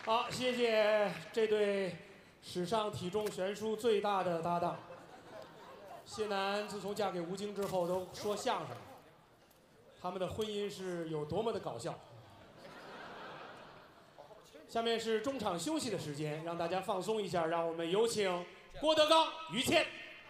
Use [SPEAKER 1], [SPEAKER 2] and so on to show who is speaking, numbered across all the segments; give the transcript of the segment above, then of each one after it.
[SPEAKER 1] 好，谢谢这对史上体重悬殊最大的搭档。谢楠自从嫁给吴京之后都说相声了，他们的婚姻是有多么的搞笑。下面是中场休息的时间，让大家放松一下，让我们有请郭德纲、于谦。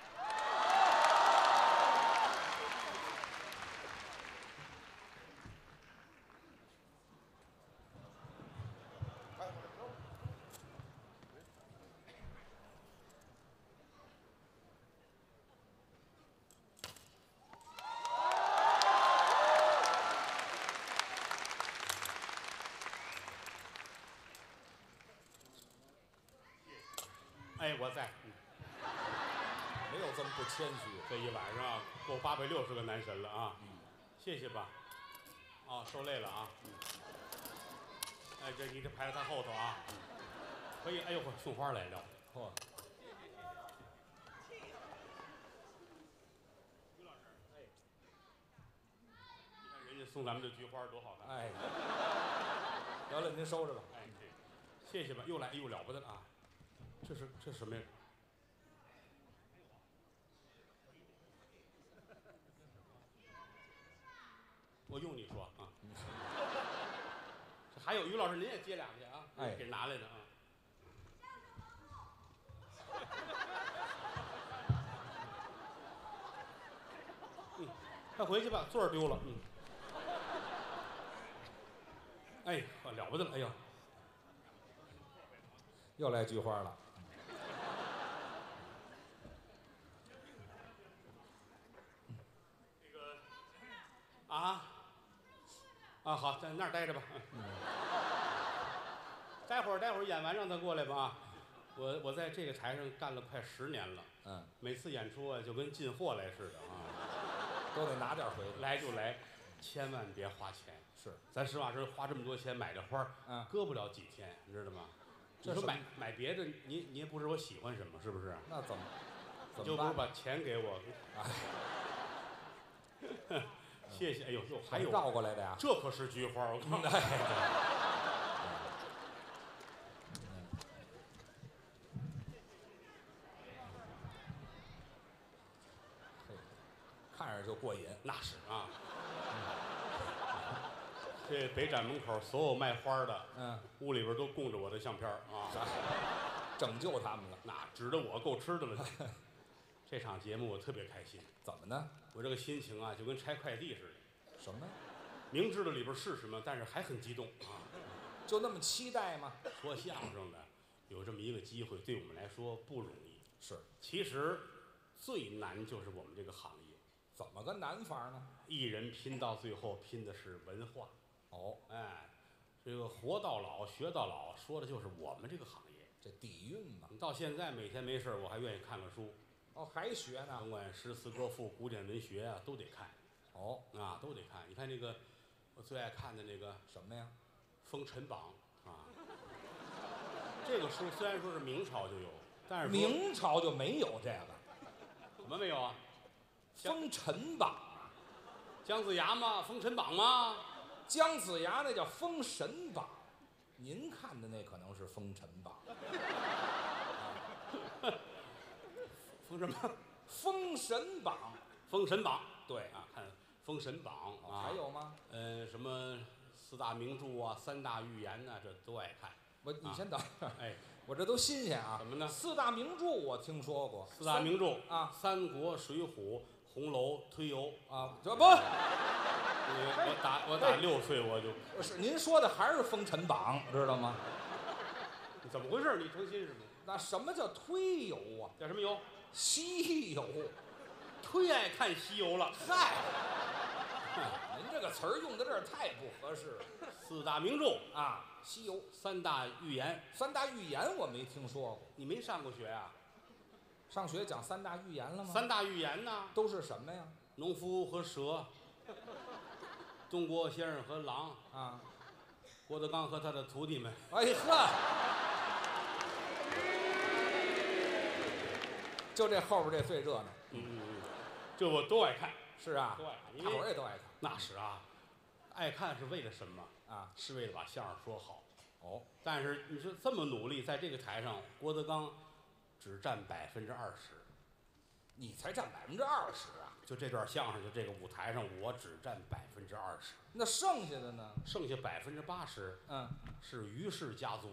[SPEAKER 2] 哎，我在，
[SPEAKER 3] 没有这么不谦虚。
[SPEAKER 2] 这一晚上啊，够860个男神了啊！谢谢吧。啊，受累了啊。哎，你这排在他后头啊。可以，哎呦，送花来了。
[SPEAKER 3] 嚯！
[SPEAKER 2] 于老师，哎，你看人家送咱们这菊花多好看。
[SPEAKER 3] 哎，得了，您收着吧。
[SPEAKER 2] 哎，谢谢吧，又来，哎呦，了不得了啊！这什么呀？我用你说啊。还有于老师，您也接两去啊？
[SPEAKER 3] 哎，
[SPEAKER 2] 给拿来的啊。快回去吧，座儿丢了。哎，了不得了！哎呦，
[SPEAKER 3] 又来菊花了。
[SPEAKER 2] 这个啊，好，在那儿待着吧。待会儿演完让他过来吧啊！我在这个台上干了快10年了。每次演出啊，就跟进货来似的啊，
[SPEAKER 3] 都得拿点回去。
[SPEAKER 2] 来就来，千万别花钱。
[SPEAKER 3] 是，
[SPEAKER 2] 咱实话实说，花这么多钱买这花搁不了几天，你知道吗？你说买别的，你也不知道我喜欢什么，是不是？
[SPEAKER 3] 那怎么
[SPEAKER 2] 就不如把钱给我。谢谢。哎呦，还有
[SPEAKER 3] 绕过来的呀？
[SPEAKER 2] 这可是菊花，我告诉你。
[SPEAKER 3] 看着就过瘾。
[SPEAKER 2] 那是啊。这北展门口所有卖花的，屋里边都供着我的相片啊，
[SPEAKER 3] 拯救他们了。
[SPEAKER 2] 那指着我够吃的了。这场节目我特别开心。
[SPEAKER 3] 怎么呢？
[SPEAKER 2] 我这个心情啊，就跟拆快递似的。
[SPEAKER 3] 什么？
[SPEAKER 2] 明知道里边是什么，但是还很激动啊。
[SPEAKER 3] 就那么期待吗？
[SPEAKER 2] 说相声的有这么一个机会，对我们来说不容易。
[SPEAKER 3] 是。
[SPEAKER 2] 其实最难就是我们这个行业。
[SPEAKER 3] 怎么个难法呢？
[SPEAKER 2] 艺人拼到最后拼的是文化。
[SPEAKER 3] 哦，
[SPEAKER 2] 哎，这个活到老学到老，说的就是我们这个行业。
[SPEAKER 3] 这底蕴嘛。
[SPEAKER 2] 到现在每天没事我还愿意看看书。
[SPEAKER 3] 哦，还学呢？
[SPEAKER 2] 甭管诗词歌赋、古典文学啊，都得看。
[SPEAKER 3] 哦，
[SPEAKER 2] 啊，都得看。你看那个，我最爱看的那个
[SPEAKER 3] 什么呀？
[SPEAKER 2] 《封神榜》啊。这个书虽然说是明朝就有，但是
[SPEAKER 3] 明朝就没有这个。
[SPEAKER 2] 怎么没有啊？
[SPEAKER 3] 《封神榜》
[SPEAKER 2] 姜子牙吗？《封神榜》吗？
[SPEAKER 3] 姜子牙那叫《封神榜》，您看的那可能是《封神榜》。
[SPEAKER 2] 封什么？《
[SPEAKER 3] 封神榜》。
[SPEAKER 2] 封神榜。
[SPEAKER 3] 对
[SPEAKER 2] 啊，看《封神榜》啊。
[SPEAKER 3] 还有吗？
[SPEAKER 2] 什么4大名著啊、3大寓言呐，这都爱看。
[SPEAKER 3] 你先等。
[SPEAKER 2] 哎，
[SPEAKER 3] 我这都新鲜啊。
[SPEAKER 2] 怎么呢
[SPEAKER 3] ？4大名著我听说过。
[SPEAKER 2] 4大名著
[SPEAKER 3] 啊，
[SPEAKER 2] 《三国》《水浒》《红楼》《推油》
[SPEAKER 3] 啊，这不。
[SPEAKER 2] 我打6岁我就。
[SPEAKER 3] 是您说的还是《封神榜》，知道吗？
[SPEAKER 2] 怎么回事？你成心是吗？
[SPEAKER 3] 那什么叫推油啊？
[SPEAKER 2] 叫什么油？
[SPEAKER 3] 西游。
[SPEAKER 2] 忒爱看西游了。
[SPEAKER 3] 嗨，您这个词儿用在这儿太不合适了。
[SPEAKER 2] 4大名著
[SPEAKER 3] 啊，西游。
[SPEAKER 2] 3大寓言。
[SPEAKER 3] 3大寓言我没听说过。
[SPEAKER 2] 你没上过学啊？
[SPEAKER 3] 上学讲3大寓言了吗？
[SPEAKER 2] 3大寓言呢？
[SPEAKER 3] 都是什么呀？
[SPEAKER 2] 农夫和蛇，东郭先生和狼
[SPEAKER 3] 啊，
[SPEAKER 2] 郭德纲和他的徒弟们。
[SPEAKER 3] 哎呵，就这后边这最热闹。
[SPEAKER 2] 这我都爱看。
[SPEAKER 3] 是啊，
[SPEAKER 2] 都爱看，
[SPEAKER 3] 大伙儿也都爱看。
[SPEAKER 2] 那是啊，爱看是为了什么
[SPEAKER 3] 啊？
[SPEAKER 2] 是为了把相声说好。
[SPEAKER 3] 哦，
[SPEAKER 2] 但是你说这么努力，在这个台上，郭德纲只占20%，
[SPEAKER 3] 你才占20%啊！
[SPEAKER 2] 就这段相声，就这个舞台上，我只占20%，
[SPEAKER 3] 那剩下的呢？
[SPEAKER 2] 剩下80%，是于氏家族。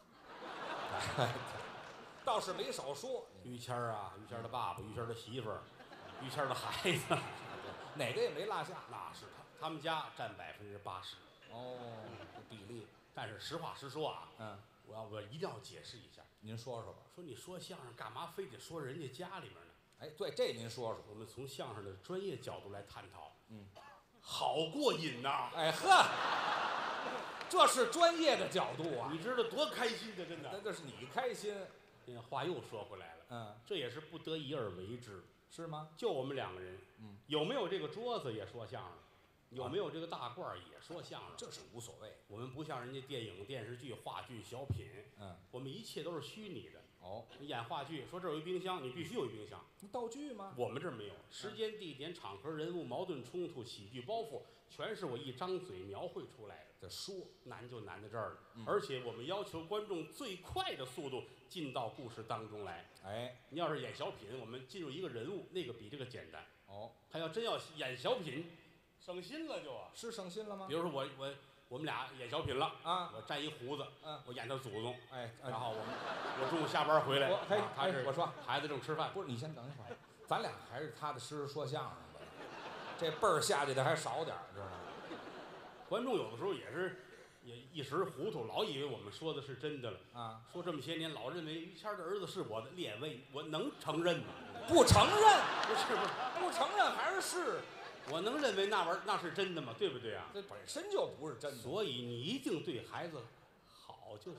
[SPEAKER 3] 倒是没少说。
[SPEAKER 2] 于谦儿啊，于谦儿的爸爸，于谦儿的媳妇儿，于谦儿的孩子，
[SPEAKER 3] 哪个也没落下。
[SPEAKER 2] 那是他们家占80%。
[SPEAKER 3] 哦，这比例。
[SPEAKER 2] 但是实话实说啊，我一定要解释一下。
[SPEAKER 3] 您说说吧。
[SPEAKER 2] 说你说相声干嘛非得说人家家里面呢？
[SPEAKER 3] 哎，对，这您说说。
[SPEAKER 2] 我们从相声的专业角度来探讨。好过瘾呐！
[SPEAKER 3] 哎呵，这是专业的角度啊！
[SPEAKER 2] 你知道多开心的，真的。
[SPEAKER 3] 那是你开心。
[SPEAKER 2] 话又说回来了，这也是不得已而为之，
[SPEAKER 3] 是吗？
[SPEAKER 2] 就我们2个人，有没有这个桌子也说相声，有没有这个大褂也说相声，
[SPEAKER 3] 这是无所谓。
[SPEAKER 2] 我们不像人家电影、电视剧、话剧、小品，我们一切都是虚拟的。
[SPEAKER 3] 哦，
[SPEAKER 2] 你演话剧，说这儿有一冰箱，你必须有一冰箱。
[SPEAKER 3] 道具吗？
[SPEAKER 2] 我们这儿没有，时间、地点、场合、人物、矛盾冲突、喜剧包袱，全是我一张嘴描绘出来的。
[SPEAKER 3] 这说
[SPEAKER 2] 难就难在这儿了，而且我们要求观众最快的速度进到故事当中来。
[SPEAKER 3] 哎，
[SPEAKER 2] 你要是演小品，我们进入一个人物，那个比这个简单。
[SPEAKER 3] 哦，
[SPEAKER 2] 他要真要演小品，省心了就啊。
[SPEAKER 3] 是省心了吗？
[SPEAKER 2] 比如说我们俩演小品了
[SPEAKER 3] 啊，
[SPEAKER 2] 我蘸一胡子，我演他祖宗，然后
[SPEAKER 3] 我
[SPEAKER 2] 中午下班回来，
[SPEAKER 3] 我说
[SPEAKER 2] 孩子正吃饭，
[SPEAKER 3] 不是你先等一会儿，咱俩还是踏踏实实说相声的，这辈儿下去的还少点儿，知道吗？
[SPEAKER 2] 观众有的时候也一时糊涂，老以为我们说的是真的了
[SPEAKER 3] 啊。
[SPEAKER 2] 说这么些年，老认为于谦的儿子是我的列位，我能承认吗？
[SPEAKER 3] 不承认，
[SPEAKER 2] 不
[SPEAKER 3] 承认还是
[SPEAKER 2] 我能认为那玩意儿那是真的吗？对不对啊？
[SPEAKER 3] 这本身就不是真的。
[SPEAKER 2] 所以你一定对孩子好就行。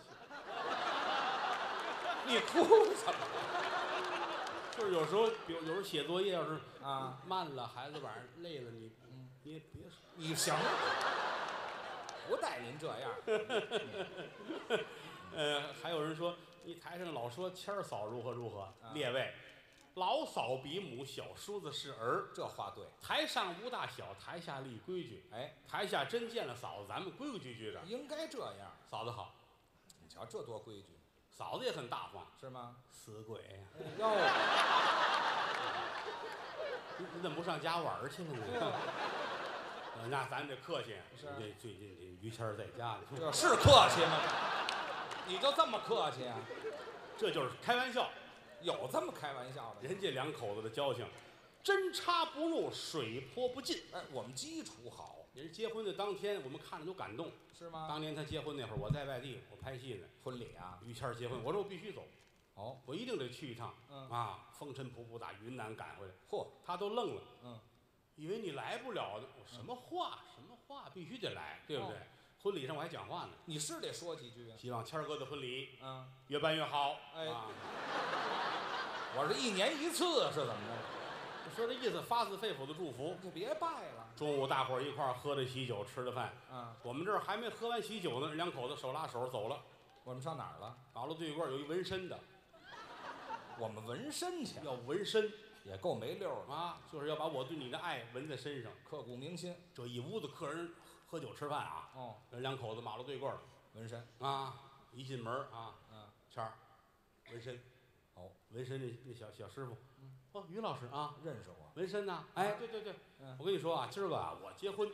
[SPEAKER 3] 你哭什么？
[SPEAKER 2] 就是有时候，比如有时候写作业要是慢了，孩子晚上累了，你也别说，
[SPEAKER 3] 你行，不带您这样。
[SPEAKER 2] 还有人说你台上老说谦儿嫂如何如何，列位，老嫂比母，小叔子是儿，
[SPEAKER 3] 这话对。
[SPEAKER 2] 台上无大小，台下立规矩。
[SPEAKER 3] 哎，
[SPEAKER 2] 台下真见了嫂子，咱们规规矩矩的，
[SPEAKER 3] 应该这样。
[SPEAKER 2] 嫂子好，
[SPEAKER 3] 你瞧这多规矩。
[SPEAKER 2] 嫂子也很大方，
[SPEAKER 3] 是吗？
[SPEAKER 2] 死鬼呀！
[SPEAKER 3] 哟，
[SPEAKER 2] 你怎么不上家玩去了呢？那咱这客气。
[SPEAKER 3] 是。
[SPEAKER 2] 这最近这于谦在家呢，
[SPEAKER 3] 这是客气吗？你就这么客气啊？
[SPEAKER 2] 这就是开玩笑。
[SPEAKER 3] 有这么开玩笑的？
[SPEAKER 2] 人家2口子的交情，针插不入，水泼不进。
[SPEAKER 3] 哎，我们基础好。
[SPEAKER 2] 人结婚的当天，我们看着都感动。
[SPEAKER 3] 是吗？
[SPEAKER 2] 当年他结婚那会儿，我在外地，我拍戏呢。
[SPEAKER 3] 婚礼啊，
[SPEAKER 2] 于谦结婚，我说我必须走。
[SPEAKER 3] 哦，
[SPEAKER 2] 我一定得去一趟。风尘仆仆打云南赶回来。
[SPEAKER 3] 嚯，
[SPEAKER 2] 他都愣了。以为你来不了呢。我什么话？必须得来，对不对？婚礼上我还讲话呢。
[SPEAKER 3] 你是得说几句啊。
[SPEAKER 2] 希望谦儿哥的婚礼，越办越好。
[SPEAKER 3] 哎，我是1年1次是怎么着？
[SPEAKER 2] 说这意思，发自肺腑的祝福。
[SPEAKER 3] 就别拜了。
[SPEAKER 2] 中午大伙儿一块儿喝了喜酒，吃了饭。我们这儿还没喝完喜酒呢，2口子手拉手走了。
[SPEAKER 3] 我们上哪儿了？
[SPEAKER 2] 马路对过有一纹身的。
[SPEAKER 3] 我们纹身去？
[SPEAKER 2] 要纹身，
[SPEAKER 3] 也够没溜的
[SPEAKER 2] 啊！就是要把我对你的爱纹在身上，
[SPEAKER 3] 刻骨铭心。
[SPEAKER 2] 这一屋子客人喝酒吃饭啊。这2口子马路对过
[SPEAKER 3] 纹身
[SPEAKER 2] 啊，一进门谦儿纹身。纹身那小师傅。于老师啊，
[SPEAKER 3] 认识我。
[SPEAKER 2] 纹身呐？哎，对。我跟你说啊，今儿个我结婚。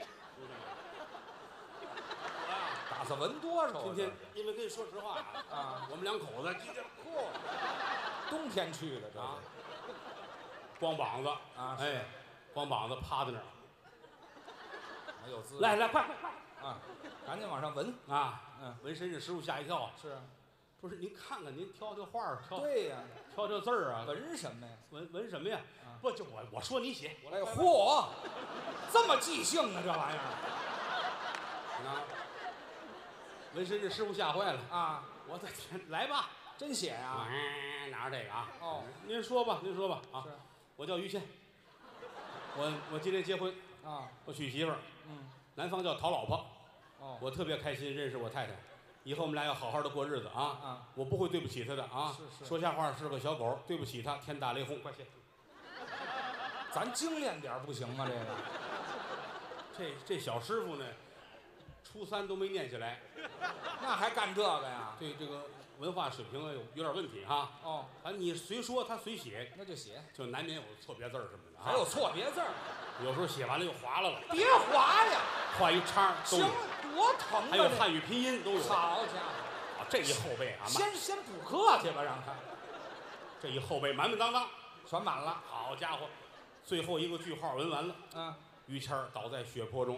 [SPEAKER 3] 打算纹多少？
[SPEAKER 2] 今天因为跟你说实话我们2口子今天
[SPEAKER 3] 冬天去的这
[SPEAKER 2] 光膀子
[SPEAKER 3] 哎，
[SPEAKER 2] 光膀子趴在那儿。
[SPEAKER 3] 没有姿势。
[SPEAKER 2] 来快
[SPEAKER 3] 赶紧往上纹
[SPEAKER 2] 纹身这师傅吓一跳。
[SPEAKER 3] 是啊。
[SPEAKER 2] 不是您看看，您挑画儿，
[SPEAKER 3] 对呀，
[SPEAKER 2] 挑这字儿啊，
[SPEAKER 3] 纹什么呀？
[SPEAKER 2] 纹什么呀？不就我说你写，
[SPEAKER 3] 哎嚯，这么即兴呢这玩意儿。
[SPEAKER 2] 纹身这师傅吓坏了
[SPEAKER 3] 我
[SPEAKER 2] 的天，来吧，
[SPEAKER 3] 真写呀？
[SPEAKER 2] 拿着这个您说吧啊。
[SPEAKER 3] 是。
[SPEAKER 2] 我叫于谦，我今天结婚我娶媳妇儿，男方叫讨老婆，我特别开心认识我太太。以后我们俩要好好的过日子我不会对不起她的
[SPEAKER 3] 是。
[SPEAKER 2] 说瞎话是个小狗，对不起她，天打雷轰，快些。
[SPEAKER 3] 咱精炼点不行吗？这个。
[SPEAKER 2] 这小师傅呢， 初三都没念下来，
[SPEAKER 3] 那还干这个呀？
[SPEAKER 2] 对这个文化水平有点问题哈。
[SPEAKER 3] 哦，
[SPEAKER 2] 反正你随说他随写，
[SPEAKER 3] 那就写，
[SPEAKER 2] 就难免有错别字儿什么的啊。
[SPEAKER 3] 还有错别字儿，
[SPEAKER 2] 有时候写完了又划了，
[SPEAKER 3] 别划呀！
[SPEAKER 2] 画一叉都有，
[SPEAKER 3] 行了，多疼啊！
[SPEAKER 2] 还有汉语拼音都有。
[SPEAKER 3] 好家伙！
[SPEAKER 2] 啊，这一后背啊，
[SPEAKER 3] 先补课去吧，让他
[SPEAKER 2] 这一后背满满当当，
[SPEAKER 3] 全满了。
[SPEAKER 2] 好家伙，最后一个句号纹完了，
[SPEAKER 3] 嗯，
[SPEAKER 2] 于谦儿倒在血泊中。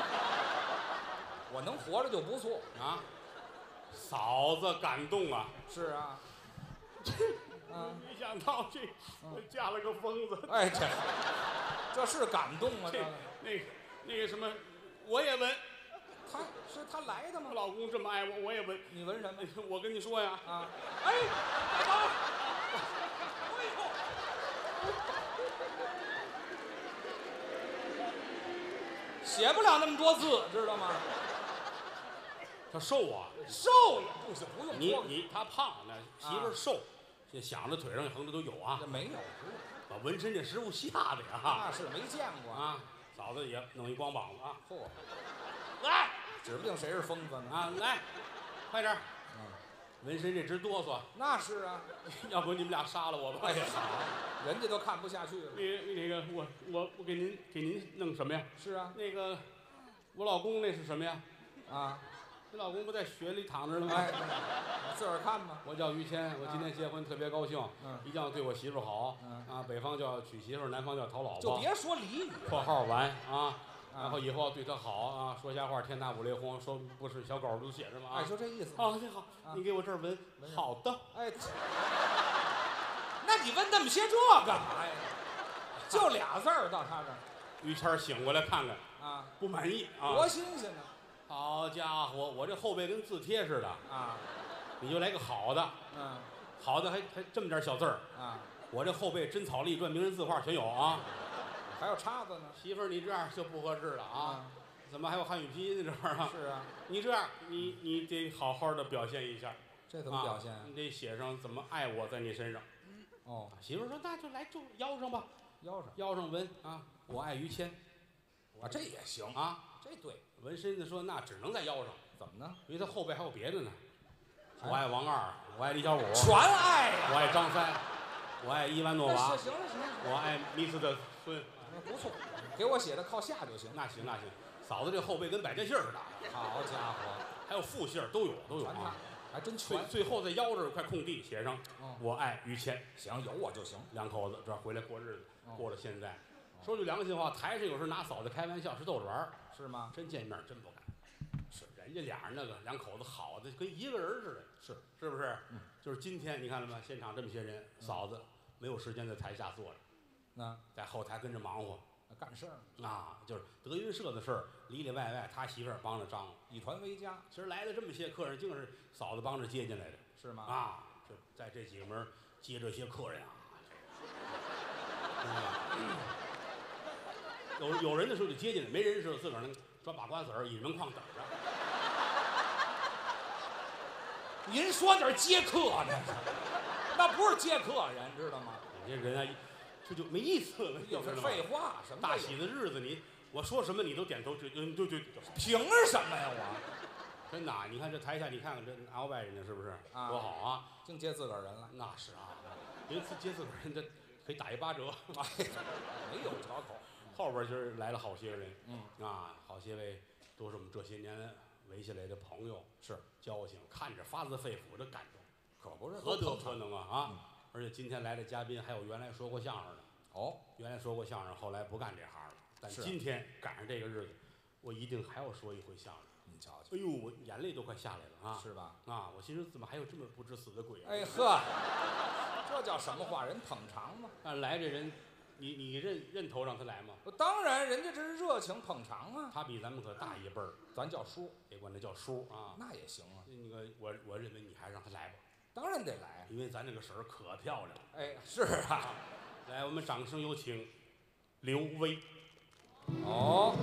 [SPEAKER 3] 我能活着就不错
[SPEAKER 2] 啊，嫂子感动啊！
[SPEAKER 3] 是啊，嗯，
[SPEAKER 2] 没想到这嫁了个疯子。
[SPEAKER 3] 哎，这是感动啊！这
[SPEAKER 2] 那个什么，我也闻。
[SPEAKER 3] 他来的吗？
[SPEAKER 2] 我老公这么爱我，我也闻。
[SPEAKER 3] 你闻什么？
[SPEAKER 2] 我跟你说呀，
[SPEAKER 3] 啊，哎，大宝，哎呦，写不了那么多字，知道吗？
[SPEAKER 2] 他瘦啊，
[SPEAKER 3] 瘦也不行，不用
[SPEAKER 2] 他胖，那媳妇儿瘦，这想着腿上横着都有啊。
[SPEAKER 3] 这没有，
[SPEAKER 2] 把纹身这师傅吓的呀！
[SPEAKER 3] 那是没见过
[SPEAKER 2] 啊。嫂子也弄一光膀子啊。
[SPEAKER 3] 嚯，
[SPEAKER 2] 来，
[SPEAKER 3] 指不定谁是疯子呢。
[SPEAKER 2] 啊，来，快点。纹身这直哆嗦。
[SPEAKER 3] 那是啊，
[SPEAKER 2] 要不你们俩杀了我吧？
[SPEAKER 3] 哎呀，好，人家都看不下去了。
[SPEAKER 2] 那个，我给您弄什么呀？
[SPEAKER 3] 是啊，
[SPEAKER 2] 那个，我老公那是什么呀？
[SPEAKER 3] 啊。
[SPEAKER 2] 你老公不在雪里躺着呢吗？
[SPEAKER 3] 哎，自个儿看吧。
[SPEAKER 2] 我叫于谦，我今天结婚特别高兴，一定要对我媳妇好。啊，北方叫娶媳妇，南方叫讨老婆。
[SPEAKER 3] 就别说俚语，
[SPEAKER 2] 绰号完啊，然后以后要对她好啊，说瞎话天打五雷轰，说不是小狗都写着吗？
[SPEAKER 3] 哎，就这意思。
[SPEAKER 2] 好，好，你给我这儿纹，好的。
[SPEAKER 3] 哎，那你问那么些这干嘛呀？就俩字儿到他这儿。
[SPEAKER 2] 于谦醒过来看看
[SPEAKER 3] 啊，
[SPEAKER 2] 不满意啊，
[SPEAKER 3] 多新鲜呢！
[SPEAKER 2] 好家伙，我这后背跟字帖似的
[SPEAKER 3] 啊！
[SPEAKER 2] 你就来个好的，好的还这么点小字儿
[SPEAKER 3] 啊！
[SPEAKER 2] 我这后背真草隶传名人字画全有啊，
[SPEAKER 3] 还有叉子呢。
[SPEAKER 2] 媳妇儿，你这样就不合适了啊！怎么还有汉语拼音这玩意儿？
[SPEAKER 3] 是啊，
[SPEAKER 2] 你这样，你得好好的表现一下。
[SPEAKER 3] 这怎么表现？
[SPEAKER 2] 你得写上怎么爱我在你身上。
[SPEAKER 3] 哦，
[SPEAKER 2] 媳妇儿说那就来就腰上吧，腰上纹啊，我爱于谦。
[SPEAKER 3] 啊，这也行
[SPEAKER 2] 啊，
[SPEAKER 3] 这对。
[SPEAKER 2] 纹身的说那只能在腰上，
[SPEAKER 3] 怎么呢？
[SPEAKER 2] 因为他后背还有别的呢。我爱王二，我爱李小五，
[SPEAKER 3] 全爱呀！
[SPEAKER 2] 我爱张三，我爱伊万诺娃，
[SPEAKER 3] 行了，
[SPEAKER 2] 我爱密斯的孙。
[SPEAKER 3] 不错，给我写的靠下就行。
[SPEAKER 2] 那行，嫂子这后背跟百家姓似的。
[SPEAKER 3] 好家伙，
[SPEAKER 2] 还有复姓都有啊，
[SPEAKER 3] 还真全。
[SPEAKER 2] 最后在腰这有块空地，写上我爱于谦。
[SPEAKER 3] 行，有我就行。
[SPEAKER 2] 两口子这回来过日子，过了现在。说句良心话，台上有时候拿嫂子开玩笑，是逗着玩儿。
[SPEAKER 3] 是吗？
[SPEAKER 2] 真见面真不敢。是人家俩人那个两口子好的跟一个人似的。是不是？就是今天你看了吗？现场这么些人，嫂子没有时间在台下坐着，在后台跟着忙活
[SPEAKER 3] 干事儿
[SPEAKER 2] 啊，就是德云社的事儿，里里外外他媳妇儿帮着张罗，
[SPEAKER 3] 一团为家。
[SPEAKER 2] 其实来了这么些客人，竟是嫂子帮着接进来的，
[SPEAKER 3] 是吗？
[SPEAKER 2] 啊，就在这几个门接这些客人啊。有人的时候就接进来，没人的时候自个儿能抓把瓜子儿，倚门框等着。
[SPEAKER 3] 您说那是接客呢？那不是接客人，知道吗？
[SPEAKER 2] 你这人啊，这就没意思了。
[SPEAKER 3] 有废话什么？
[SPEAKER 2] 大喜的日子，我说什么你都点头，就
[SPEAKER 3] 凭什么呀我？
[SPEAKER 2] 真的，你看这台下，你看看这鳌拜人家是不是多好啊？
[SPEAKER 3] 净接自个儿人了。
[SPEAKER 2] 那是啊，有一次接自个儿人，这可以打一8折。
[SPEAKER 3] 哎，没有折扣。
[SPEAKER 2] 后边今儿来了好些人，好些位都是我们这些年围下来的朋友，是交情，看着发自肺腑的感动，
[SPEAKER 3] 可不是
[SPEAKER 2] 何德何能啊！而且今天来的嘉宾还有原来说过相声的，原来说过相声，后来不干这行了，但今天赶上这个日子，我一定还要说一回相声。
[SPEAKER 3] 你瞧瞧，
[SPEAKER 2] 哎呦，我眼泪都快下来了啊！
[SPEAKER 3] 是吧？
[SPEAKER 2] 啊，我心说怎么还有这么不知死的鬼？
[SPEAKER 3] 哎呵，这叫什么话？人捧场吗？
[SPEAKER 2] 来这人。你认头让他来吗？
[SPEAKER 3] 当然，人家这是热情捧场啊。
[SPEAKER 2] 他比咱们可大一辈儿，
[SPEAKER 3] 咱叫叔，
[SPEAKER 2] 别管他叫叔啊。
[SPEAKER 3] 那也行啊。
[SPEAKER 2] 那个我认为你还让他来吧。
[SPEAKER 3] 当然得来，
[SPEAKER 2] 因为咱这个婶儿可漂亮了。
[SPEAKER 3] 哎，是啊。
[SPEAKER 2] 来，我们掌声有请刘薇。
[SPEAKER 3] 哦。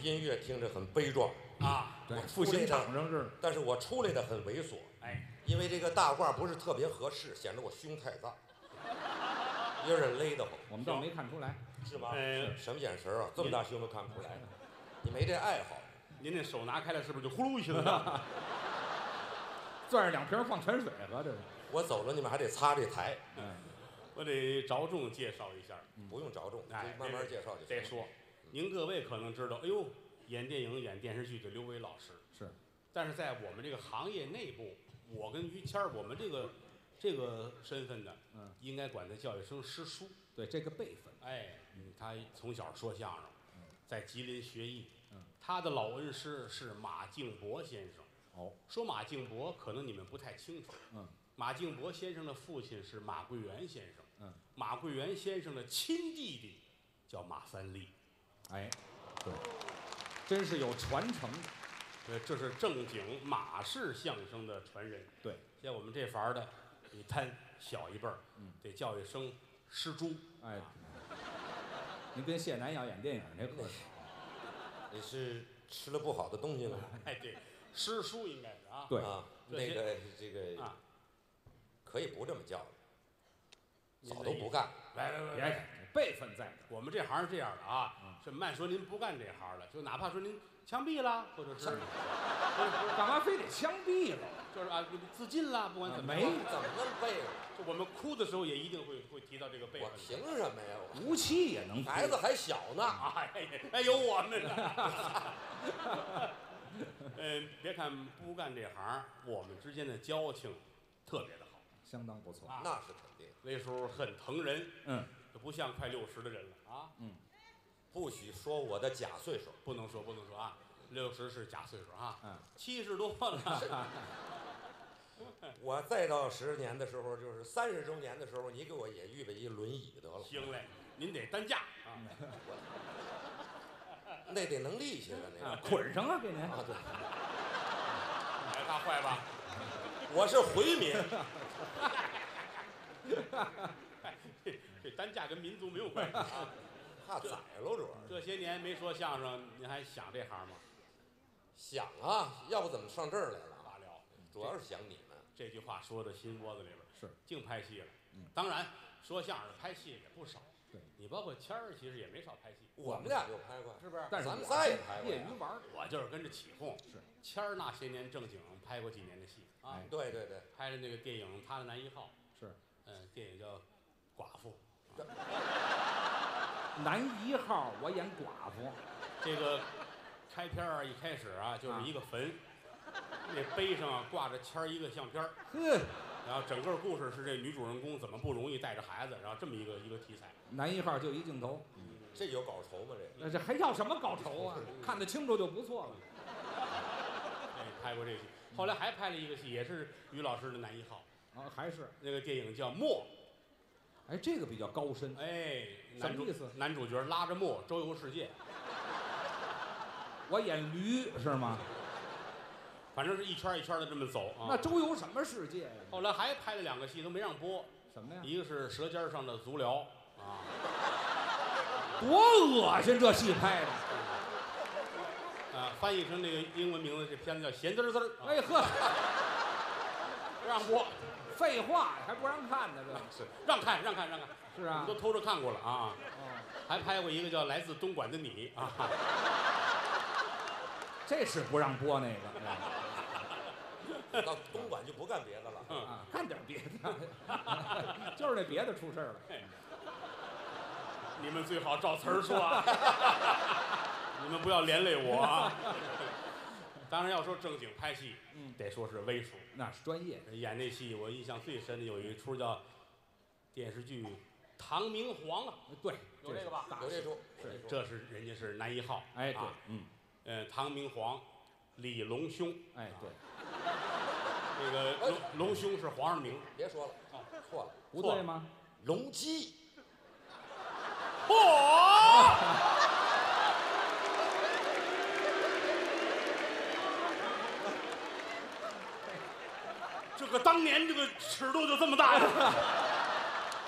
[SPEAKER 4] 音乐听着很悲壮
[SPEAKER 2] 啊，
[SPEAKER 3] 对，复兴场上是，
[SPEAKER 4] 但是我出来的很猥琐，
[SPEAKER 2] 哎，
[SPEAKER 4] 因为这个大褂不是特别合适，显得我胸太大，有点勒得慌。
[SPEAKER 3] 我们倒没看出来，
[SPEAKER 4] 是吗？什么眼神啊？这么大胸都看不出来，你没这爱好。
[SPEAKER 2] 您那手拿开了，是不是就呼噜一下子？
[SPEAKER 3] 攥着2瓶矿泉水喝，这是。
[SPEAKER 4] 我走了，你们还得擦这台。
[SPEAKER 2] 我得着重介绍一下，
[SPEAKER 4] 不用着重，
[SPEAKER 2] 哎，
[SPEAKER 4] 慢慢介绍就行。
[SPEAKER 2] 再说，您各位可能知道，哎呦，演电影、演电视剧的刘伟老师
[SPEAKER 3] 是，
[SPEAKER 2] 但是在我们这个行业内部，我跟于谦儿，我们这个身份呢，应该管他叫一声师叔。
[SPEAKER 3] 对，这个辈分。
[SPEAKER 2] 哎，他从小说相声，在吉林学艺，他的老恩师是马敬伯先生。
[SPEAKER 3] 哦，
[SPEAKER 2] 说马敬伯，可能你们不太清楚。马敬伯先生的父亲是马桂元先生。马桂元先生的亲弟弟叫马三立。
[SPEAKER 3] 哎，对，真是有传承的。
[SPEAKER 2] 这是正经马式相声的传人。
[SPEAKER 3] 对，
[SPEAKER 2] 像我们这行的，你摊小一辈儿，得叫一声师猪。
[SPEAKER 3] 哎，您跟谢楠要演电影这客气。
[SPEAKER 4] 你是吃了不好的东西了？
[SPEAKER 2] 哎，对，师叔应该是啊。
[SPEAKER 3] 对
[SPEAKER 4] 啊，那个这个啊，可以不这么叫了，早都不干。
[SPEAKER 2] 来，
[SPEAKER 3] 辈分在这。
[SPEAKER 2] 我们这行是这样的啊，这慢说您不干这行了，就哪怕说您枪毙了，或者是
[SPEAKER 3] 干嘛非得枪毙了？
[SPEAKER 2] 就是啊，自尽了，不管怎么
[SPEAKER 3] 没
[SPEAKER 4] 怎么那么辈分？
[SPEAKER 2] 就我们哭的时候也一定会提到这个辈分。
[SPEAKER 4] 我凭什么呀？
[SPEAKER 3] 无期也能哭，
[SPEAKER 4] 孩子还小呢。
[SPEAKER 2] 哎，有我们呢。别看不干这行，我们之间的交情特别的好，
[SPEAKER 3] 相当不错。
[SPEAKER 4] 那是肯定。
[SPEAKER 2] 那时候很疼人，不像快60的人了啊。
[SPEAKER 4] 不许说我的假岁数，
[SPEAKER 2] 不能说啊，60是假岁数啊。70多了。
[SPEAKER 4] 我再到10年的时候，就是30周年的时候，你给我也预备一轮椅得了。
[SPEAKER 2] 行嘞，您得担架啊。
[SPEAKER 4] 那得能立起来，那个
[SPEAKER 3] 捆上啊，给您
[SPEAKER 4] 啊，对，
[SPEAKER 2] 哎，大坏吧？
[SPEAKER 4] 我是回民。
[SPEAKER 2] 这担架跟民族没有关系啊，
[SPEAKER 4] 怕宰喽，主要
[SPEAKER 2] 这些年没说相声，您还想这行吗？
[SPEAKER 4] 想啊，要不怎么上这儿来了？
[SPEAKER 2] 罢了，
[SPEAKER 4] 主要是想你们。
[SPEAKER 2] 这句话说到心窝子里边
[SPEAKER 3] 是，
[SPEAKER 2] 净拍戏了。当然说相声拍戏也不少。
[SPEAKER 3] 对，
[SPEAKER 2] 你包括谦儿，其实也没少拍戏。
[SPEAKER 4] 我们俩就拍过，
[SPEAKER 2] 是不是？
[SPEAKER 3] 但是
[SPEAKER 4] 咱们仨也拍过。
[SPEAKER 3] 业余玩，
[SPEAKER 2] 我就是跟着起哄。
[SPEAKER 3] 是，
[SPEAKER 2] 谦儿那些年正经拍过几年的戏啊。
[SPEAKER 4] 对对对，
[SPEAKER 2] 拍的那个电影《他的男一号》
[SPEAKER 3] 是，
[SPEAKER 2] 电影叫《寡妇》。
[SPEAKER 3] 男1号，我演寡妇。
[SPEAKER 2] 这个开篇儿一开始啊，就是一个坟，那碑上啊挂着谦儿一个相片儿。然后整个故事是这女主人公怎么不容易带着孩子，然后这么一个题材。
[SPEAKER 3] 男1号就一镜头，
[SPEAKER 4] 这有搞酬吗？
[SPEAKER 3] 这还要什么搞酬啊？看得清楚就不错了。
[SPEAKER 2] 哎，拍过这个戏，后来还拍了一个戏，也是于老师的男一号。
[SPEAKER 3] 还是
[SPEAKER 2] 那个电影叫《墨》。
[SPEAKER 3] 哎，这个比较高深。
[SPEAKER 2] 哎，
[SPEAKER 3] 什么意思？
[SPEAKER 2] 男主角拉着墨周游世界。
[SPEAKER 3] 我演驴是吗？
[SPEAKER 2] 反正是一圈一圈的这么走啊。
[SPEAKER 3] 那周游什么世界呀？
[SPEAKER 2] 后来还拍了2个戏都没让播。
[SPEAKER 3] 什么呀？
[SPEAKER 2] 一个是《舌尖上的足疗》啊，
[SPEAKER 3] 多恶心！这戏拍的。
[SPEAKER 2] 翻译成这个英文名字，这片子叫《咸滋滋》。
[SPEAKER 3] 哎呵，
[SPEAKER 2] 不让播。
[SPEAKER 3] 废话，还不让看呢？这
[SPEAKER 2] 是让看。
[SPEAKER 3] 是啊，
[SPEAKER 2] 我们都偷着看过了啊。还拍过一个叫《来自东莞的你》啊。
[SPEAKER 3] 这是不让播那个。
[SPEAKER 4] 到东莞就不干别的了。
[SPEAKER 3] 干点别的，就是那别的出事了。
[SPEAKER 2] 你们最好照词儿说啊，你们不要连累我啊。当然要说正经拍戏，得说是威叔，
[SPEAKER 3] 那是专业。
[SPEAKER 2] 演那戏我印象最深的有一出叫电视剧《唐明皇》啊，
[SPEAKER 3] 对，
[SPEAKER 2] 有这个吧？
[SPEAKER 4] 有这出，
[SPEAKER 2] 这是人家是男1号。
[SPEAKER 3] 哎，对，
[SPEAKER 2] 唐明皇，李隆兄。
[SPEAKER 3] 哎，对，
[SPEAKER 2] 这个隆兄是皇上的名字。
[SPEAKER 4] 别说了，错了，
[SPEAKER 3] 不对吗？
[SPEAKER 4] 隆基。
[SPEAKER 2] 嚯！这个当年这个尺度就这么大呀！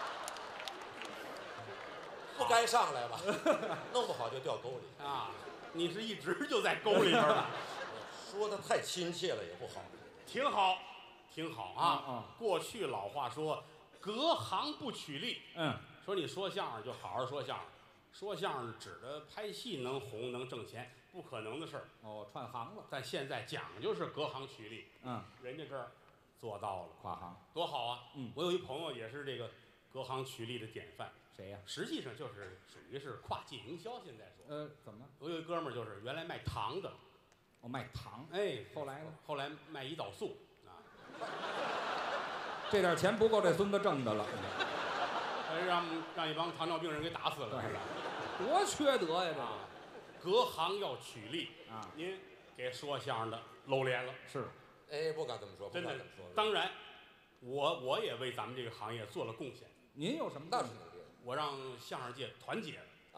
[SPEAKER 4] 不该上来吧？弄不好就掉沟里
[SPEAKER 2] 啊！ 你是一直就在沟里边了。
[SPEAKER 4] 说的太亲切了也不好。
[SPEAKER 2] 挺好，挺好啊。过去老话说，隔行不取利。说你说相声就好好说相声，说相声指着拍戏能红能挣钱，不可能的事儿。
[SPEAKER 3] 串行了。
[SPEAKER 2] 但现在讲究是隔行取利。人家这儿做到了，
[SPEAKER 3] 跨行
[SPEAKER 2] 多好啊！我有一朋友也是这个隔行取利的典范。
[SPEAKER 3] 谁呀？
[SPEAKER 2] 实际上就是属于是跨界营销。现在说，
[SPEAKER 3] 怎么了？
[SPEAKER 2] 我有一哥们儿就是原来卖糖的。
[SPEAKER 3] 卖糖。后来呢？
[SPEAKER 2] 后来卖胰岛素啊。
[SPEAKER 3] 这点钱不够这孙子挣的了。
[SPEAKER 2] 让一帮糖尿病人给打死了，是吧？
[SPEAKER 3] 多缺德呀！
[SPEAKER 2] 这隔行要取利
[SPEAKER 3] 啊！
[SPEAKER 2] 您给说相声的露脸了。
[SPEAKER 4] 是。不敢这么说，
[SPEAKER 2] 真的。当然，我也为咱们这个行业做了贡献。
[SPEAKER 3] 您有什么？
[SPEAKER 4] 那是
[SPEAKER 2] 我让相声界团结了。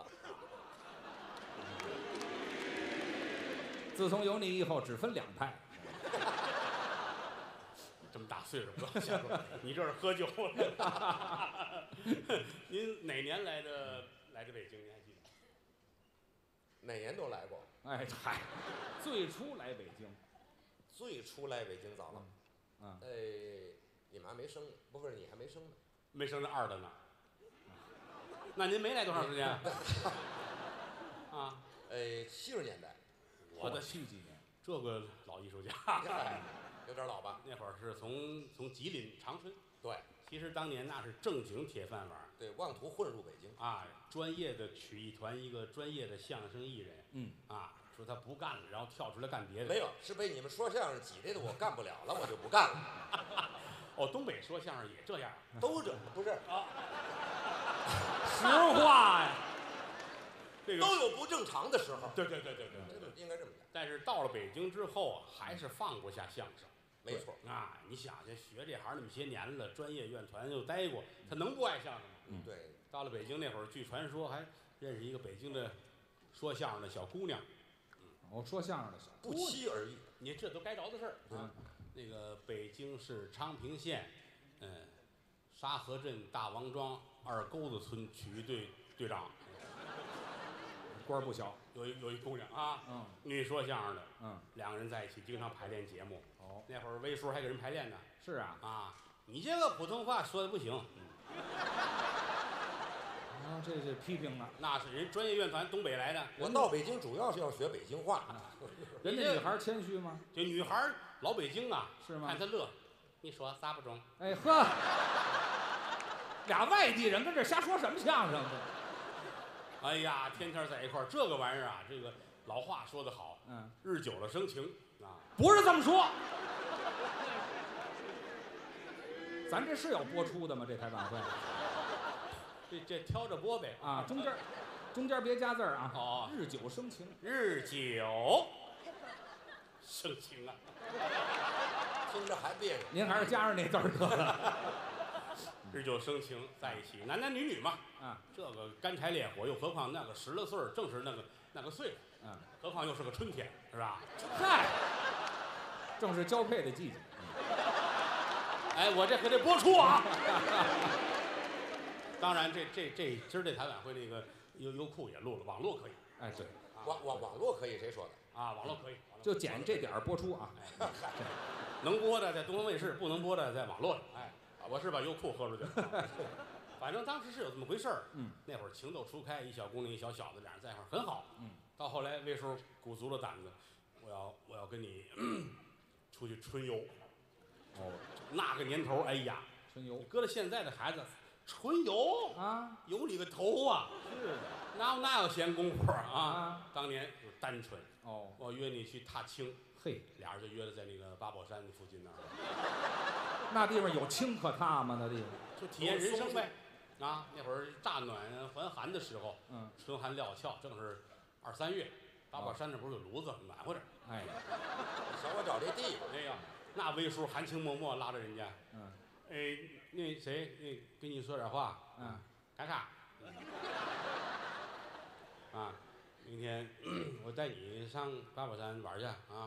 [SPEAKER 3] 自从有你以后，只分2派。
[SPEAKER 2] 这么大岁数不要瞎说，你这是喝酒了。您哪年来的北京？您还记得？
[SPEAKER 4] 哪年都来过。
[SPEAKER 3] 最初来北京。
[SPEAKER 4] 最初来北京早了。你们还没生呢，不是你还没生呢。
[SPEAKER 2] 没生那2的呢。那您没来多长时间？啊
[SPEAKER 4] ？70年代。
[SPEAKER 2] 我的
[SPEAKER 3] 70几年，
[SPEAKER 2] 这个老艺术家。
[SPEAKER 4] 有点老吧？
[SPEAKER 2] 那会儿是从吉林长春。
[SPEAKER 4] 对。
[SPEAKER 2] 其实当年那是正经铁饭碗。
[SPEAKER 4] 对，妄图混入北京。
[SPEAKER 2] 专业的曲艺团一个专业的相声艺人。说他不干了，然后跳出来干别的。
[SPEAKER 4] 没有，是被你们说相声挤兑的，我干不了了，我就不干了。
[SPEAKER 2] 东北说相声也这样。
[SPEAKER 4] 都这不是
[SPEAKER 3] 实话呀。
[SPEAKER 2] 这个
[SPEAKER 4] 都有不正常的时候。
[SPEAKER 2] 对，
[SPEAKER 4] 应该这么讲。
[SPEAKER 2] 但是到了北京之后还是放不下相声。
[SPEAKER 4] 没错
[SPEAKER 2] 你想去学这行那么些年了，专业院团又待过，他能不爱相声吗？
[SPEAKER 4] 对。
[SPEAKER 2] 到了北京那会儿，据传说还认识一个北京的说相声的小姑娘。
[SPEAKER 3] 说相声的小
[SPEAKER 4] 不期而遇。
[SPEAKER 2] 你这都该着的事儿。那个北京市昌平县，沙河镇大王庄2沟子村曲艺队队长。
[SPEAKER 3] 官不小。
[SPEAKER 2] 有一姑娘女说相声的。2个人在一起经常排练节目。那会儿魏叔还给人排练呢。
[SPEAKER 3] 是啊。
[SPEAKER 2] 你这个普通话说的不行。
[SPEAKER 3] 这批评了。
[SPEAKER 2] 那是人专业院团东北来的。
[SPEAKER 4] 我到北京主要是要学北京话。
[SPEAKER 3] 人家女孩谦虚吗？
[SPEAKER 2] 这女孩老北京啊。
[SPEAKER 3] 是吗？
[SPEAKER 2] 看她乐。你说撒不中？
[SPEAKER 3] 俩外地人跟这瞎说什么相声？
[SPEAKER 2] 哎呀，天天在一块儿，这个玩意儿这个老话说得好。日久了生情
[SPEAKER 3] 不是这么说。咱这是要播出的吗？这台晚会？
[SPEAKER 2] 这挑着播呗。
[SPEAKER 3] 中间别加字儿日久生情。
[SPEAKER 2] 日久生情啊。
[SPEAKER 4] 听着还别扭。
[SPEAKER 3] 您还是加上那字儿得了。
[SPEAKER 2] 日久生情，在一起，男男女女嘛。这个干柴烈火，又何况那个10来岁正是那个岁数。何况又是个春天，是吧？
[SPEAKER 3] 正是交配的季节。
[SPEAKER 2] 我这可得播出啊！当然，今儿这台晚会那个优酷也录了，网络可以。
[SPEAKER 3] 对。
[SPEAKER 4] 网络可以，谁说的？
[SPEAKER 2] 网络可以。
[SPEAKER 3] 就捡这点儿播出
[SPEAKER 2] 能播的在东方卫视，不能播的在网络上。我是把优酷喝出去了。反正当时是有这么回事儿。那会儿情窦初开，一小姑娘一小小子，俩人在一块儿很好。到后来魏叔鼓足了胆子，我要跟你出去春游。那个年头，哎呀，
[SPEAKER 3] 春游，
[SPEAKER 2] 搁到现在的孩子，春游有你个头啊！
[SPEAKER 3] 是的，
[SPEAKER 2] 哪有闲工夫当年就单纯。我约你去踏青。俩人就约了在那个八宝山附近那儿。
[SPEAKER 3] 那地方有青可踏吗？那地方
[SPEAKER 2] 就体验人生呗。那会儿乍暖还寒的时候，春寒料峭，正是2、3月，八宝山那不是有炉子，暖和点。
[SPEAKER 4] 想我找这地方。
[SPEAKER 2] 那魏叔含情脉脉拉着人家。那谁，跟你说点话。干啥？明天我带你上八宝山玩去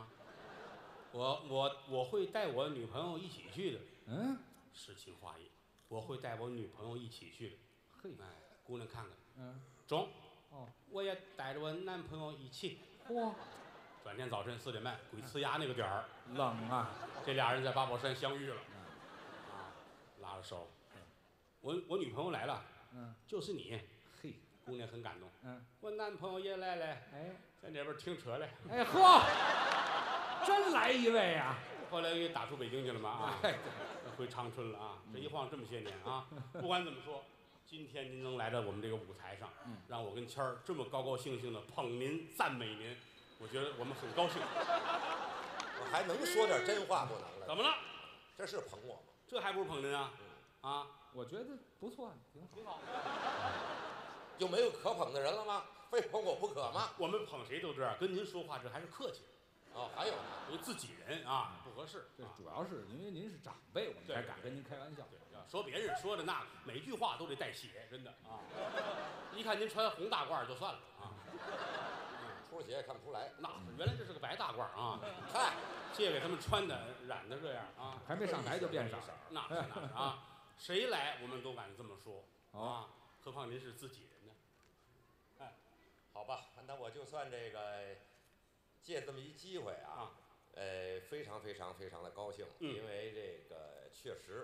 [SPEAKER 2] 我会带我女朋友一起去的。诗情画意，我会带我女朋友一起去的。姑娘看看，中， 我也带着我男朋友一起。
[SPEAKER 3] 嚯，
[SPEAKER 2] 转天早晨4点半，鬼呲牙那个点儿，
[SPEAKER 3] 冷啊！
[SPEAKER 2] 这俩人在八宝山相遇了，拉着手，我女朋友来了，就是你，
[SPEAKER 3] 嘿，
[SPEAKER 2] 姑娘很感动，我男朋友也来了，在那边停车嘞，
[SPEAKER 3] 嚯，真来一位啊！
[SPEAKER 2] 后来给打出北京去了嘛回长春了啊，这一晃这么些年啊，不管怎么说，今天您能来到我们这个舞台上，让我跟谦儿这么高高兴兴的捧您、赞美您，我觉得我们很高兴。
[SPEAKER 4] 我还能说点真话不能了？
[SPEAKER 2] 怎么了？
[SPEAKER 4] 这是捧我吗？
[SPEAKER 2] 这还不是捧您啊？啊，
[SPEAKER 3] 我觉得不错，挺好。
[SPEAKER 4] 就没有可捧的人了吗？非捧我不可吗？
[SPEAKER 2] 我们捧谁都这样，跟您说话这还是客气。
[SPEAKER 4] 还有呢，
[SPEAKER 2] 因为自己人啊，不合适。
[SPEAKER 3] 这主要是因为您是长辈，我们才敢跟您开玩笑。
[SPEAKER 2] 说别人说的那每句话都得带血，真的啊！一看您穿红大褂就算了啊，
[SPEAKER 4] 出血也看不出来。
[SPEAKER 2] 那原来这是个白大褂啊！
[SPEAKER 4] 嗨，
[SPEAKER 2] 借给他们穿的，染的这样啊，
[SPEAKER 3] 还没上台就变色
[SPEAKER 2] 儿，那是啊！谁来我们都敢这么说啊，何况您是自己人呢？哎，
[SPEAKER 4] 好吧，那我就算这个借这么一机会啊，非常非常非常的高兴，因为这个确实，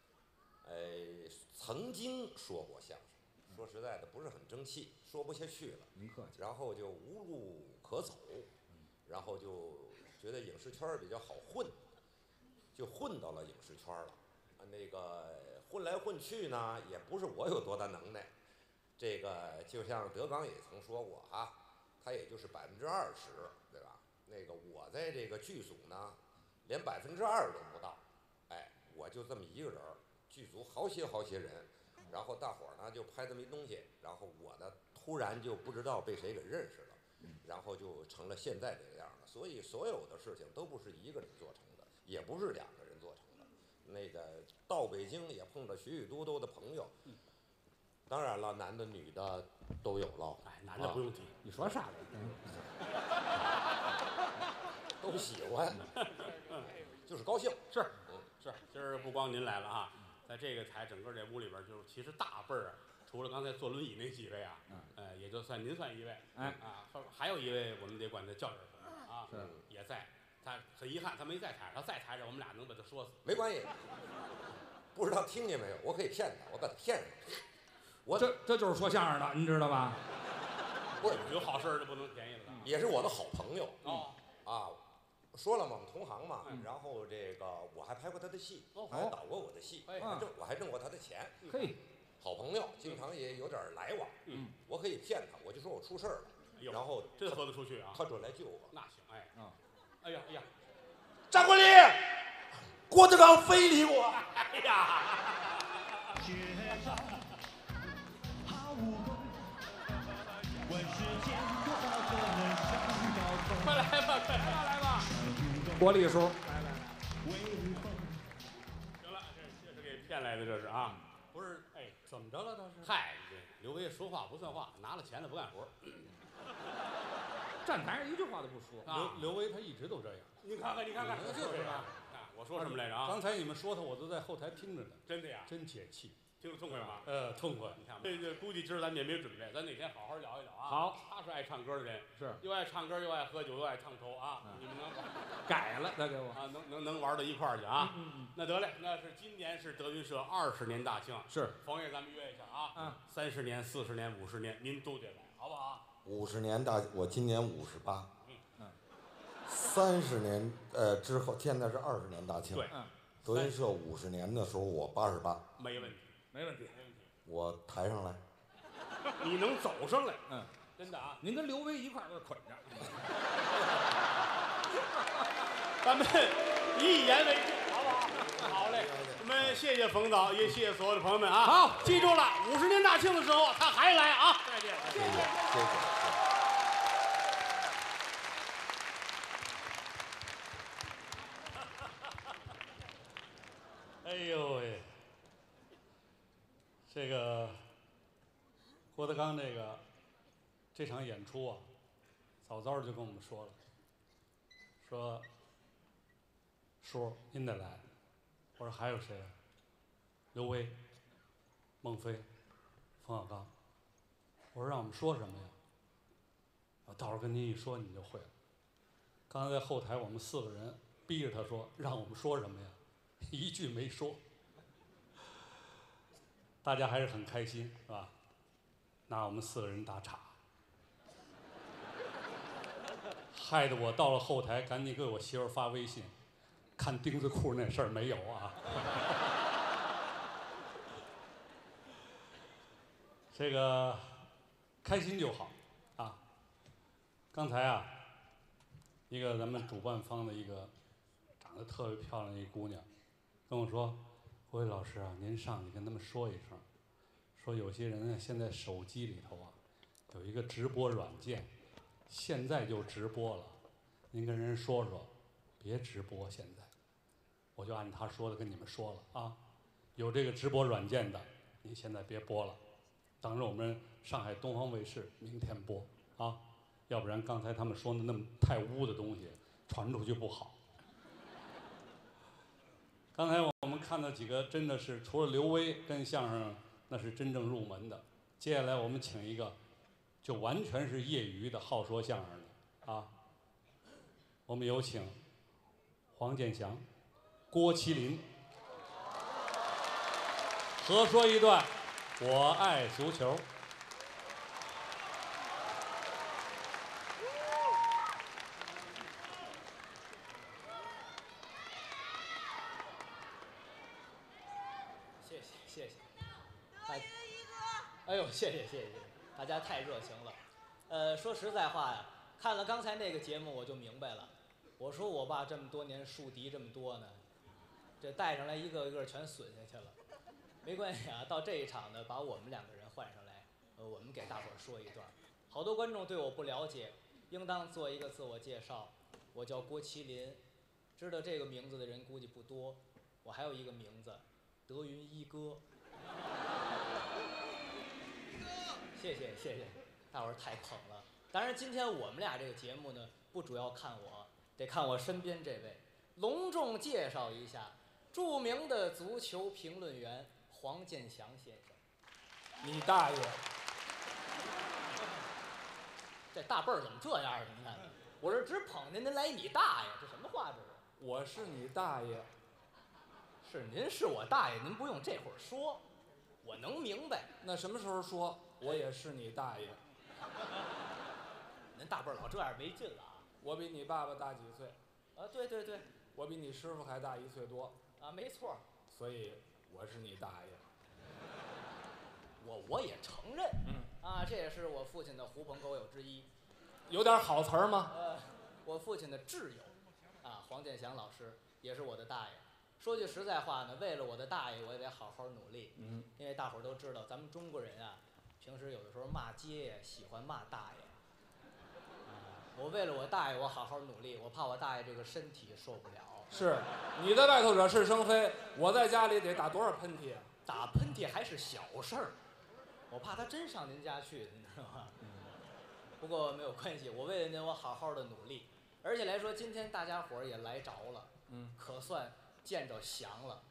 [SPEAKER 4] 曾经说过相声，说实在的不是很争气，说不下去了。
[SPEAKER 3] 您客气。
[SPEAKER 4] 然后就无路可走，然后就觉得影视圈比较好混，就混到了影视圈了。那个混来混去呢，也不是我有多大能耐，这个就像德刚也曾说过啊，他也就是20%，对吧？那个我在这个剧组呢，连2%都不到，我就这么一个人，剧组好些人，然后大伙儿呢就拍这么一东西，然后我呢突然就不知道被谁给认识了，然后就成了现在这个样了。所以所有的事情都不是一个人做成的，也不是2个人做成的。那个到北京也碰到许许多多的朋友，当然了，男的女的都有了。
[SPEAKER 2] 男的不用提，
[SPEAKER 3] 你说啥来？
[SPEAKER 4] 都喜欢，就是高兴。
[SPEAKER 2] 是，今儿不光您来了啊，在这个台整个这屋里边，就是其实大辈儿，除了刚才坐轮椅那几位啊，也就算您算一位，还有一位我们得管他叫人啊，也在。他很遗憾，他没在台上，他在台上，我们俩能把他说死。
[SPEAKER 4] 没关系，不知道听见没有？我可以骗他，我把他骗上去。
[SPEAKER 3] 这就是说相声的，您知道吧？
[SPEAKER 4] 不是
[SPEAKER 2] 有好事就不能便宜了。
[SPEAKER 4] 也是我的好朋友说了嘛，我们同行嘛。然后这个我还拍过他的戏，还导过我的戏，我还挣过他的钱。
[SPEAKER 3] 嘿，
[SPEAKER 4] 好朋友，经常也有点来往。我可以骗他，我就说我出事儿了，然后
[SPEAKER 2] 真喝得出去啊，
[SPEAKER 4] 他准来救我。
[SPEAKER 2] 那行，哎呀，
[SPEAKER 4] 张国立，郭德纲非礼我。
[SPEAKER 2] 哎呀，快来吧，
[SPEAKER 3] 国立叔，
[SPEAKER 2] 行了，这是给骗来的，这是啊，不是，
[SPEAKER 1] 怎么着了？倒是，
[SPEAKER 2] 嗨，刘维说话不算话，拿了钱了不干活。
[SPEAKER 3] 站台上一句话都不说。
[SPEAKER 1] 刘维他一直都这样。
[SPEAKER 2] 你看看，
[SPEAKER 1] 就是吧？
[SPEAKER 2] 我说什么来着啊？
[SPEAKER 1] 刚才你们说他，我都在后台听着呢。
[SPEAKER 2] 真的呀？
[SPEAKER 1] 真解气，
[SPEAKER 2] 听着痛快吗？
[SPEAKER 1] 痛快。
[SPEAKER 2] 你看吧，这估计今儿咱们也没准备，咱哪天好好聊一聊啊。
[SPEAKER 3] 好，
[SPEAKER 2] 他是爱唱歌的人，
[SPEAKER 3] 是
[SPEAKER 2] 又爱唱歌又爱喝酒又爱烫头啊。你们能
[SPEAKER 3] 改了，再给我
[SPEAKER 2] 啊，能玩到一块儿去啊？那得嘞，那是今年是德云社20年大庆，
[SPEAKER 3] 是
[SPEAKER 2] 冯爷咱们约一下啊。30年、40年、50年，您都得来，好不好
[SPEAKER 5] ？50年大，我今年58。30年之后，现在是20年大庆。
[SPEAKER 2] 对，
[SPEAKER 5] 德云社50年的时候，我88。
[SPEAKER 2] 没问题。
[SPEAKER 5] 我抬上来。
[SPEAKER 2] 你能走上来？真的啊。
[SPEAKER 3] 您跟刘维一块儿捆着。
[SPEAKER 2] 咱们以言为证，好不好？好嘞。我们谢谢冯导，也谢谢所有的朋友们啊。
[SPEAKER 3] 好，
[SPEAKER 2] 记住了，50年大庆的时候他还来啊。再见，
[SPEAKER 5] 谢谢。
[SPEAKER 1] 哎呦喂，这个郭德纲这场演出啊，早早就跟我们说了，说叔您得来。我说还有谁啊？刘维、孟非、冯小刚。
[SPEAKER 6] 我说让我们说什么呀？我到时候跟您一说，你就会了。刚才在后台我们4个人逼着他说让我们说什么呀，一句没说。大家还是很开心，是吧？拿我们4个人打岔，害得我到了后台赶紧给我媳妇发微信，看钉子裤那事儿没有啊？这个开心就好啊。刚才啊，一个咱们主办方的一个长得特别漂亮的一姑娘跟我说：“胡伟老师啊，您上去跟他们说一声，说有些人呢现在手机里头啊有一个直播软件，现在就直播了，您跟人说说，别直播现在。”我就按他说的跟你们说了啊，有这个直播软件的，您现在别播了。等着我们上海东方卫视明天播啊，要不然刚才他们说的那么太污的东西传出去不好。刚才我们看到几个真的是除了刘威跟相声那是真正入门的，接下来我们请一个就完全是业余的好说相声的啊，我们有请黄健翔、郭麒麟合说一段我爱足球。
[SPEAKER 7] 谢谢，哎呦，谢谢，大家太热情了。说实在话呀，看了刚才那个节目我就明白了。我说我爸这么多年树敌这么多呢，这带上来一个个全损下去了。没关系啊，到这一场呢，把我们2个人换上来，我们给大伙儿说一段。好多观众对我不了解，应当做一个自我介绍。我叫郭麒麟，知道这个名字的人估计不多。我还有一个名字，德云一哥。谢谢，大伙儿太捧了。当然，今天我们俩这个节目呢，不主要看我，得看我身边这位。隆重介绍一下，著名的足球评论员黄健翔先生。
[SPEAKER 3] 你大爷！
[SPEAKER 7] 这大辈儿怎么这样呢？您看，我这只捧您，您来你大爷，这什么话这是？
[SPEAKER 3] 我是你大爷。
[SPEAKER 7] 是您是我大爷，您不用这会儿说，我能明白。
[SPEAKER 3] 那什么时候说我也是你大爷？
[SPEAKER 7] 您大辈儿老这样没劲了啊！
[SPEAKER 3] 我比你爸爸大几岁？
[SPEAKER 7] 啊，对，
[SPEAKER 3] 我比你师傅还大1岁多。
[SPEAKER 7] 啊，没错。
[SPEAKER 3] 所以我是你大爷。
[SPEAKER 7] 我也承认，啊，这也是我父亲的狐朋狗友之一。
[SPEAKER 3] 有点好词儿吗？
[SPEAKER 7] 我父亲的挚友，啊，黄健翔老师也是我的大爷。说句实在话呢，为了我的大爷，我也得好好努力。因为大伙儿都知道，咱们中国人啊，平时有的时候骂街呀，喜欢骂大爷。我为了我大爷，我好好努力，我怕我大爷这个身体受不了。
[SPEAKER 3] 是，你在外头惹是生非，我在家里得打多少喷嚏啊？
[SPEAKER 7] 打喷嚏还是小事儿，我怕他真上您家去，你知道吗？不过没有关系，我为了您，我好好的努力。而且来说，今天大家伙儿也来着了，可算见着翔了。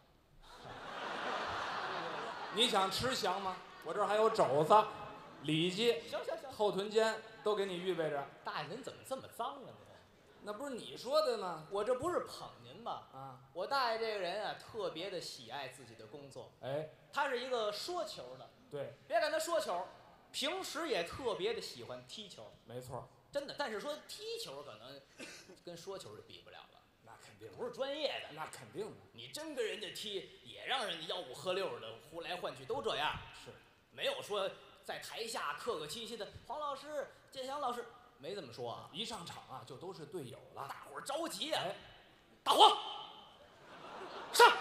[SPEAKER 3] 你想吃翔吗？我这儿还有肘子、里脊、
[SPEAKER 7] 行，
[SPEAKER 3] 后臀尖都给你预备着。
[SPEAKER 7] 大爷，您怎么这么脏啊？
[SPEAKER 3] 那不是你说的吗？
[SPEAKER 7] 我这不是捧您吗？
[SPEAKER 3] 啊，
[SPEAKER 7] 我大爷这个人啊，特别的喜爱自己的工作。
[SPEAKER 3] 哎，
[SPEAKER 7] 他是一个说球的。
[SPEAKER 3] 对，
[SPEAKER 7] 别看他说球，平时也特别的喜欢踢球。
[SPEAKER 3] 没错，
[SPEAKER 7] 真的。但是说踢球可能跟说球是比不了了。
[SPEAKER 3] 那肯定
[SPEAKER 7] 不是专业的。
[SPEAKER 3] 那肯定的。
[SPEAKER 7] 你真跟人家踢，也让人家吆五喝六的，呼来唤去都这样。
[SPEAKER 3] 是，
[SPEAKER 7] 没有说在台下客客气气的，黄老师、健翔老师没这么说啊。
[SPEAKER 3] 一上场啊，就都是队友了，
[SPEAKER 7] 大伙儿着急啊！
[SPEAKER 3] 哎，
[SPEAKER 7] 大黄上，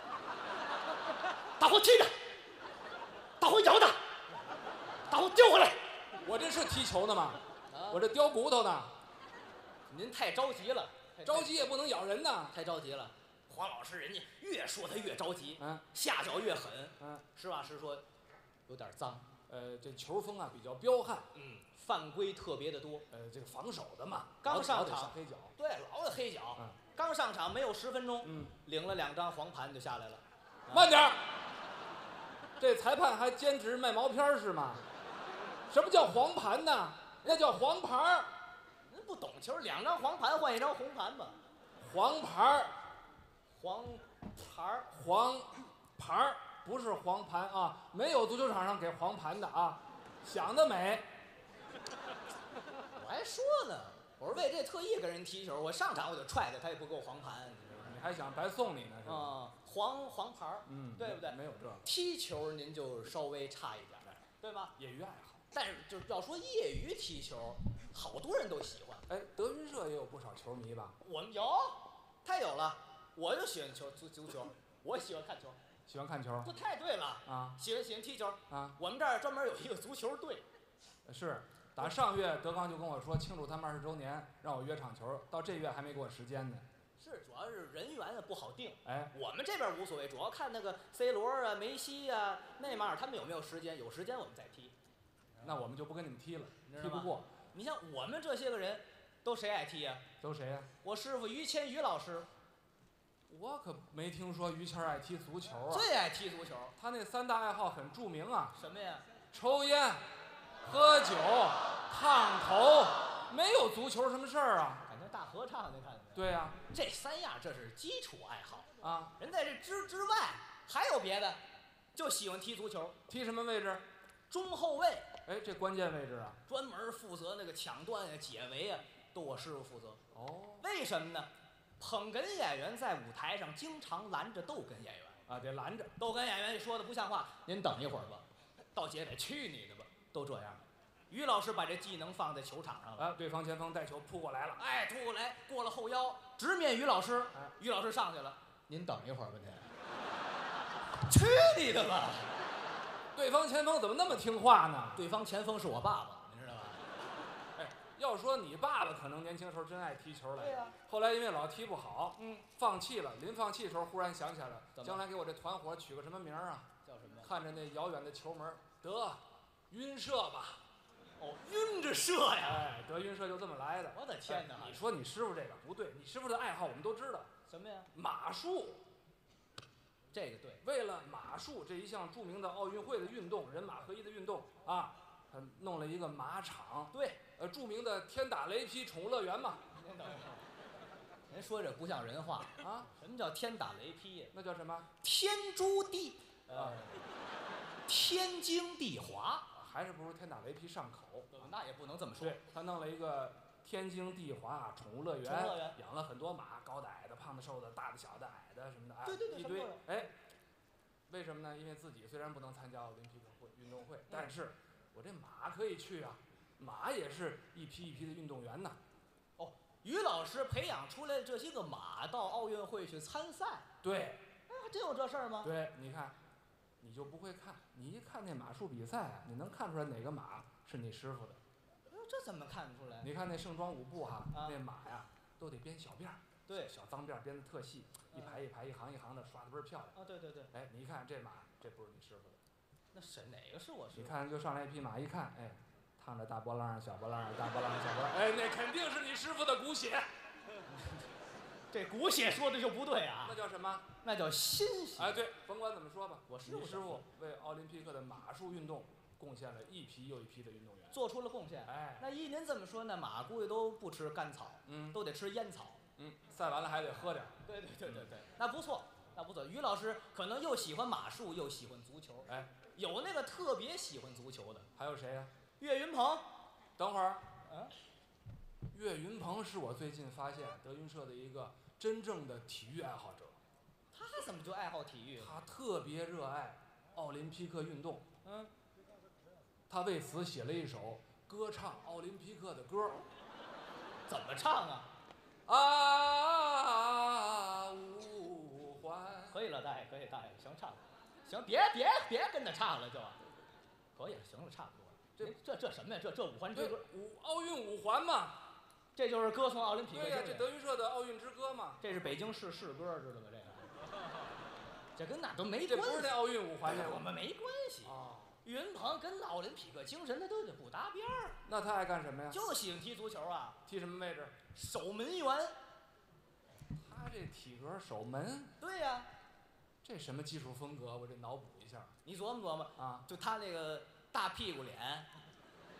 [SPEAKER 7] 大黄踢着，大黄咬他，大黄丢回来。
[SPEAKER 3] 我这是踢球呢吗？我这叼骨头呢。
[SPEAKER 7] 您太着急了，
[SPEAKER 3] 着急也不能咬人呐。
[SPEAKER 7] 太着急了。黄老师人家越说他越着急，
[SPEAKER 3] 嗯，
[SPEAKER 7] 下脚越狠，
[SPEAKER 3] 嗯，
[SPEAKER 7] 实话实说，有点脏。
[SPEAKER 3] 这球风啊比较彪悍，
[SPEAKER 7] 犯规特别的多。
[SPEAKER 3] 这个防守的嘛，
[SPEAKER 7] 刚上场
[SPEAKER 3] 黑脚，
[SPEAKER 7] 对，老有黑脚。刚上场没有10分钟，领了2张黄盘就下来了。
[SPEAKER 3] 慢点儿，这裁判还兼职卖毛片是吗？ 什么叫黄盘呢？那叫黄牌儿。
[SPEAKER 7] 您不懂球，2张黄盘换1张红盘嘛。
[SPEAKER 3] 黄牌儿，
[SPEAKER 7] 黄牌儿，
[SPEAKER 3] 黄牌儿不是黄盘啊，没有足球场上给黄盘的啊，想得美。
[SPEAKER 7] 我还说呢，我说为这特意跟人踢球，我上场我就踹他，他也不给我黄盘，你知道吗？
[SPEAKER 3] 你还想白送你呢是吧？
[SPEAKER 7] 啊，黄牌儿，对不对？
[SPEAKER 3] 没有这个
[SPEAKER 7] 踢球您就稍微差一点，对吧？
[SPEAKER 3] 业余爱好。
[SPEAKER 7] 但是就是要说业余踢球，好多人都喜欢。
[SPEAKER 3] 哎，德云社也有不少球迷吧？
[SPEAKER 7] 我们有，太有了，我就喜欢足球，我喜欢看球。
[SPEAKER 3] 喜欢看球？
[SPEAKER 7] 这太对了
[SPEAKER 3] 啊！
[SPEAKER 7] 喜欢踢球
[SPEAKER 3] 啊！
[SPEAKER 7] 我们这儿专门有一个足球队。
[SPEAKER 3] 是，打上月德刚就跟我说庆祝他们20周年，让我约场球，到这月还没给我时间呢。
[SPEAKER 7] 是，主要是人员不好定。
[SPEAKER 3] 哎，
[SPEAKER 7] 我们这边无所谓，主要看那个 C 罗啊、梅西啊、内马尔他们有没有时间，有时间我们再踢。
[SPEAKER 3] 那我们就不跟你们踢了，
[SPEAKER 7] 踢
[SPEAKER 3] 不过。
[SPEAKER 7] 你像我们这些个人，都谁爱踢呀？
[SPEAKER 3] 都谁呀？
[SPEAKER 7] 我师傅于谦于老师。
[SPEAKER 3] 我可没听说于谦爱踢足球啊。
[SPEAKER 7] 最爱踢足球。
[SPEAKER 3] 他那3大爱好很著名啊。
[SPEAKER 7] 什么呀？
[SPEAKER 3] 抽烟、喝酒、烫头，没有足球什么事儿啊？
[SPEAKER 7] 感觉大合唱，你看见没？
[SPEAKER 3] 对呀，
[SPEAKER 7] 这3样这是基础爱好
[SPEAKER 3] 啊。
[SPEAKER 7] 人在这之外还有别的，就喜欢踢足球。
[SPEAKER 3] 踢什么位置？
[SPEAKER 7] 中后卫。
[SPEAKER 3] 哎，这关键位置啊。
[SPEAKER 7] 专门负责那个抢断呀、解围呀，都我师傅负责。
[SPEAKER 3] 哦。
[SPEAKER 7] 为什么呢？捧哏演员在舞台上经常拦着逗哏演员
[SPEAKER 3] 啊，得拦着。
[SPEAKER 7] 逗哏演员说的不像话，您等一会儿吧，到结尾去你的吧，都这样。于老师把这技能放在球场上了。
[SPEAKER 3] 啊，对方前锋带球扑过来了，
[SPEAKER 7] 哎，扑过来，过了后腰，直面于老师。哎，于老师上去了，您等一会儿吧，您。去你的吧！
[SPEAKER 3] 对方前锋怎么那么听话呢？
[SPEAKER 7] 对方前锋是我爸爸，你知道吧？
[SPEAKER 3] 哎，要说你爸爸可能年轻时候真爱踢球来。
[SPEAKER 7] 对呀。
[SPEAKER 3] 后来因为老踢不好，放弃了。临放弃的时候，忽然想起来了，将来给我这团伙取个什么名啊？
[SPEAKER 7] 叫什么？
[SPEAKER 3] 看着那遥远的球门，得云社吧。
[SPEAKER 7] 哦，晕着射呀！
[SPEAKER 3] 哎，德云社就这么来的。
[SPEAKER 7] 我的天哪！
[SPEAKER 3] 你说你师傅这个不对，你师傅的爱好我们都知道。
[SPEAKER 7] 什么呀？
[SPEAKER 3] 马术。
[SPEAKER 7] 这个对。
[SPEAKER 3] 为了马术这一项著名的奥运会的运动，人马合一的运动啊，他弄了一个马场。
[SPEAKER 7] 对。
[SPEAKER 3] 著名的天打雷劈宠物乐园嘛。
[SPEAKER 7] 您等一会儿。您说这不像人话啊！什么叫天打雷劈呀？
[SPEAKER 3] 那叫什么？
[SPEAKER 7] 天诛地天经地华，
[SPEAKER 3] 还是不如天打雷劈上口。
[SPEAKER 7] 那也不能这么说。
[SPEAKER 3] 对，他弄了一个天经地华宠物乐园，养了很多马，高的、矮的、胖的、瘦的、大的、小的、矮的什么的，
[SPEAKER 7] 对，
[SPEAKER 3] 一堆。哎，为什么呢？因为自己虽然不能参加奥林匹克运动会，但是我这马可以去啊，马也是一批一批的运动员呢。
[SPEAKER 7] 哦，于老师培养出来这些个马到奥运会去参赛。
[SPEAKER 3] 对。
[SPEAKER 7] 哎，还真有这事儿吗？
[SPEAKER 3] 对，你看，你就不会看，你一看那马术比赛啊，你能看出来哪个马是你师傅的。
[SPEAKER 7] 这怎么看得出来？
[SPEAKER 3] 你看那盛装舞步哈，那马呀都得编小辫儿，
[SPEAKER 7] 对，
[SPEAKER 3] 小脏辫儿编得特细，一排一排、一行一行的，刷得倍儿漂亮。
[SPEAKER 7] 啊，对。
[SPEAKER 3] 哎，你一看这马，这不是你师傅的。
[SPEAKER 7] 那是哪个是我师傅？
[SPEAKER 3] 你看，就上来一匹马，一看，哎，烫着大波浪、小波浪、大波浪、小波浪，哎，那肯定是你师傅的骨血。
[SPEAKER 7] 这骨血说的就不对啊。
[SPEAKER 3] 那叫什么？
[SPEAKER 7] 那叫心血。
[SPEAKER 3] 哎，对，甭管怎么说吧，
[SPEAKER 7] 我师
[SPEAKER 3] 傅为奥林匹克的马术运动贡献了一批又一批的运动员，
[SPEAKER 7] 做出了贡献。
[SPEAKER 3] 哎，
[SPEAKER 7] 那依您这么说，那马估计都不吃干草，都得吃烟草。
[SPEAKER 3] 赛完了还得喝点。
[SPEAKER 7] 对，那不错，那不错。于老师可能又喜欢马术，又喜欢足球。
[SPEAKER 3] 哎，
[SPEAKER 7] 有那个特别喜欢足球的，
[SPEAKER 3] 还有谁呀？
[SPEAKER 7] 岳云鹏。
[SPEAKER 3] 等会儿。岳云鹏是我最近发现德云社的一个真正的体育爱好者。
[SPEAKER 7] 他怎么就爱好体育？
[SPEAKER 3] 他特别热爱奥林匹克运动。他为此写了一首歌唱奥林匹克的歌。
[SPEAKER 7] 怎么唱啊？
[SPEAKER 3] 五环。
[SPEAKER 7] 可以了，大爷，可以，行，唱。行，别跟他唱了，就。可以了，行了，差不多了。这什么呀？这五环之歌。
[SPEAKER 3] 奥运五环嘛。
[SPEAKER 7] 这就是歌颂奥林匹克。
[SPEAKER 3] 对呀，这德云社的奥运之歌嘛。
[SPEAKER 7] 这是北京市市歌，知道吗？这跟哪都没关系。
[SPEAKER 3] 这不是那奥运五环，
[SPEAKER 7] 我们没关系。岳云鹏跟奥林匹克精神他都得不搭边儿。
[SPEAKER 3] 那他爱干什么呀？
[SPEAKER 7] 就喜欢踢足球啊。
[SPEAKER 3] 踢什么位置？
[SPEAKER 7] 守门员。
[SPEAKER 3] 他这体格守门。
[SPEAKER 7] 对呀。
[SPEAKER 3] 这什么技术风格？我这脑补一下。
[SPEAKER 7] 你琢磨琢磨啊，就他那个大屁股脸，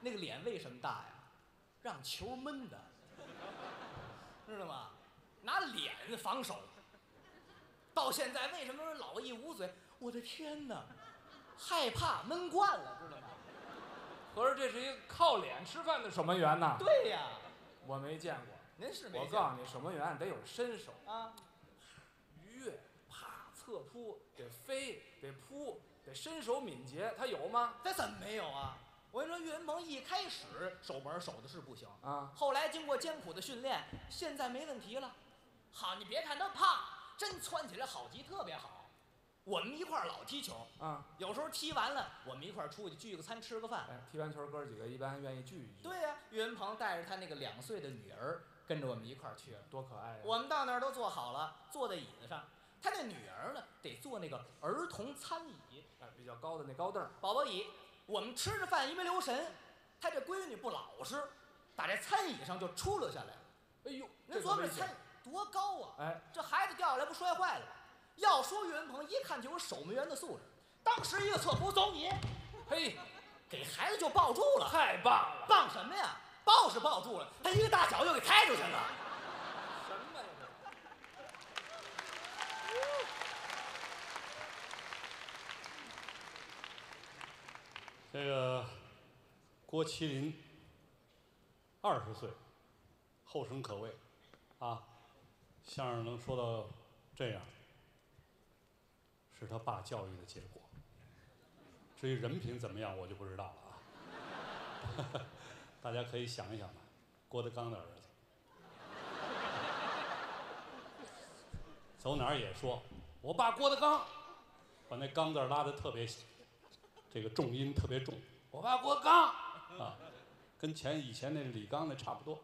[SPEAKER 7] 那个脸为什么大呀？让球闷的，知道吗？拿脸防守。到现在为什么说老一捂嘴？我的天哪，害怕闷惯了，知道吗？
[SPEAKER 3] 合着这是一个靠脸吃饭的守门员呐？
[SPEAKER 7] 对呀，
[SPEAKER 3] 我没见过。
[SPEAKER 7] 您是没见过。
[SPEAKER 3] 我告诉你，守门员得有身手
[SPEAKER 7] 啊，
[SPEAKER 3] 跃、啪、侧扑，得飞，得扑，得身手敏捷，他有吗？
[SPEAKER 7] 这怎么没有啊？我跟你说，岳云鹏一开始守门守的是不行
[SPEAKER 3] 啊，
[SPEAKER 7] 后来经过艰苦的训练，现在没问题了。好，你别看他胖，真窜起来好极，特别好。我们一块儿老踢球
[SPEAKER 3] 啊，
[SPEAKER 7] 有时候踢完了，我们一块儿出去聚个餐，吃个饭。
[SPEAKER 3] 哎，踢完球哥几个一般愿意聚一聚。
[SPEAKER 7] 对呀，岳云鹏带着他那个2岁的女儿跟着我们一块儿去了，
[SPEAKER 3] 多可爱呀！
[SPEAKER 7] 我们到那儿都坐好了，坐在椅子上。他那女儿呢，得坐那个儿童餐椅，
[SPEAKER 3] 哎，比较高的那高凳，
[SPEAKER 7] 宝宝椅。我们吃着饭一没留神，他这闺女不老实，打这餐椅上就出了下来。
[SPEAKER 3] 哎呦，
[SPEAKER 7] 您琢磨这餐椅多高啊！
[SPEAKER 3] 哎，
[SPEAKER 7] 这孩子掉下来不摔坏了？要说岳云鹏一看就有守门员的素质，当时一个侧扑走你，
[SPEAKER 3] 嘿，
[SPEAKER 7] 给孩子就抱住了。
[SPEAKER 3] 太棒了！
[SPEAKER 7] 棒什么呀？抱是抱住了，他一个大脚就给开出去了。
[SPEAKER 3] 什么呀
[SPEAKER 6] 这个郭麒麟20岁，后生可畏，啊，相声能说到这样，是他爸教育的结果。至于人品怎么样，我就不知道了啊。大家可以想一想吧，郭德纲的儿子，走哪儿也说我爸郭德纲，把那“纲”字拉得特别这个重音特别重，我爸郭德纲啊，跟以前那李刚那差不多。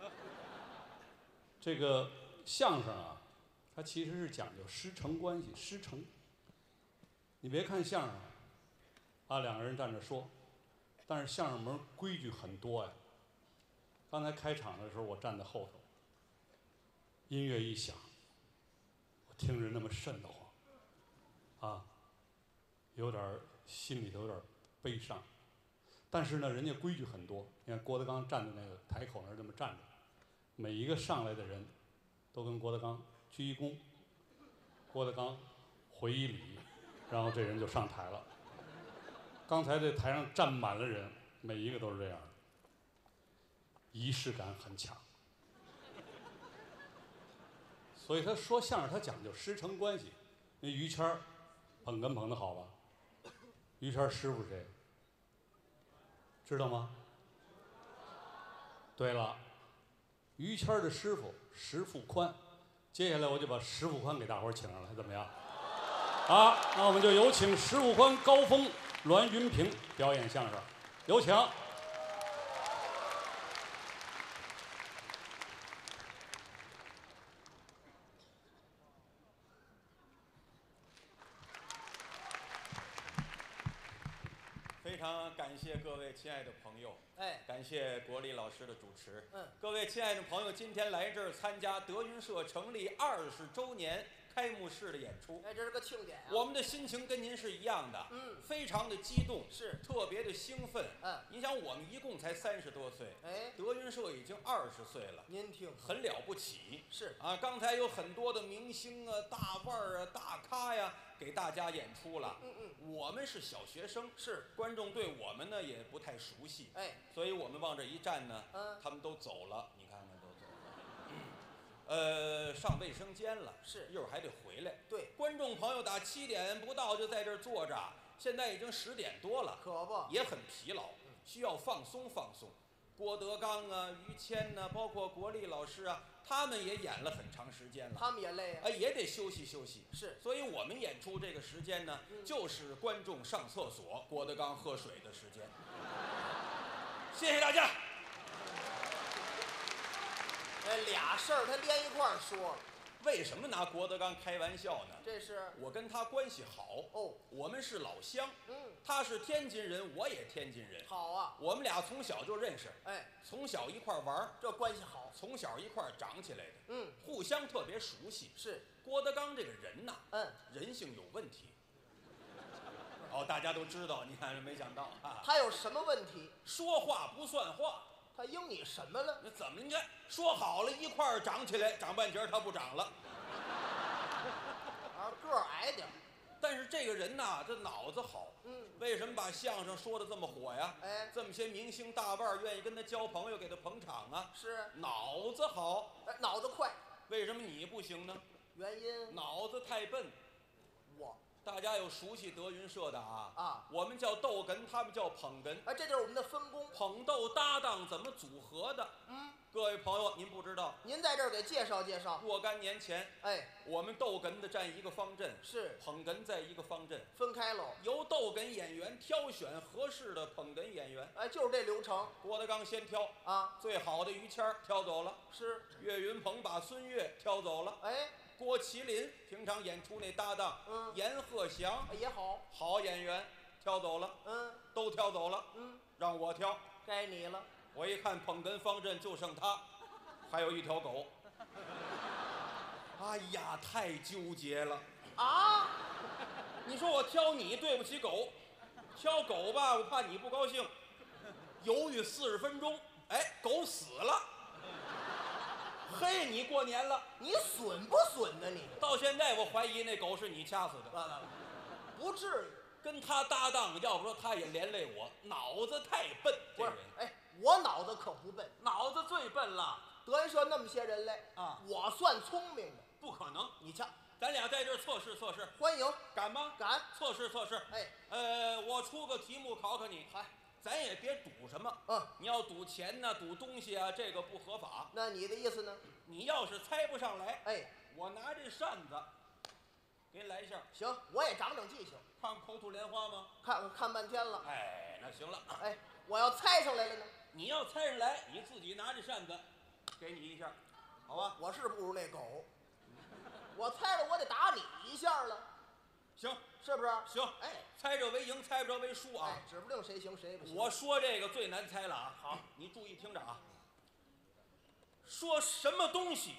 [SPEAKER 6] 这个相声啊，它其实是讲究师承关系，师承。你别看相声啊，两个人站着说，但是相声门规矩很多呀。刚才开场的时候，我站在后头，音乐一响，我听着那么瘆得慌，啊，有点心里头有点悲伤。但是呢，人家规矩很多。你看郭德纲站在那个台口那儿这么站着，每一个上来的人都跟郭德纲鞠一躬，郭德纲回一礼，然后这人就上台了。刚才这台上站满了人，每一个都是这样的，仪式感很强。所以他说相声他讲究师承关系。那于谦儿捧哏捧得好吧？于谦儿师傅谁？知道吗？对了，于谦儿的师傅石富宽。接下来我就把石富宽给大伙儿请上来，怎么样？好，那我们就有请石富宽、高峰、栾云平表演相声，有请。
[SPEAKER 8] 非常感谢各位亲爱的朋友，感谢国立老师的主持。各位亲爱的朋友，今天来这儿参加德云社成立20周年开幕式的演出，
[SPEAKER 7] 这是个庆典啊！
[SPEAKER 8] 我们的心情跟您是一样的，非常的激动，
[SPEAKER 7] 是
[SPEAKER 8] 特别的兴奋。您想我们一共才30多岁，德云社已经20岁了，
[SPEAKER 7] 您听，
[SPEAKER 8] 很了不起。
[SPEAKER 7] 是
[SPEAKER 8] 啊，刚才有很多的明星啊、大腕儿啊、大咖呀，给大家演出了。我们是小学生，
[SPEAKER 7] 是
[SPEAKER 8] 观众对我们呢也不太熟悉，所以我们往这一站呢，他们都走了，你看看都走了。上卫生间了，
[SPEAKER 7] 是
[SPEAKER 8] 一会儿还得回来。
[SPEAKER 7] 对，
[SPEAKER 8] 观众朋友打7点不到就在这儿坐着，现在已经10点多了，
[SPEAKER 7] 可不
[SPEAKER 8] 也很疲劳，需要放松放松。郭德纲啊、于谦呐、包括国立老师啊，他们也演了很长时间了，
[SPEAKER 7] 他们也累啊，
[SPEAKER 8] 也得休息休息。
[SPEAKER 7] 是，
[SPEAKER 8] 所以我们演出这个时间呢，就是观众上厕所、郭德纲喝水的时间。谢谢大家。
[SPEAKER 7] 俩事儿他连一块儿说了。
[SPEAKER 8] 为什么拿郭德纲开玩笑呢？
[SPEAKER 7] 这是
[SPEAKER 8] 我跟他关系好
[SPEAKER 7] 哦，
[SPEAKER 8] 我们是老乡。他是天津人，我也天津人。
[SPEAKER 7] 好啊，
[SPEAKER 8] 我们俩从小就认识，从小一块玩，
[SPEAKER 7] 这关系好。
[SPEAKER 8] 从小一块长起来的，互相特别熟悉。
[SPEAKER 7] 是
[SPEAKER 8] 郭德纲这个人呐，
[SPEAKER 7] 人
[SPEAKER 8] 性有问题。 哦，大家都知道，你看没想到啊。
[SPEAKER 9] 他有什么问题？
[SPEAKER 8] 说话不算话。
[SPEAKER 9] 他应你什么了？
[SPEAKER 8] 那怎么？你看说好了一块儿长起来，长半截他不长了。
[SPEAKER 9] 个儿矮点。
[SPEAKER 8] 但是这个人呐，这脑子好。为什么把相声说的这么火呀？
[SPEAKER 9] 哎，
[SPEAKER 8] 这么些明星大腕愿意跟他交朋友，给他捧场啊。
[SPEAKER 9] 是。
[SPEAKER 8] 脑子好。
[SPEAKER 9] 哎，脑子快。
[SPEAKER 8] 为什么你不行呢？
[SPEAKER 9] 原因？
[SPEAKER 8] 脑子太笨。大家有熟悉德云社的啊？我们叫逗哏，他们叫捧哏。
[SPEAKER 9] 哎，这就是我们的分工。
[SPEAKER 8] 捧逗搭档怎么组合的？各位朋友，您不知道。
[SPEAKER 9] 您在这儿给介绍介绍。
[SPEAKER 8] 若干年前，
[SPEAKER 9] 哎，
[SPEAKER 8] 我们逗哏的站一个方阵，
[SPEAKER 9] 是
[SPEAKER 8] 捧哏在一个方阵，
[SPEAKER 9] 分开喽。
[SPEAKER 8] 由逗哏演员挑选合适的捧哏演员。
[SPEAKER 9] 哎，就是这流程。
[SPEAKER 8] 郭德纲先挑
[SPEAKER 9] 啊，
[SPEAKER 8] 最好的于谦儿挑走了。
[SPEAKER 9] 是。
[SPEAKER 8] 岳云鹏把孙越挑走了。
[SPEAKER 9] 哎。
[SPEAKER 8] 郭麒麟平常演出那搭档，阎鹤祥
[SPEAKER 9] 也好，
[SPEAKER 8] 好演员，挑走了，都挑走了，让我挑，
[SPEAKER 9] 该你了。
[SPEAKER 8] 我一看捧哏方阵就剩他，还有一条狗。哎呀，太纠结了
[SPEAKER 9] 啊！
[SPEAKER 8] 你说我挑你对不起狗，挑狗吧，我怕你不高兴，犹豫40分钟，哎，狗死了。嘿，你过年了，
[SPEAKER 9] 你损不损呢？你
[SPEAKER 8] 到现在我怀疑那狗是你掐死的，
[SPEAKER 9] 不至于。
[SPEAKER 8] 跟他搭档，要不说他也连累我，脑子太笨。这人，
[SPEAKER 9] 哎，我脑子可不笨，
[SPEAKER 8] 脑子最笨了。
[SPEAKER 9] 德云社那么些人来
[SPEAKER 8] 啊，
[SPEAKER 9] 我算聪明的。
[SPEAKER 8] 不可能，
[SPEAKER 9] 你瞧，
[SPEAKER 8] 咱俩在这儿测试测试，
[SPEAKER 9] 欢迎，
[SPEAKER 8] 敢吗？
[SPEAKER 9] 敢，
[SPEAKER 8] 测试测试。
[SPEAKER 9] 哎，
[SPEAKER 8] 我出个题目考考你。
[SPEAKER 9] 嗨。
[SPEAKER 8] 咱也别赌什么，你要赌钱呢，赌东西啊，这个不合法。
[SPEAKER 9] 那你的意思呢？
[SPEAKER 8] 你要是猜不上来，
[SPEAKER 9] 哎，
[SPEAKER 8] 我拿这扇子给你来一下。
[SPEAKER 9] 行，我也长长记性。
[SPEAKER 8] 看口吐莲花吗？
[SPEAKER 9] 看半天了。
[SPEAKER 8] 哎，那行了。
[SPEAKER 9] 哎，我要猜上来了呢？
[SPEAKER 8] 你要猜上来，你自己拿着扇子，给你一下，好吧？
[SPEAKER 9] 我是不如那狗，我猜了我得打你一下了。
[SPEAKER 8] 行，
[SPEAKER 9] 是不是？
[SPEAKER 8] 行，
[SPEAKER 9] 哎，
[SPEAKER 8] 猜着为赢，猜不着为输啊！
[SPEAKER 9] 哎，指不定谁行谁不行。
[SPEAKER 8] 我说这个最难猜了啊！好，你注意听着啊。说什么东西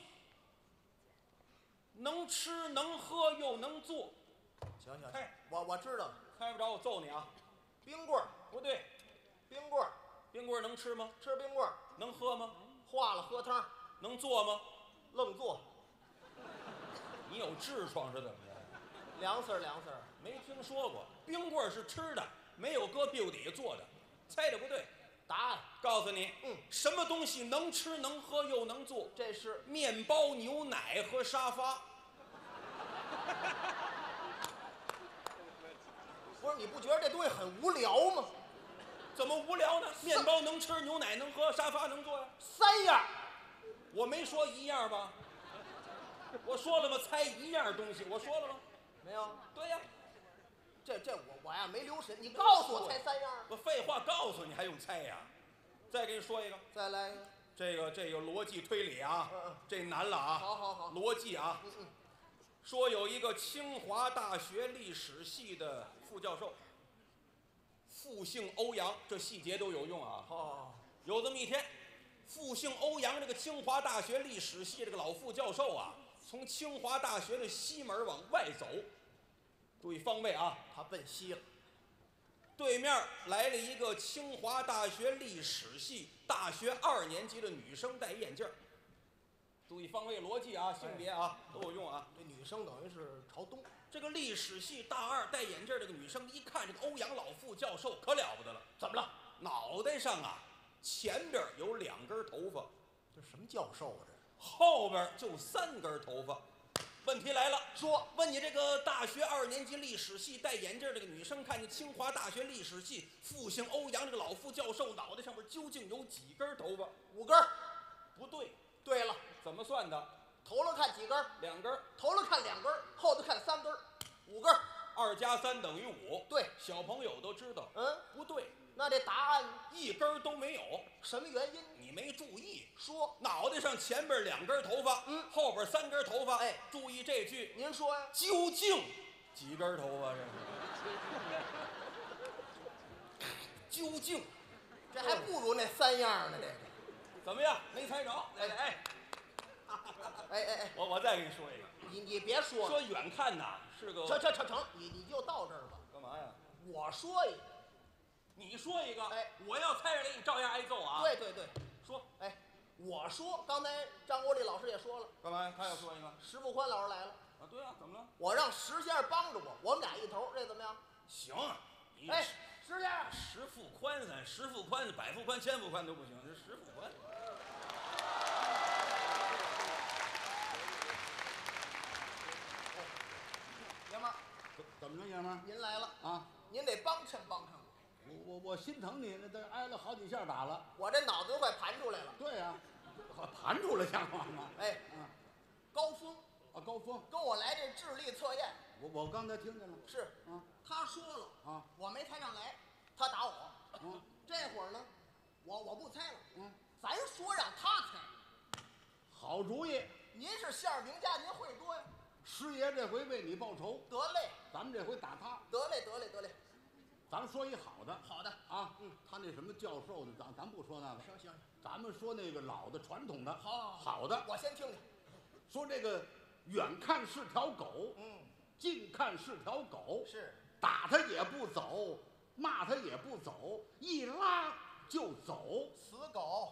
[SPEAKER 8] 能吃能喝又能做？
[SPEAKER 9] 行，我知道了。
[SPEAKER 8] 猜不着我揍你啊！
[SPEAKER 9] 冰棍儿
[SPEAKER 8] 不对，
[SPEAKER 9] 冰棍儿，
[SPEAKER 8] 冰棍儿能吃吗？
[SPEAKER 9] 吃冰棍儿。
[SPEAKER 8] 能喝吗？
[SPEAKER 9] 化了喝汤。
[SPEAKER 8] 能做吗？
[SPEAKER 9] 愣做。
[SPEAKER 8] 你有痔疮是怎么着？
[SPEAKER 9] 凉丝儿，凉丝儿，
[SPEAKER 8] 没听说过。冰棍儿是吃的，没有搁屁股底下做的。猜的不对。
[SPEAKER 9] 答案
[SPEAKER 8] 告诉你，什么东西能吃能喝又能做？
[SPEAKER 9] 这是
[SPEAKER 8] 面包、牛奶和沙发。
[SPEAKER 9] 不是，你不觉得这东西很无聊吗？
[SPEAKER 8] 怎么无聊呢？面包能吃，牛奶能喝，沙发能坐呀。
[SPEAKER 9] 3样，
[SPEAKER 8] 我没说一样吧？我说了吗？猜一样东西，我说了吗？
[SPEAKER 9] 没有。
[SPEAKER 8] 对呀，
[SPEAKER 9] 这我呀没留神，你告诉我猜3样。
[SPEAKER 8] 我废话告诉你还用猜呀？再给你说一个，
[SPEAKER 9] 再来一个。
[SPEAKER 8] 这个逻辑推理啊，这难了啊。
[SPEAKER 9] 好。
[SPEAKER 8] 逻辑啊。说有一个清华大学历史系的副教授，复姓欧阳，这细节都有用啊。有这么一天，复姓欧阳这个清华大学历史系这个老副教授啊，从清华大学的西门往外走，注意方位啊，
[SPEAKER 9] 他奔西了。
[SPEAKER 8] 对面来了一个清华大学历史系大学2年级的女生，戴眼镜。注意方位逻辑啊，性别啊都有用啊。
[SPEAKER 9] 这女生等于是朝东。
[SPEAKER 8] 这个历史系大2戴眼镜这个女生一看这个欧阳老副教授可了不得了，
[SPEAKER 9] 怎么了？
[SPEAKER 8] 脑袋上啊前边有2根头发，
[SPEAKER 9] 这什么教授啊？这
[SPEAKER 8] 后边就3根头发。问题来了，
[SPEAKER 9] 说
[SPEAKER 8] 问你这个大学2年级历史系戴眼镜这个女生，看见清华大学历史系复姓欧阳这个老副教授脑袋上面究竟有几根头发
[SPEAKER 9] ？5根。
[SPEAKER 8] 不对。
[SPEAKER 9] 对了，
[SPEAKER 8] 怎么算的？
[SPEAKER 9] 头了看几根
[SPEAKER 8] ？2根。
[SPEAKER 9] 头了看2根，后头看3根，5根。
[SPEAKER 8] 2加3等于5。
[SPEAKER 9] 对，
[SPEAKER 8] 小朋友都知道。不对。
[SPEAKER 9] 那这答案
[SPEAKER 8] 1根都没有。
[SPEAKER 9] 什么原因？
[SPEAKER 8] 你没注意。
[SPEAKER 9] 说
[SPEAKER 8] 脑袋上前边2根头发，后边3根头发。
[SPEAKER 9] 哎，
[SPEAKER 8] 注意这句。
[SPEAKER 9] 您说呀？
[SPEAKER 8] 究竟几根头发？这究竟？
[SPEAKER 9] 这还不如那3样呢。这个
[SPEAKER 8] 怎么样？没猜着？
[SPEAKER 9] 哎，
[SPEAKER 8] 我再给你说一个。
[SPEAKER 9] 你别说了。
[SPEAKER 8] 说远看呐是个。
[SPEAKER 9] 成，你就到这儿吧。
[SPEAKER 8] 干嘛呀？
[SPEAKER 9] 我说一个，
[SPEAKER 8] 你说一个，
[SPEAKER 9] 哎，
[SPEAKER 8] 我要猜着了，你照样挨揍啊。
[SPEAKER 9] 对对对，
[SPEAKER 8] 说，
[SPEAKER 9] 哎，我说，刚才张国立老师也说了，
[SPEAKER 8] 干嘛？他要说一个。
[SPEAKER 9] 石富宽老师来了。
[SPEAKER 8] 啊，对啊，怎么了？
[SPEAKER 9] 我让石先生帮着我们俩一头，这怎么样？
[SPEAKER 8] 行，你
[SPEAKER 9] 哎，石先生，
[SPEAKER 8] 十副宽咱十副宽，百副宽、千副宽都不行，这十副宽。
[SPEAKER 9] 爷们儿，
[SPEAKER 10] 怎么着，爷们儿？
[SPEAKER 9] 您来了
[SPEAKER 10] 啊！
[SPEAKER 9] 您得帮衬帮衬
[SPEAKER 10] 我心疼你，那都挨了好几下打了。
[SPEAKER 9] 我这脑子都快盘出来了。
[SPEAKER 10] 对呀，盘出来像话吗？
[SPEAKER 9] 哎，高峰
[SPEAKER 10] 啊，高峰
[SPEAKER 9] 跟我来这智力测验。
[SPEAKER 10] 我刚才听见了。
[SPEAKER 9] 是
[SPEAKER 10] 啊，
[SPEAKER 9] 他说了
[SPEAKER 10] 啊，
[SPEAKER 9] 我没猜上来，他打我。
[SPEAKER 10] 嗯，
[SPEAKER 9] 这会儿呢，我不猜了。嗯，咱说让他猜。
[SPEAKER 10] 好主意。
[SPEAKER 9] 您是相声名家，您会多呀。
[SPEAKER 10] 师爷这回为你报仇。
[SPEAKER 9] 得嘞，
[SPEAKER 10] 咱们这回打他。
[SPEAKER 9] 得嘞，得嘞，得嘞。
[SPEAKER 10] 咱们说一好的。
[SPEAKER 9] 好的
[SPEAKER 10] 啊，他那什么教授的，咱不说那个。
[SPEAKER 9] 行，
[SPEAKER 10] 咱们说那个老的传统的。
[SPEAKER 9] 好
[SPEAKER 10] 的。
[SPEAKER 9] 我先听听。
[SPEAKER 10] 说这个远看是条狗，近看是条狗，
[SPEAKER 9] 是
[SPEAKER 10] 打他也不走，骂他也不走，一拉就走，
[SPEAKER 9] 死狗。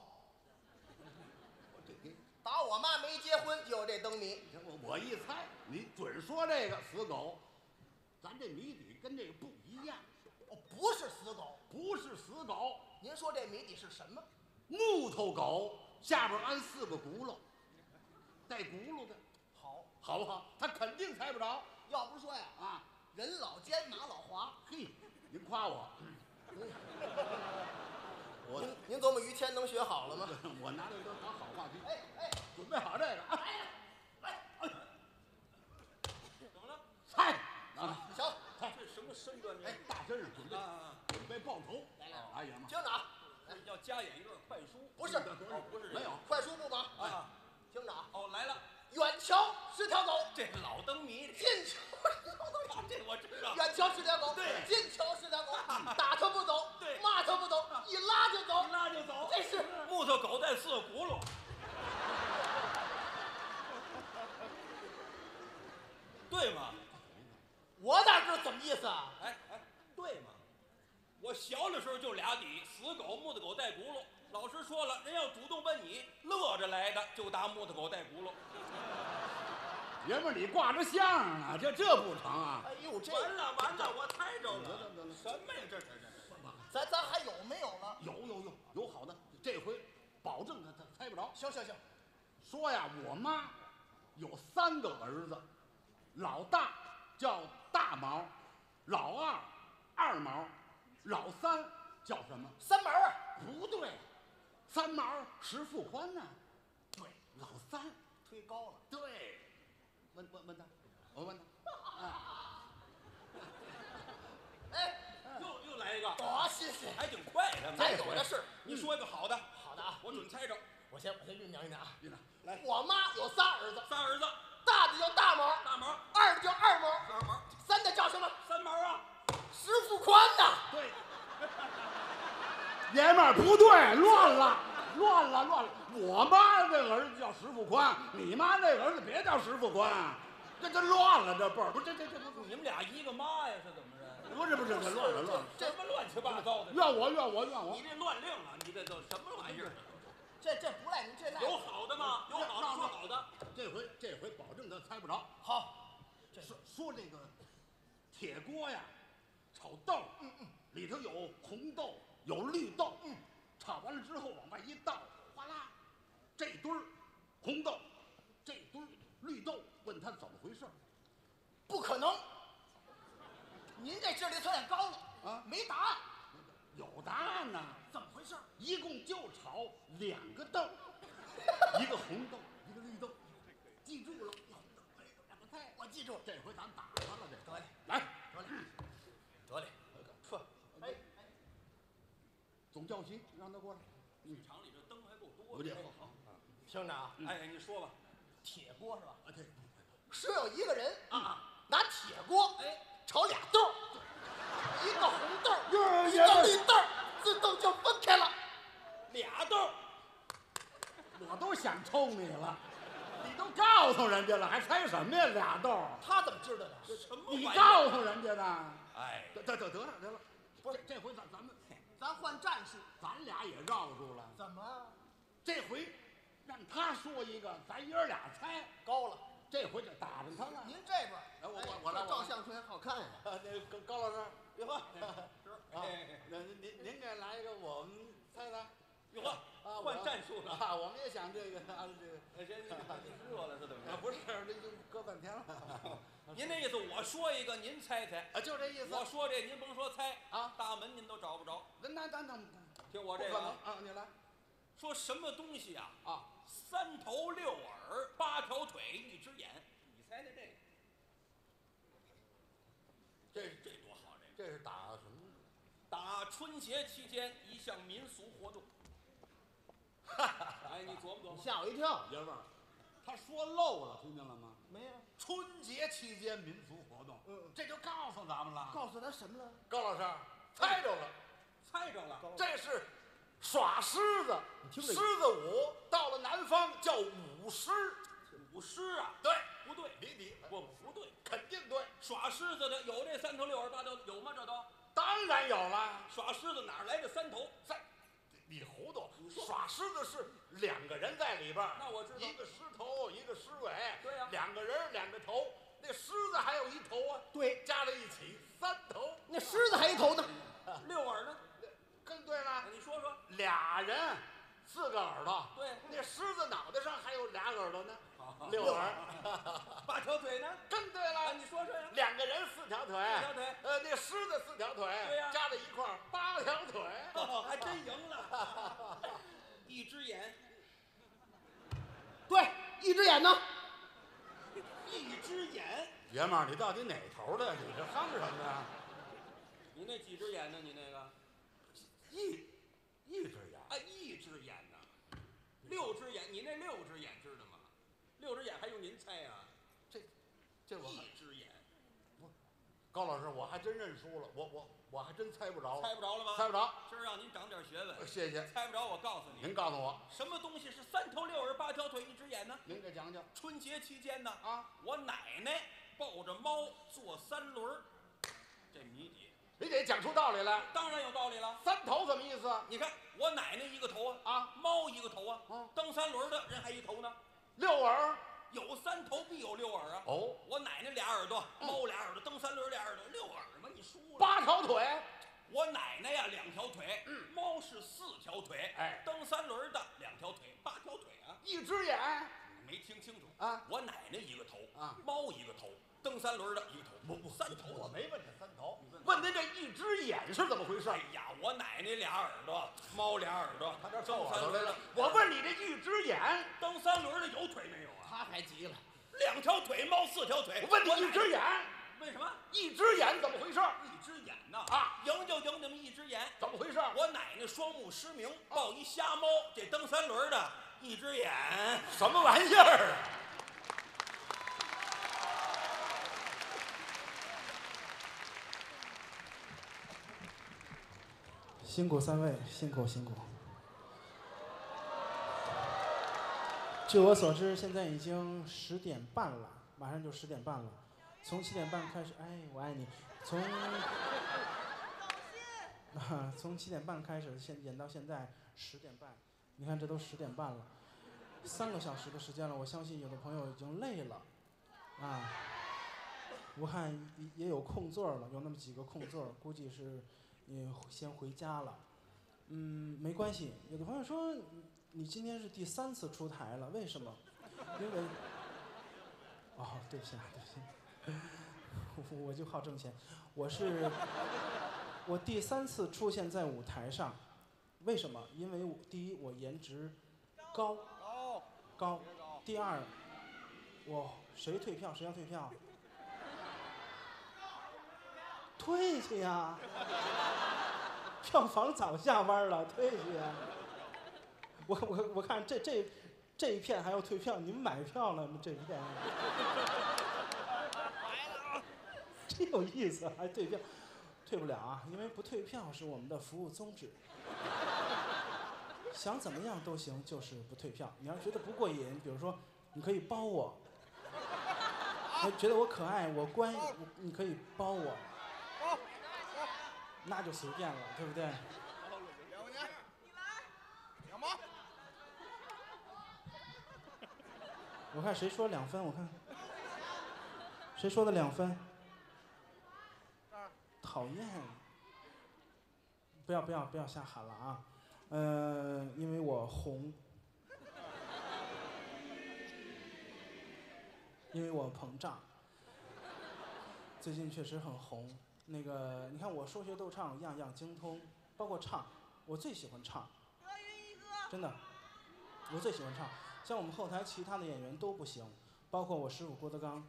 [SPEAKER 9] 打我妈没结婚就有这灯谜。
[SPEAKER 10] 我一猜，你准说这个死狗，咱这谜底跟这个不一样。
[SPEAKER 9] 哦，不是死狗，
[SPEAKER 10] 不是死狗。
[SPEAKER 9] 您说这谜底是什么？
[SPEAKER 10] 木头狗下边安4个轱辘，带轱辘的，好不好？他肯定猜不着。
[SPEAKER 9] 要不说呀，
[SPEAKER 10] 啊，
[SPEAKER 9] 人老奸马老滑。
[SPEAKER 10] 嘿，您夸我。
[SPEAKER 9] 您琢磨于谦能学好了吗？
[SPEAKER 10] 我拿这都谈好话题。
[SPEAKER 9] 哎，
[SPEAKER 10] 准备好这个啊！
[SPEAKER 9] 来，
[SPEAKER 8] 怎么了？
[SPEAKER 10] 猜
[SPEAKER 9] 啊，行，
[SPEAKER 10] 猜
[SPEAKER 8] 这什么身段？
[SPEAKER 10] 哎，大身上准备报仇。
[SPEAKER 9] 来，
[SPEAKER 10] 爷们，
[SPEAKER 9] 听着啊，
[SPEAKER 8] 要加演一段快书。
[SPEAKER 9] 不是，
[SPEAKER 8] 不是，
[SPEAKER 9] 没有快书不忙
[SPEAKER 8] 啊。
[SPEAKER 9] 听着啊，
[SPEAKER 8] 哦，来了，
[SPEAKER 9] 远瞧是条狗，
[SPEAKER 8] 这老灯谜。
[SPEAKER 9] 近瞧是条狗，
[SPEAKER 8] 这我知道。
[SPEAKER 9] 远瞧是条狗，
[SPEAKER 8] 对，
[SPEAKER 9] 近瞧是条狗，打它不走，
[SPEAKER 8] 对，
[SPEAKER 9] 骂它不走，一拉就走，
[SPEAKER 8] 一拉就走，
[SPEAKER 9] 这是
[SPEAKER 8] 木头狗带4个轱辘。对吗？
[SPEAKER 9] 我哪知道怎么意思啊？
[SPEAKER 8] 哎，对吗？我小的时候就俩底，死狗、木头狗带轱辘。老师说了，人要主动问你，乐着来的就打木头狗带轱辘。
[SPEAKER 10] 爷们儿，你挂着相声呢，这不成啊！
[SPEAKER 9] 哎呦，这
[SPEAKER 8] 完了，我猜着了。什么呀？这
[SPEAKER 9] 咱还有没有了？
[SPEAKER 10] 有好的，这回保证他猜不着。
[SPEAKER 9] 行，
[SPEAKER 10] 说呀，我妈有3个儿子，老大叫大毛，老二二毛，老三叫什么？
[SPEAKER 9] 三毛啊？
[SPEAKER 10] 不对，三毛石富宽呢？
[SPEAKER 9] 对，
[SPEAKER 10] 老三
[SPEAKER 9] 推高了。
[SPEAKER 10] 对，问他，我问他。
[SPEAKER 9] 哎，
[SPEAKER 8] 又来一个，
[SPEAKER 9] 多新鲜，
[SPEAKER 8] 还挺快的。
[SPEAKER 9] 咱有的是。
[SPEAKER 8] 你说一个好的。
[SPEAKER 9] 好的啊，
[SPEAKER 8] 我准猜着。
[SPEAKER 9] 我先酝酿啊。
[SPEAKER 10] 来，
[SPEAKER 9] 我妈有仨儿子，大的叫大毛，二的叫二毛，三的叫什么？
[SPEAKER 8] 三毛啊，
[SPEAKER 9] 石富宽呐。
[SPEAKER 10] 对。爷们儿不对，乱了。我妈这儿子叫石富宽，你妈那儿子别叫石富宽，这乱了，这辈儿不这
[SPEAKER 8] 你们俩一个妈呀？是怎么着？
[SPEAKER 10] 不是，这乱了，
[SPEAKER 8] 什么乱七八糟的？
[SPEAKER 10] 怨我！
[SPEAKER 8] 你这乱令了，你这都什么玩意儿？
[SPEAKER 9] 这不赖您，这赖
[SPEAKER 8] 有好的吗？有好的说好的。
[SPEAKER 10] 这回保证他猜不着。
[SPEAKER 9] 好，
[SPEAKER 10] 说这个铁锅呀，炒豆，里头有红豆，有绿豆，炒完了之后往外一倒，哗啦，这堆儿红豆，这堆儿绿豆，问他怎么回事？
[SPEAKER 9] 不可能。您这智力测验高了
[SPEAKER 10] 啊，
[SPEAKER 9] 没答案。
[SPEAKER 10] 有答案呢。
[SPEAKER 9] 怎么回事？
[SPEAKER 10] 一共就炒2个豆，一个红豆，一个绿豆，记住了。
[SPEAKER 9] 我记住了，
[SPEAKER 10] 这回咱打他了，这
[SPEAKER 9] 得嘞，
[SPEAKER 10] 来，
[SPEAKER 9] 得嘞，撤。哎，
[SPEAKER 10] 总教习让他过来。
[SPEAKER 8] 厂里这灯还够多。
[SPEAKER 10] 不介
[SPEAKER 8] 好，
[SPEAKER 9] 听着啊，
[SPEAKER 8] 哎，你说吧。
[SPEAKER 9] 铁锅是吧？
[SPEAKER 10] 啊，对。
[SPEAKER 9] 是有一个人拿铁锅炒俩豆，一个红豆，一个绿豆，自动就分开了。
[SPEAKER 8] 俩豆，
[SPEAKER 10] 我都想抽你了，你都告诉人家了，还猜什么呀？俩豆，
[SPEAKER 9] 他怎么知道的？
[SPEAKER 8] 什么？
[SPEAKER 10] 你告诉人家的。
[SPEAKER 8] 啊，
[SPEAKER 10] 哎，得了，不是这回咱换战术，咱俩也绕住了。
[SPEAKER 9] 怎么？
[SPEAKER 10] 这回让他说一个，咱爷儿俩猜
[SPEAKER 9] 高了。
[SPEAKER 10] 这回就打着他了。
[SPEAKER 9] 您这边，
[SPEAKER 10] 我来，
[SPEAKER 9] 照相片好看呀。
[SPEAKER 10] 那高老师，哟呵，那您给来一个，我们猜猜。
[SPEAKER 8] 哟呵，换战术了
[SPEAKER 10] 啊！我们也想这个这个。
[SPEAKER 8] 您热了是怎么着？
[SPEAKER 10] 不是，这就搁半天了。
[SPEAKER 8] 您那意思，我说一个，您猜猜
[SPEAKER 10] 啊？就这意思。
[SPEAKER 8] 我说这，您甭说猜
[SPEAKER 10] 啊，
[SPEAKER 8] 大门您都找不着。
[SPEAKER 10] 那
[SPEAKER 8] 听我这个
[SPEAKER 10] 啊，你来。
[SPEAKER 8] 说什么东西啊？啊，3头6耳8条腿1只眼，你猜猜这多好？
[SPEAKER 10] 这是打什么？
[SPEAKER 8] 打春节期间一项民俗活动。哎，你琢磨琢磨。
[SPEAKER 9] 吓我一跳，
[SPEAKER 10] 爷们儿，他说漏了，听见了吗？
[SPEAKER 9] 没有。
[SPEAKER 10] 春节期间民俗活动，这就告诉咱们了。
[SPEAKER 9] 告诉他什么了？
[SPEAKER 10] 高老师，猜着了，
[SPEAKER 8] 猜着了，
[SPEAKER 10] 这是耍狮子，狮子舞，到了南方叫舞狮。
[SPEAKER 8] 舞狮啊？
[SPEAKER 10] 对，
[SPEAKER 8] 不对，不对，
[SPEAKER 10] 肯定对。
[SPEAKER 8] 耍狮子的有这3头6耳8条，有吗？这都
[SPEAKER 10] 当然有了。
[SPEAKER 8] 耍狮子哪来的3头？
[SPEAKER 10] 你糊涂！耍狮子是2个人在里边，
[SPEAKER 8] 那我知道，
[SPEAKER 10] 一个狮头，一个狮尾。
[SPEAKER 8] 对呀
[SPEAKER 10] ，2个人2个头，那狮子还有1头啊。
[SPEAKER 9] 对，
[SPEAKER 10] 加在一起3头。
[SPEAKER 9] 那狮子还1头呢
[SPEAKER 8] ？6耳呢？
[SPEAKER 10] 更对了。
[SPEAKER 8] 你说说。
[SPEAKER 10] 俩人4个耳朵。
[SPEAKER 8] 对，
[SPEAKER 10] 那狮子脑袋上还有俩耳朵呢。6耳。
[SPEAKER 8] 8条腿呢？
[SPEAKER 10] 更对了。
[SPEAKER 8] 你说说呀。
[SPEAKER 10] 2个人4条腿。4
[SPEAKER 8] 条腿。
[SPEAKER 10] 那狮子4条腿。
[SPEAKER 8] 对呀。
[SPEAKER 10] 加在一块儿8条腿。
[SPEAKER 8] 还真赢了。1只眼。
[SPEAKER 9] 对，1只眼呢
[SPEAKER 8] ？1只眼。
[SPEAKER 10] 爷们儿，你到底哪头的？你这夯什么呀？
[SPEAKER 8] 你那几只眼呢？你那个？
[SPEAKER 10] 一只眼。
[SPEAKER 8] 啊，1只眼呢？6只眼，你那6只眼知道吗？6只眼还用您猜呀？
[SPEAKER 10] 这我
[SPEAKER 8] 1只眼。
[SPEAKER 10] 不，高老师，我还真认输了，我还真猜不着。
[SPEAKER 8] 猜不着了吗？
[SPEAKER 10] 猜不着。
[SPEAKER 8] 今儿让您长点学问。
[SPEAKER 10] 谢谢。
[SPEAKER 8] 猜不着，我告诉你。
[SPEAKER 10] 您告诉我，
[SPEAKER 8] 什么东西是3头6耳8条腿1只眼呢？
[SPEAKER 10] 您给讲讲。
[SPEAKER 8] 春节期间呢，
[SPEAKER 10] 啊，
[SPEAKER 8] 我奶奶抱着猫坐3轮，这谜底。
[SPEAKER 10] 你得讲出道理来。
[SPEAKER 8] 当然有道理了。
[SPEAKER 10] 3头什么意思？
[SPEAKER 8] 你看我奶奶1个头啊，
[SPEAKER 10] 啊，
[SPEAKER 8] 猫1个头啊，蹬3轮的人还1头呢。
[SPEAKER 10] 6耳，
[SPEAKER 8] 有3头必有6耳啊。
[SPEAKER 10] 哦，
[SPEAKER 8] 我奶奶俩耳朵，猫俩耳朵，蹬3轮俩耳朵，6耳嘛，你输了。
[SPEAKER 10] 8条腿。
[SPEAKER 8] 我奶奶呀2条腿，猫是4条腿，
[SPEAKER 10] 哎，
[SPEAKER 8] 蹬3轮的2条腿，8条腿啊。
[SPEAKER 10] 1只眼。
[SPEAKER 8] 没听清楚
[SPEAKER 10] 啊？
[SPEAKER 8] 我奶奶1个头
[SPEAKER 10] 啊，
[SPEAKER 8] 猫1个头，蹬3轮的1个头，不3头。
[SPEAKER 10] 我没问这3头，问您这1只眼是怎么回事？
[SPEAKER 8] 哎呀，我奶奶俩耳朵，猫俩耳朵，
[SPEAKER 10] 他这
[SPEAKER 8] 蹬3轮的。
[SPEAKER 10] 我问你这1只眼，
[SPEAKER 8] 蹬3轮的有腿没有啊？
[SPEAKER 9] 他还急了
[SPEAKER 8] ，2条腿，猫4条腿。
[SPEAKER 10] 我问你1只眼，
[SPEAKER 8] 为什么
[SPEAKER 10] ？1只眼怎么回事
[SPEAKER 8] ？1只眼呐
[SPEAKER 10] 啊，
[SPEAKER 8] 赢就赢你们1只眼，
[SPEAKER 10] 怎么回事？
[SPEAKER 8] 我奶奶双目失明，抱一瞎猫，这蹬3轮的1只眼，
[SPEAKER 10] 什么玩意儿啊？
[SPEAKER 1] 辛苦3位，辛苦。据我所知，现在已经10点半了，马上就10点半了。从7点半开始，哎，我爱你。从7点半开始，演到现在10点半，你看这都10点半了，3个小时的时间了。我相信有的朋友已经累了，啊，我看也有空座了，有那么几个空座，估计是先回家了。没关系。有的朋友说你今天是第3次出台了，为什么？因为对不起，我就好挣钱。我第3次出现在舞台上，为什么？因为第一，我颜值高；第二，谁退票？谁要退票？退去呀！票房早下弯了，退去呀！我看这一片还要退票，你们买票了吗？这一片真有意思，还退票，退不了啊，因为不退票是我们的服务宗旨。想怎么样都行，就是不退票。你要觉得不过瘾，比如说你可以包我，觉得我可爱，我乖，你可以包我。
[SPEAKER 11] 那就随便了，对不对？
[SPEAKER 9] 两位，你来，两毛。
[SPEAKER 11] 我看谁说2分，我看谁说的2分。讨厌！不要瞎喊了啊！因为我红，因为我膨胀，最近确实很红。那个，你看我说学逗唱样样精通，包括唱，我最喜欢唱。德云一哥。真的，我最喜欢唱。像我们后台其他的演员都不行，包括我师傅郭德纲，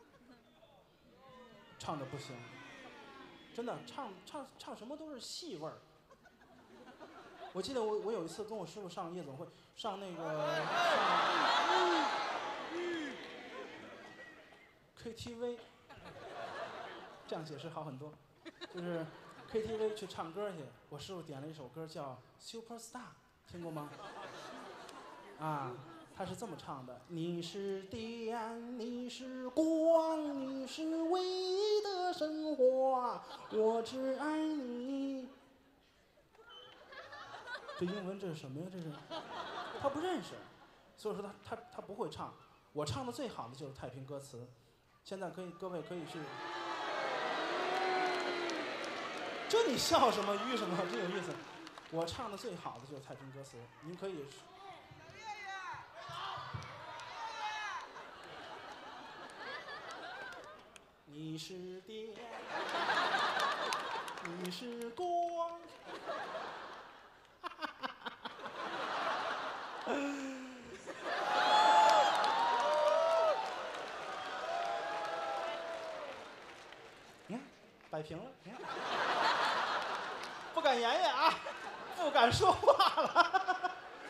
[SPEAKER 11] 唱的不行。真的，唱什么都是戏味儿。我记得我有一次跟我师傅上夜总会，上那个KTV， 这样解释好很多，就是 KTV 去唱歌去，我师傅点了一首歌叫《Superstar》，听过吗？啊，他是这么唱的：你是电，你是光，你是唯一的神话，我只爱你。这英文这是什么呀？这是他不认识，所以说他不会唱。我唱的最好的就是太平歌词，现在各位可以去。这你笑什么吁什么？真有意思。我唱的最好的就是太平歌词，您可以。你是电，你是光。你看，摆平了，你看，不敢言语啊，不敢说话了。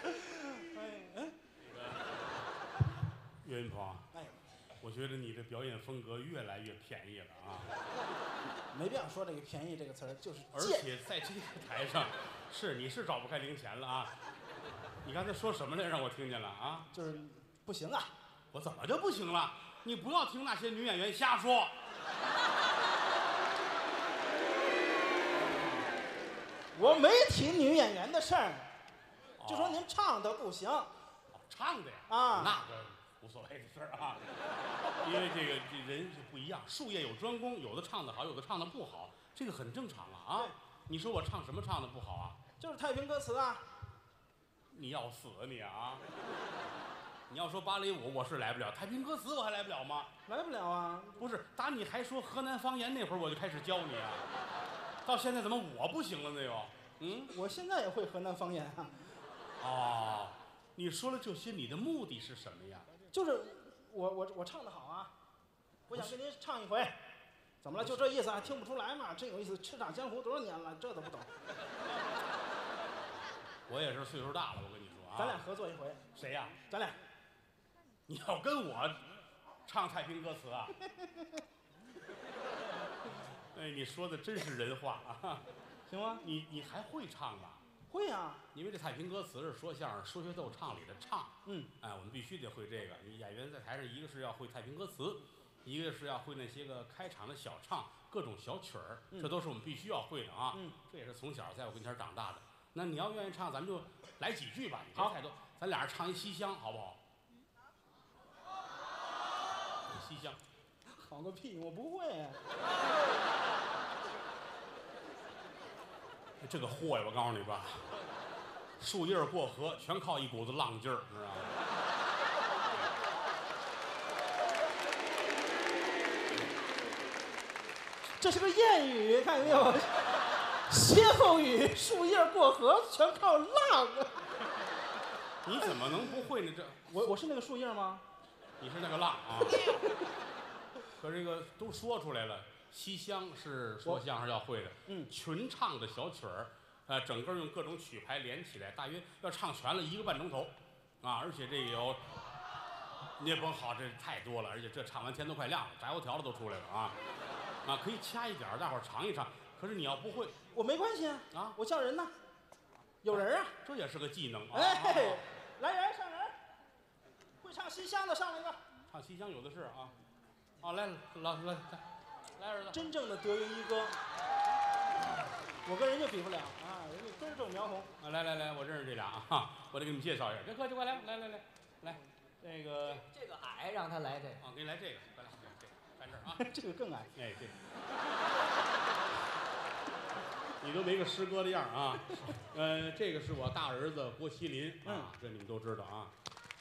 [SPEAKER 2] 岳云鹏，我觉得你的表演风格越来越便宜了啊！
[SPEAKER 11] 没必要说这个便宜这个词儿，就是
[SPEAKER 2] 而且在这个台上，你是找不开零钱了啊！你刚才说什么来让我听见了啊？
[SPEAKER 11] 就是不行啊！
[SPEAKER 2] 我怎么就不行了？你不要听那些女演员瞎说。
[SPEAKER 11] 我没提女演员的事儿，就说您唱的不行。
[SPEAKER 2] 唱的呀？
[SPEAKER 11] 啊，
[SPEAKER 2] 那个无所谓的事儿啊。因为这个人就不一样，术业有专攻，有的唱的好，有的唱的不好，这个很正常啊。你说我唱什么唱的不好啊？
[SPEAKER 11] 就是太平歌词啊。
[SPEAKER 2] 你要死啊你啊！你要说芭蕾舞，我是来不了；太平歌词我还来不了吗？
[SPEAKER 11] 来不了啊！
[SPEAKER 2] 不是，打你还说河南方言那会儿，我就开始教你啊。到现在怎么我不行了呢又？
[SPEAKER 11] 我现在也会河南方言啊。
[SPEAKER 2] 哦，你说了这些，你的目的是什么呀？
[SPEAKER 11] 就是我唱的好啊，我想跟您唱一回。怎么了？就这意思啊？听不出来嘛？真有意思，叱咤江湖多少年了，这都不懂。
[SPEAKER 2] 我也是岁数大了，我跟你说啊。
[SPEAKER 11] 咱俩合作一回。
[SPEAKER 2] 谁呀？
[SPEAKER 11] 咱俩。
[SPEAKER 2] 你要跟我唱太平歌词啊？哎，你说的真是人话啊！
[SPEAKER 11] 行吗？
[SPEAKER 2] 你还会唱啊？
[SPEAKER 11] 会啊，
[SPEAKER 2] 因为这太平歌词是说相声说学逗唱里的唱。哎，我们必须得会这个。你演员在台上，一个是要会太平歌词，一个是要会那些个开场的小唱，各种小曲儿，这都是我们必须要会的啊。这也是从小在我跟前长大的。那你要愿意唱，咱们就来几句吧，你别太多，咱俩人唱一西厢，好不好？西厢。
[SPEAKER 11] 好个屁，我不会啊。
[SPEAKER 2] 这个货呀，我告诉你吧，树叶过河全靠一股子浪劲儿，知道吗？
[SPEAKER 11] 这是个谚语，看见没有？歇后语，树叶过河全靠浪。
[SPEAKER 2] 你怎么能不会呢？这
[SPEAKER 11] 我是那个树叶吗？
[SPEAKER 2] 你是那个浪啊！可这个都说出来了，西厢是说相声要会的，群唱的小曲儿，整个用各种曲牌连起来，大约要唱全了1个半钟头，啊，而且这有，你也甭好，这太多了，而且这唱完天都快亮了，炸油条的都出来了啊，可以掐一点儿，大伙儿尝一尝。可是你要不会，
[SPEAKER 11] 我没关系啊，我叫人呢，有人啊，
[SPEAKER 2] 这也是个技能啊。
[SPEAKER 11] 哎，来人上人，会唱西厢的上来一个。
[SPEAKER 2] 唱西厢有的是啊。来儿子，
[SPEAKER 11] 真正的德云一哥。 我跟人家比不了啊，人家根正苗红。
[SPEAKER 2] 啊，来，我认识这俩啊，我得给你们介绍一下。别客气，快来，这个
[SPEAKER 7] 矮，让他来这个。
[SPEAKER 2] 啊，给你来这个，快来，这个站这儿啊。
[SPEAKER 11] 这个更矮。
[SPEAKER 2] 哎，这个。你都没个师哥的样啊。这个是我大儿子郭麒麟啊，这你们都知道啊。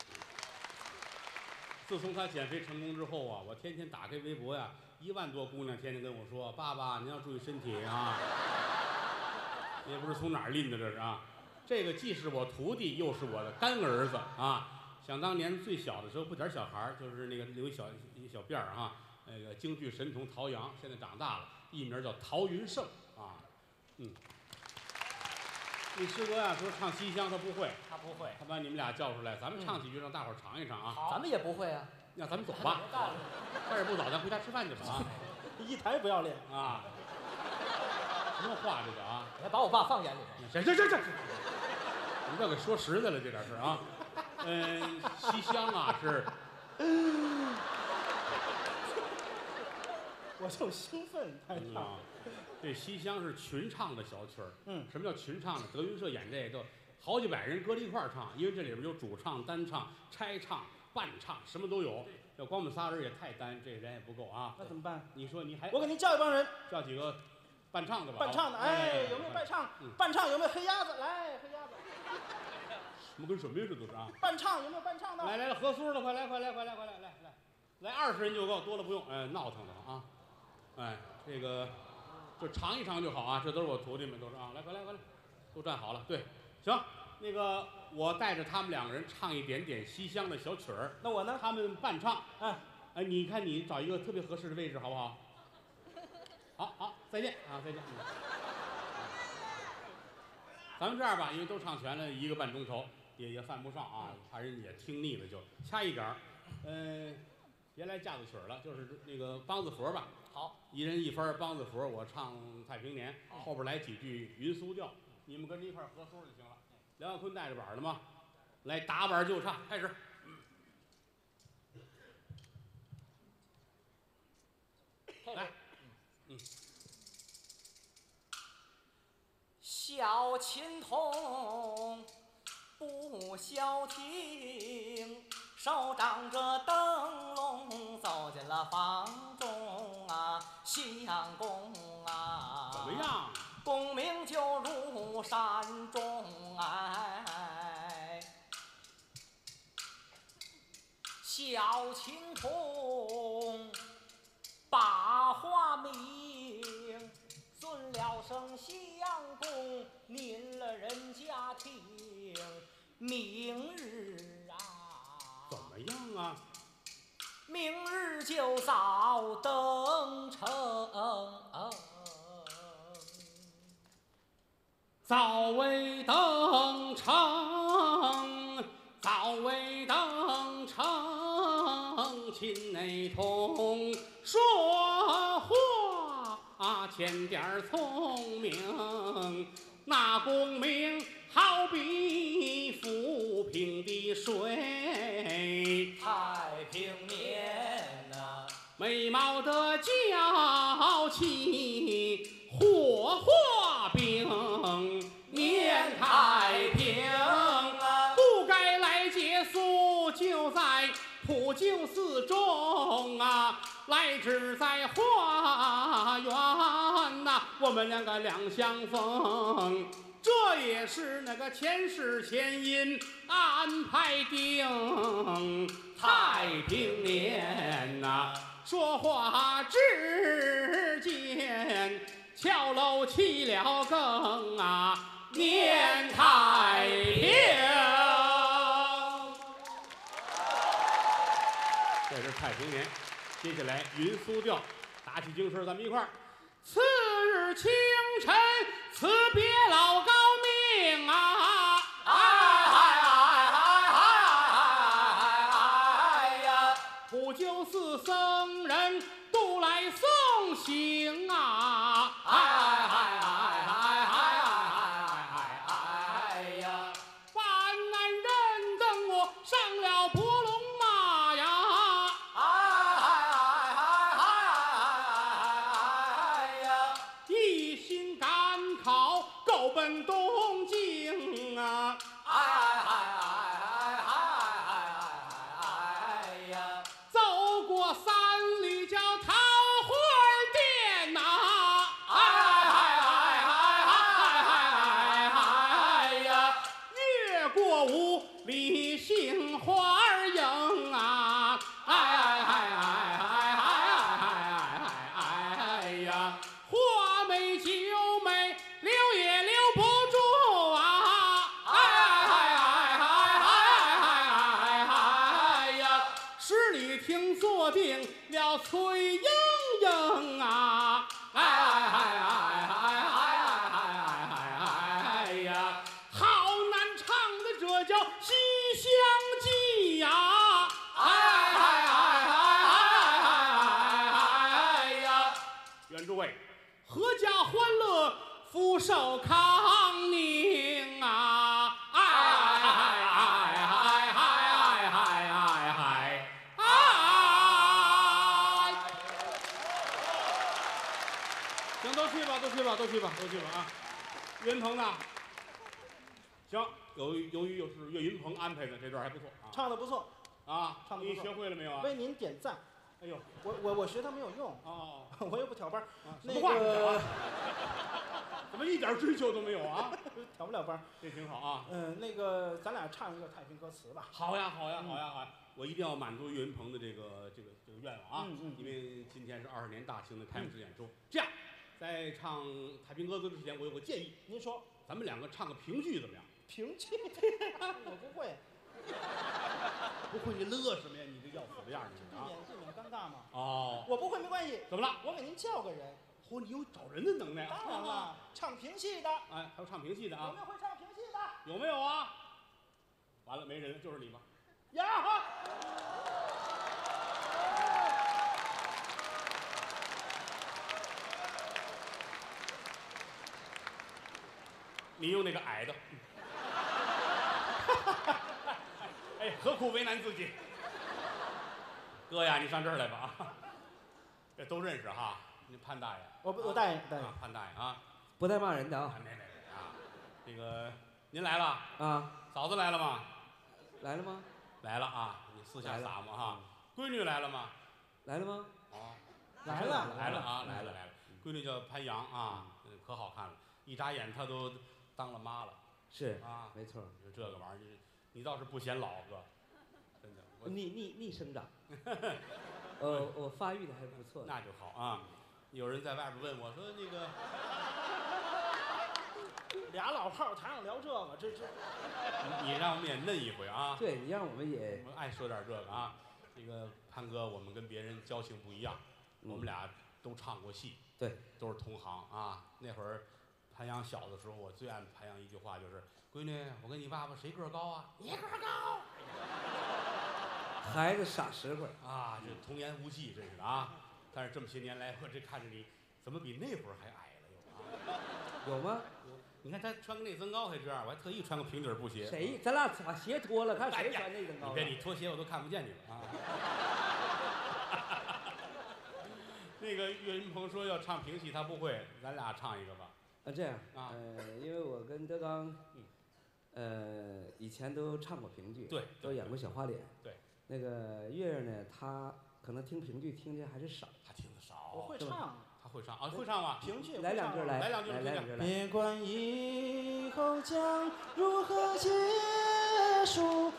[SPEAKER 2] 自从他减肥成功之后啊，我天天打开微博呀，1万多姑娘天天跟我说：“爸爸，您要注意身体啊。”也不知从哪儿拎的这是啊。这个既是我徒弟，又是我的干儿子啊。想当年最小的时候，不点小孩儿，就是那个留一小辫儿啊，那个京剧神童陶阳，现在长大了，艺名叫陶云胜啊。那师哥呀说唱西厢他不会，他把你们俩叫出来，咱们唱几句让大伙儿尝一尝啊。
[SPEAKER 7] 咱们也不会啊。
[SPEAKER 2] 那咱们走吧，天也不早，咱回家吃饭去吧啊。
[SPEAKER 11] 一台不要脸
[SPEAKER 2] 啊。什么话这个啊？
[SPEAKER 7] 你还把我爸放眼里
[SPEAKER 2] 这，你不要给说实在了这点事啊。西厢啊是，
[SPEAKER 11] 我就兴奋太唱。
[SPEAKER 2] 这西厢是群唱的小曲儿。什么叫群唱呢？德云社演这个，好几百人搁在一块儿唱，因为这里边有主唱、单唱、拆唱、伴唱，什么都有。要光我们仨人也太单，这人也不够啊。
[SPEAKER 11] 那怎么办？
[SPEAKER 2] 你说你还？
[SPEAKER 11] 我给您叫一帮人，
[SPEAKER 2] 叫几个伴唱的吧。
[SPEAKER 11] 伴唱的，哎，有没有伴唱？伴唱有没有黑鸭子？来，黑鸭子。
[SPEAKER 2] 什么跟什么呀？这都是啊！
[SPEAKER 11] 伴唱有没有伴唱的？
[SPEAKER 2] 来，何苏的，快来，20人就够，多了不用。闹腾的啊！这个就尝一尝就好啊，这都是我徒弟们，都是啊。来，快来，都站好了。对，行，那个我带着他们2个人唱一点点西厢的小曲儿。
[SPEAKER 11] 那我呢？
[SPEAKER 2] 他们伴唱。你看你找一个特别合适的位置好不好？好，再见啊，再见。咱们这样吧，因为都唱全了1个半钟头，也犯不上啊，怕人也听腻了，就掐一点儿。别来架子曲儿了，就是那个梆子佛吧。
[SPEAKER 7] 好
[SPEAKER 2] ，1人1番梆子佛，我唱太平年，后边来几句云苏调，你们跟着一块合苏就行了。梁晓坤带着板了吗？来打板就唱，开始。来，
[SPEAKER 7] 小琴童不消停，手掌着灯笼走进了房中啊，相公啊，
[SPEAKER 2] 怎么样？
[SPEAKER 7] 功名就如山中哎，小琴童把话明，尊了声相公，您了人家听，明日啊，
[SPEAKER 2] 怎么样啊？
[SPEAKER 7] 明日就早登城，
[SPEAKER 2] 早为登城，早为登城，秦内同说话欠点聪明，那功名好比浮萍的水，
[SPEAKER 7] 太平年呐，
[SPEAKER 2] 美貌的娇气，火化饼，年太平，不该来借宿，就在普救寺中啊，来只在花园呐，我们2个两相逢。这也是那个前世前因安排定，太平年呐，说话之间敲楼起了更啊，年太平。这是太平年，接下来云苏调，打起精神，咱们一块儿。次日清晨，辞别老高明啊！呀！普救寺僧人都来送行啊！呀！办案人等我上了伯龙马呀！一心赶考问东京啊，
[SPEAKER 3] 呀，
[SPEAKER 2] 走过三里叫桃花店呐，
[SPEAKER 3] 呀，
[SPEAKER 2] 越过五里杏花营啊，呀，花美酒美留也留不住啊，
[SPEAKER 3] 呀，
[SPEAKER 2] 十里亭坐定了崔莺莺啊，呀，好难唱的这叫《西厢记》呀，
[SPEAKER 3] 呀，
[SPEAKER 2] 愿诸位阖家欢乐，福寿康宁啊！行，都去吧，都去吧，都去吧，都去吧啊！岳云鹏呢？行，由于又是岳云鹏安排的，这段还不错啊。
[SPEAKER 11] 唱的不错
[SPEAKER 2] 啊，
[SPEAKER 11] 唱的不错。
[SPEAKER 2] 你学会了没有啊？
[SPEAKER 11] 为您点赞。
[SPEAKER 2] 哎呦，
[SPEAKER 11] 我学他没有用
[SPEAKER 2] 哦，
[SPEAKER 11] 我又不挑班。
[SPEAKER 2] 什么话怎么一点追求都没有啊？
[SPEAKER 11] 挑不了班，
[SPEAKER 2] 这挺好啊。
[SPEAKER 11] 那个咱俩唱一个太平歌词吧。
[SPEAKER 2] 好呀，好呀，好呀，好呀！我一定要满足岳云鹏的这个愿望啊！因为今天是20年大型的开幕式演出。这样，在唱太平歌词之前，我有个建议。
[SPEAKER 11] 您说，
[SPEAKER 2] 咱们两个唱个评剧怎么样？
[SPEAKER 11] 评剧？我不会。
[SPEAKER 2] 不会你乐什么呀？你这要死的样儿，你啊！
[SPEAKER 11] 避免尴尬嘛。
[SPEAKER 2] 哦，
[SPEAKER 11] 我不会没关系。
[SPEAKER 2] 怎么了？
[SPEAKER 11] 我给您叫个人。
[SPEAKER 2] 嚯，你有找人的能耐啊！
[SPEAKER 11] 当然了，唱评戏的。
[SPEAKER 2] 哎，还有唱评戏的啊？
[SPEAKER 11] 有没有会唱评戏的？
[SPEAKER 2] 有没有啊？完了，没人，就是你吧？
[SPEAKER 11] 呀！
[SPEAKER 2] 你用那个矮的。哎，何苦为难自己？哥呀，你上这儿来吧啊！这都认识哈，你潘大爷。
[SPEAKER 11] 我大爷，
[SPEAKER 2] 潘大爷啊，
[SPEAKER 12] 不带骂人的啊。
[SPEAKER 2] 没啊，这个您来了
[SPEAKER 12] 啊？
[SPEAKER 2] 嫂子来了吗？
[SPEAKER 12] 来了吗？
[SPEAKER 2] 来了啊！你私下撒嘛哈。闺女来了吗？
[SPEAKER 12] 来了吗？
[SPEAKER 2] 哦，
[SPEAKER 11] 来了
[SPEAKER 2] 啊！来了。闺女叫潘阳啊，可好看了，一眨眼她都当了妈了。
[SPEAKER 12] 是
[SPEAKER 2] 啊，
[SPEAKER 12] 没错。
[SPEAKER 2] 就这个玩意儿，你倒是不显老哥，真的。
[SPEAKER 12] 逆生长。我发育的还不错。
[SPEAKER 2] 那就好啊。有人在外边问我说那个。
[SPEAKER 11] 俩老炮台上聊这个，这
[SPEAKER 2] 你让我们也嫩一回啊！
[SPEAKER 12] 对，你让我们也
[SPEAKER 2] 爱说点这个啊。这个潘哥，我们跟别人交情不一样，我们俩都唱过戏，
[SPEAKER 12] 对，
[SPEAKER 2] 都是同行啊。那会儿潘阳小的时候，我最爱潘阳一句话就是：“闺女，我跟你爸爸谁个儿高啊？你个儿高。”
[SPEAKER 12] 孩子傻实惠
[SPEAKER 2] 啊，这童言无忌，真是的啊！但是这么些年来，我这看着你，怎么比那会儿还矮了又啊？
[SPEAKER 12] 有吗？
[SPEAKER 2] 你看他穿个内增高还这样，我还特意穿个平底布鞋。
[SPEAKER 12] 谁？咱俩把鞋脱了，看谁穿内增高。
[SPEAKER 2] 你脱鞋我都看不见你了啊！那个岳云鹏说要唱评戏，他不会，咱俩唱一个吧。
[SPEAKER 12] 这样啊，因为我跟德刚，以前都唱过评剧，
[SPEAKER 2] 对，
[SPEAKER 12] 都演过小花脸，
[SPEAKER 2] 对。
[SPEAKER 12] 那个月呢，他可能听评剧听的还是少，
[SPEAKER 2] 他听的少。
[SPEAKER 11] 我会唱。
[SPEAKER 2] 他会唱啊，会唱吗？
[SPEAKER 11] 评剧
[SPEAKER 12] 来两句，来
[SPEAKER 2] 两句，
[SPEAKER 11] 别管以后将如何结束。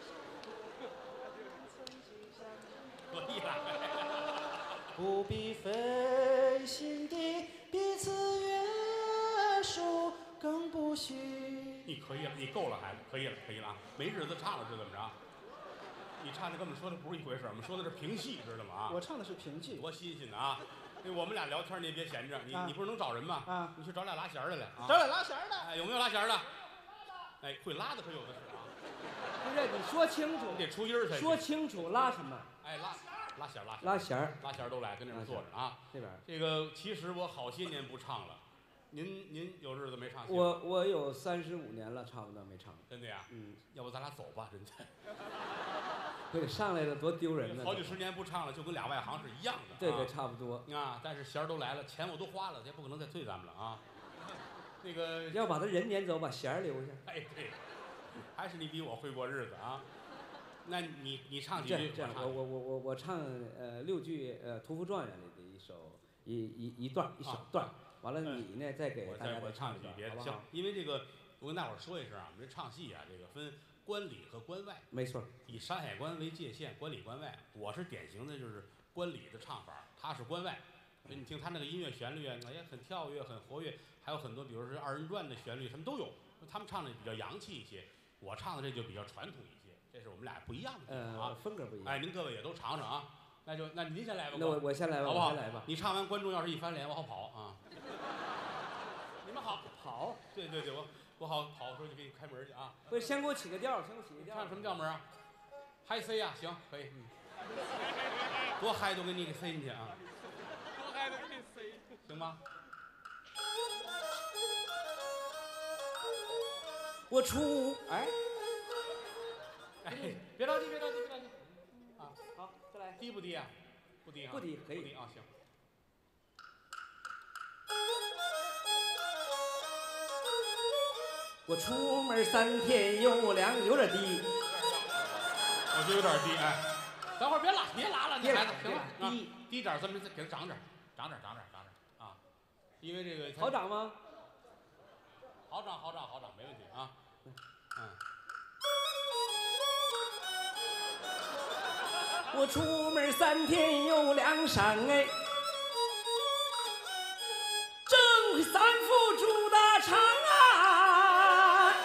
[SPEAKER 2] 可以了。
[SPEAKER 11] 不必费心地彼此约束，更不需。
[SPEAKER 2] 你可以了，你够了，孩子，可以了啊！没日子唱了是怎么着？你唱的跟我们说的不是一回事，我们说的是评戏，知道吗？啊，
[SPEAKER 11] 我唱的是评剧，
[SPEAKER 2] 多新鲜啊！那我们俩聊天你也别闲着，你不是能找人吗？
[SPEAKER 11] 啊，
[SPEAKER 2] 你去找俩拉弦的来啊！
[SPEAKER 11] 找俩拉弦的，
[SPEAKER 2] 哎，有没有拉弦的？哎，会拉的可有的是啊！
[SPEAKER 12] 不是，你说清楚，
[SPEAKER 2] 你得出音儿才行。
[SPEAKER 12] 说清楚拉什么？
[SPEAKER 2] 哎，拉弦拉弦都来，跟那边坐着啊。
[SPEAKER 12] 这边
[SPEAKER 2] 这个其实我好些年不唱了，您有日子没唱戏？
[SPEAKER 12] 我有35年了，差不多没唱。
[SPEAKER 2] 真的呀？要不咱俩走吧，真的。
[SPEAKER 12] 对，上来了多丢人呢！
[SPEAKER 2] 好几十年不唱了，就跟俩外行是一样的。
[SPEAKER 12] 对，差不多
[SPEAKER 2] 啊。但是弦儿都来了，钱我都花了，也不可能再退咱们了啊。 那个
[SPEAKER 12] 要把他人撵走，把弦儿留下。
[SPEAKER 2] 哎，对，还是你比我会过日子啊。那你唱几句？
[SPEAKER 12] 这样，我唱6句屠夫状元里的一首一段一小段，完了你呢再给大家
[SPEAKER 2] 我唱几句别的行，因为这个我跟大伙儿说一声啊，我们这唱戏啊，这个分关里和关外。
[SPEAKER 12] 没错。以
[SPEAKER 2] 山海关为界限，关里关外。我是典型的就是关里的唱法，他是关外。所以你听他那个音乐旋律啊，也很跳跃，很活跃，还有很多，比如说二人转的旋律，什么都有。他们唱的比较洋气一些，我唱的这就比较传统一些，这是我们俩不一样的地方啊，
[SPEAKER 12] 风格不一样。
[SPEAKER 2] 哎，您各位也都尝尝啊。那您先来吧。
[SPEAKER 12] 那我先来吧，
[SPEAKER 2] 好不好？
[SPEAKER 12] 我先来吧。
[SPEAKER 2] 你唱完，观众要是一翻脸，我好跑啊。你们好，
[SPEAKER 12] 好。
[SPEAKER 2] 对，我好跑的时候就给你开门去啊。
[SPEAKER 12] 不是，先给我起个调，先给我起个调。
[SPEAKER 2] 唱什么调门啊？嗨 C 呀，行，可以。多嗨都给你给塞进去啊。
[SPEAKER 3] 多嗨都给你塞。
[SPEAKER 2] 行吗？
[SPEAKER 12] 我出哎，
[SPEAKER 2] 别着急啊！
[SPEAKER 12] 好，再来。
[SPEAKER 2] 低不低啊？不低啊。
[SPEAKER 12] 不低，可以。
[SPEAKER 2] 不低啊，行。
[SPEAKER 12] 我出门3天有2，有点低。
[SPEAKER 2] 我就有点低，哎。等会儿别拉了，你孩子行了，低点，咱们给它长点啊！因为这个
[SPEAKER 12] 好长吗？
[SPEAKER 2] 好长，没问题啊。
[SPEAKER 12] 我出门3天有2晌哎，正会3副主大长啊，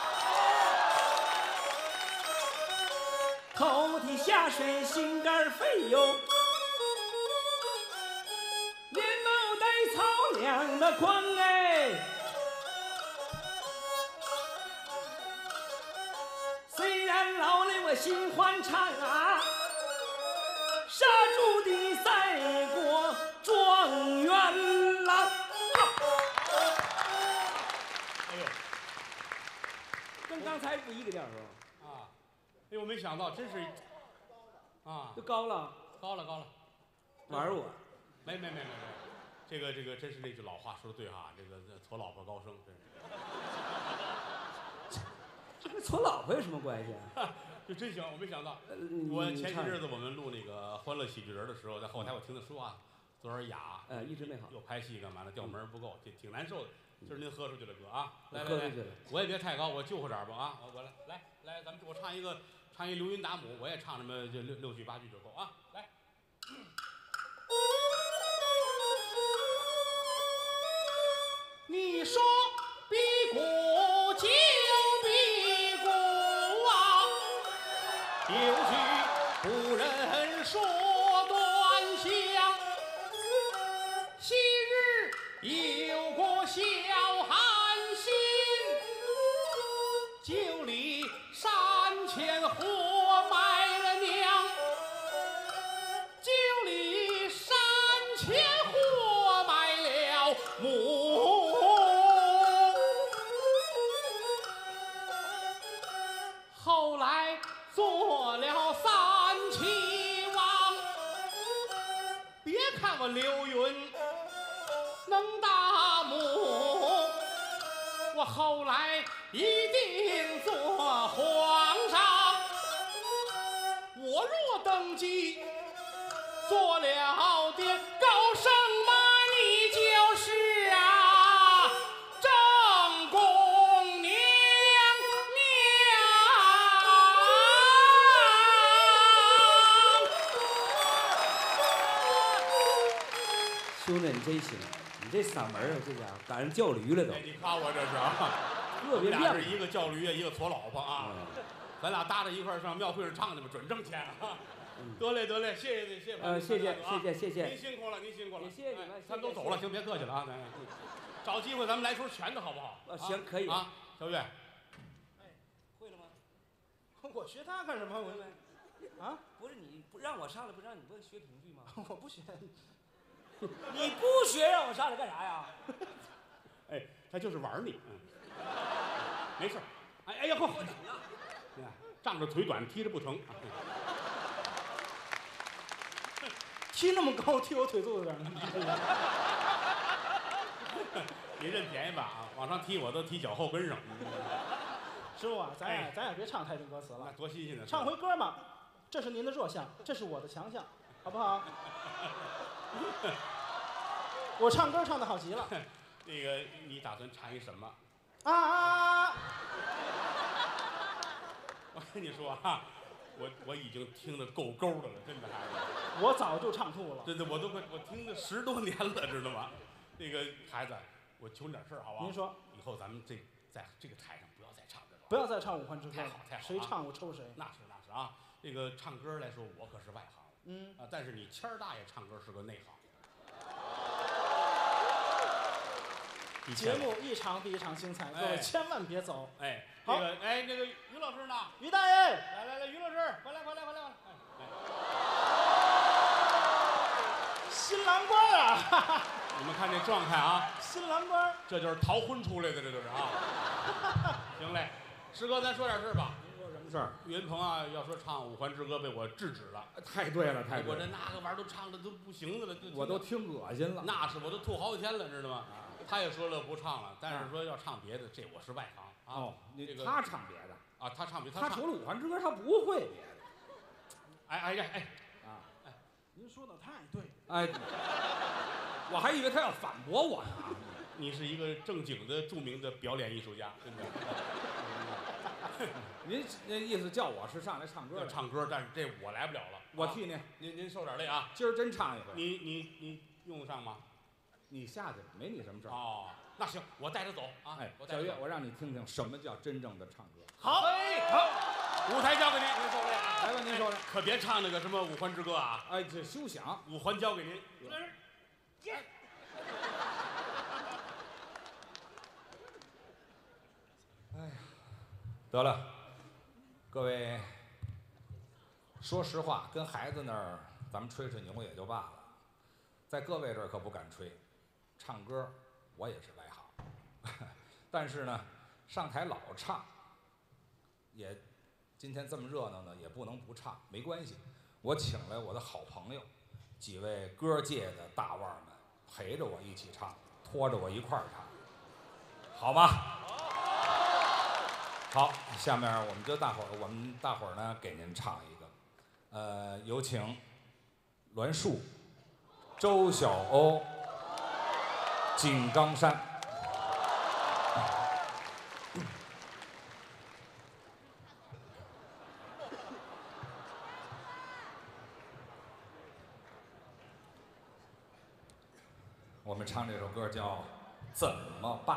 [SPEAKER 12] 头体下水心肝肺哟，连脑带草娘的狂哎。虽然老了我心欢畅啊，杀猪的赛过状元郎。
[SPEAKER 2] 哎呦，
[SPEAKER 12] 跟刚才不一个调是吧？
[SPEAKER 2] 啊，哎呦，没想到，真是啊，
[SPEAKER 12] 就高了，玩我？
[SPEAKER 2] 没，这个真是那句老话说的对哈，这个矬老婆高升，真是。
[SPEAKER 12] 这跟矬老婆有什么关系啊？
[SPEAKER 2] 就真行，我没想到。我前些日子我们录那个《欢乐喜剧人》的时候，在后台我听他说话，有点哑，
[SPEAKER 12] 一直没好。
[SPEAKER 2] 又拍戏干嘛的，调门不够，挺难受的。今儿您喝出去了，哥啊！来，
[SPEAKER 12] 来，
[SPEAKER 2] 我也别太高，我就乎点吧啊！我来，咱们我唱一刘云达姆，我也唱那么就6句8句就够啊！来。
[SPEAKER 1] 你说比古就比古啊，有句古人说端详，昔日有过小寒心，酒里山前活埋了娘，酒里山前活埋了母。后来做了3齐王，别看我刘云能打母，我后来一定做皇上。我若登基做了爹，高升嘛，你就是啊正宫娘。
[SPEAKER 12] 兄弟，你真行，你这嗓门啊，这家伙赶上叫驴了都。
[SPEAKER 2] 你夸我这是啊？
[SPEAKER 12] 特别亮。
[SPEAKER 2] 是一个叫驴，一个矬老婆啊，咱俩搭着一块上庙会上唱去吧，准挣钱啊！得嘞，谢谢。
[SPEAKER 12] 谢谢。
[SPEAKER 2] 您辛苦了。
[SPEAKER 12] 也谢谢你们，
[SPEAKER 2] 他们都走了，行，别客气了啊。找机会咱们来出全的好不好？
[SPEAKER 12] 行，可以
[SPEAKER 2] 啊。小月，
[SPEAKER 11] 会了吗？我学他干什么？啊？
[SPEAKER 12] 不是你不让我上来，不让你不学评剧吗？
[SPEAKER 11] 我不学。
[SPEAKER 12] 你不学让我上来干啥呀？
[SPEAKER 2] 哎，他就是玩你，没事。哎呀，嚯！你看，仗着腿短，踢着不疼。踢
[SPEAKER 11] 那么高，踢我腿肚子上。
[SPEAKER 2] 你认便宜吧啊！往上踢我都踢脚后跟上。
[SPEAKER 11] 师傅啊，咱也别唱太平歌词了。
[SPEAKER 2] 那多新鲜的！
[SPEAKER 11] 唱回歌嘛，这是您的弱项，这是我的强项，好不好？我唱歌唱得好极了。
[SPEAKER 2] 那个，你打算唱一什么？
[SPEAKER 11] 啊！
[SPEAKER 2] 我跟你说啊，我已经听得够够的了，真的孩子。
[SPEAKER 11] 我早就唱吐了。
[SPEAKER 2] 真的，我听了10多年了，知道吗？那个孩子，我求你点事儿，好不好？
[SPEAKER 11] 您说。
[SPEAKER 2] 以后咱们在这个台上不要再唱这个。
[SPEAKER 11] 不要再唱五环之歌。
[SPEAKER 2] 太好。
[SPEAKER 11] 谁唱我抽谁。
[SPEAKER 2] 那是啊，这个唱歌来说，我可是外行。但是你谦儿大爷唱歌是个内行。
[SPEAKER 11] 节目一场比一场精彩，各位千万别走。
[SPEAKER 2] 哎，
[SPEAKER 11] 好，
[SPEAKER 2] 那个于老师呢？
[SPEAKER 11] 于大爷，
[SPEAKER 2] 来，于老师，快来！
[SPEAKER 11] 新郎官啊！
[SPEAKER 2] 你们看这状态啊！
[SPEAKER 11] 新郎官，
[SPEAKER 2] 这就是逃婚出来的，这就是啊。行嘞，师哥，咱说点事儿吧。
[SPEAKER 13] 您说什么事儿？
[SPEAKER 2] 岳云鹏啊，要说唱《五环之歌》，被我制止了。
[SPEAKER 13] 太对了，太对了！
[SPEAKER 2] 我这那个玩意儿都唱的都不行的了，
[SPEAKER 13] 我都听恶心了。
[SPEAKER 2] 那是，我都吐好几天了，知道吗？他也说了不唱了，但是说要唱别的，这我是外行啊。
[SPEAKER 13] 哦，他唱别的
[SPEAKER 2] 啊，他唱别的，
[SPEAKER 13] 他除了五环之歌，他不会别的。
[SPEAKER 2] 哎，
[SPEAKER 11] 您说的太对了。
[SPEAKER 13] 哎，我还以为他要反驳我呢。
[SPEAKER 2] 你是一个正经的著名的表演艺术家，真的。
[SPEAKER 13] 您那意思叫我是上来唱歌的？
[SPEAKER 2] 唱歌，但是这我来不了了。
[SPEAKER 13] 我替您，
[SPEAKER 2] 您受点累啊。
[SPEAKER 13] 今儿真唱一回。
[SPEAKER 2] 你用得上吗？
[SPEAKER 13] 你下去吧，没你什么事儿。
[SPEAKER 2] 哦，那行，我带他走啊。
[SPEAKER 13] 哎，小岳，我让你听听什么叫真正的唱歌。
[SPEAKER 2] 好，舞台交给您，您受累。
[SPEAKER 13] 来吧，您受累。
[SPEAKER 2] 可别唱那个什么五环之歌啊。
[SPEAKER 13] 哎，这休想，
[SPEAKER 2] 五环交给您。
[SPEAKER 13] 哎呀，得了，各位，说实话，跟孩子那儿咱们吹吹牛也就罢了，在各位这儿可不敢吹。唱歌我也是外行，但是呢，上台老唱，也今天这么热闹呢，也不能不唱，没关系。我请来我的好朋友，几位歌界的大腕们，陪着我一起唱，拖着我一块儿唱，好吗？好，下面我们大伙儿呢给您唱一个，有请栾树、周晓鸥、井冈山。我们唱这首歌叫《怎么办》。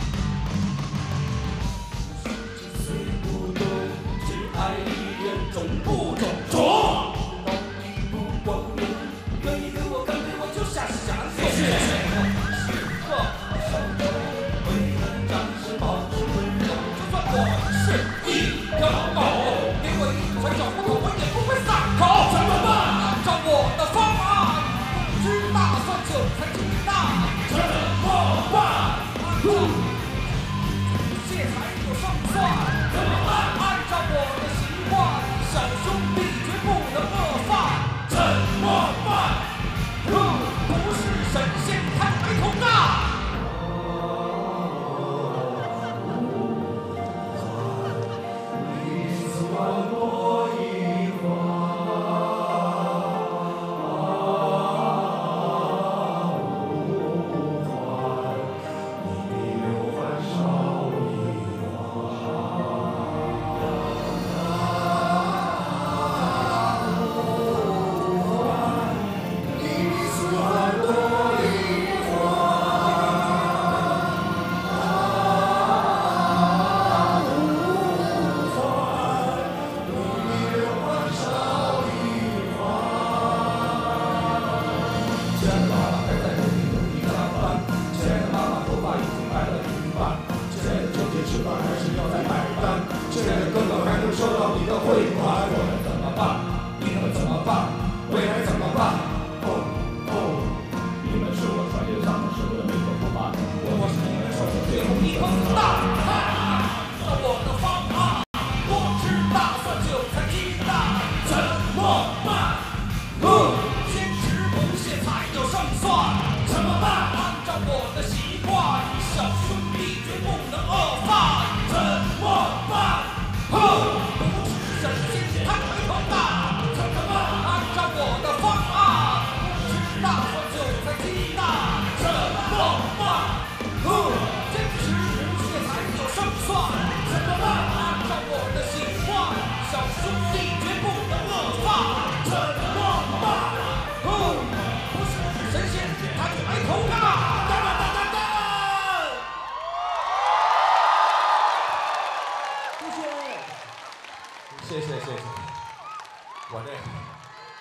[SPEAKER 12] 只爱一人。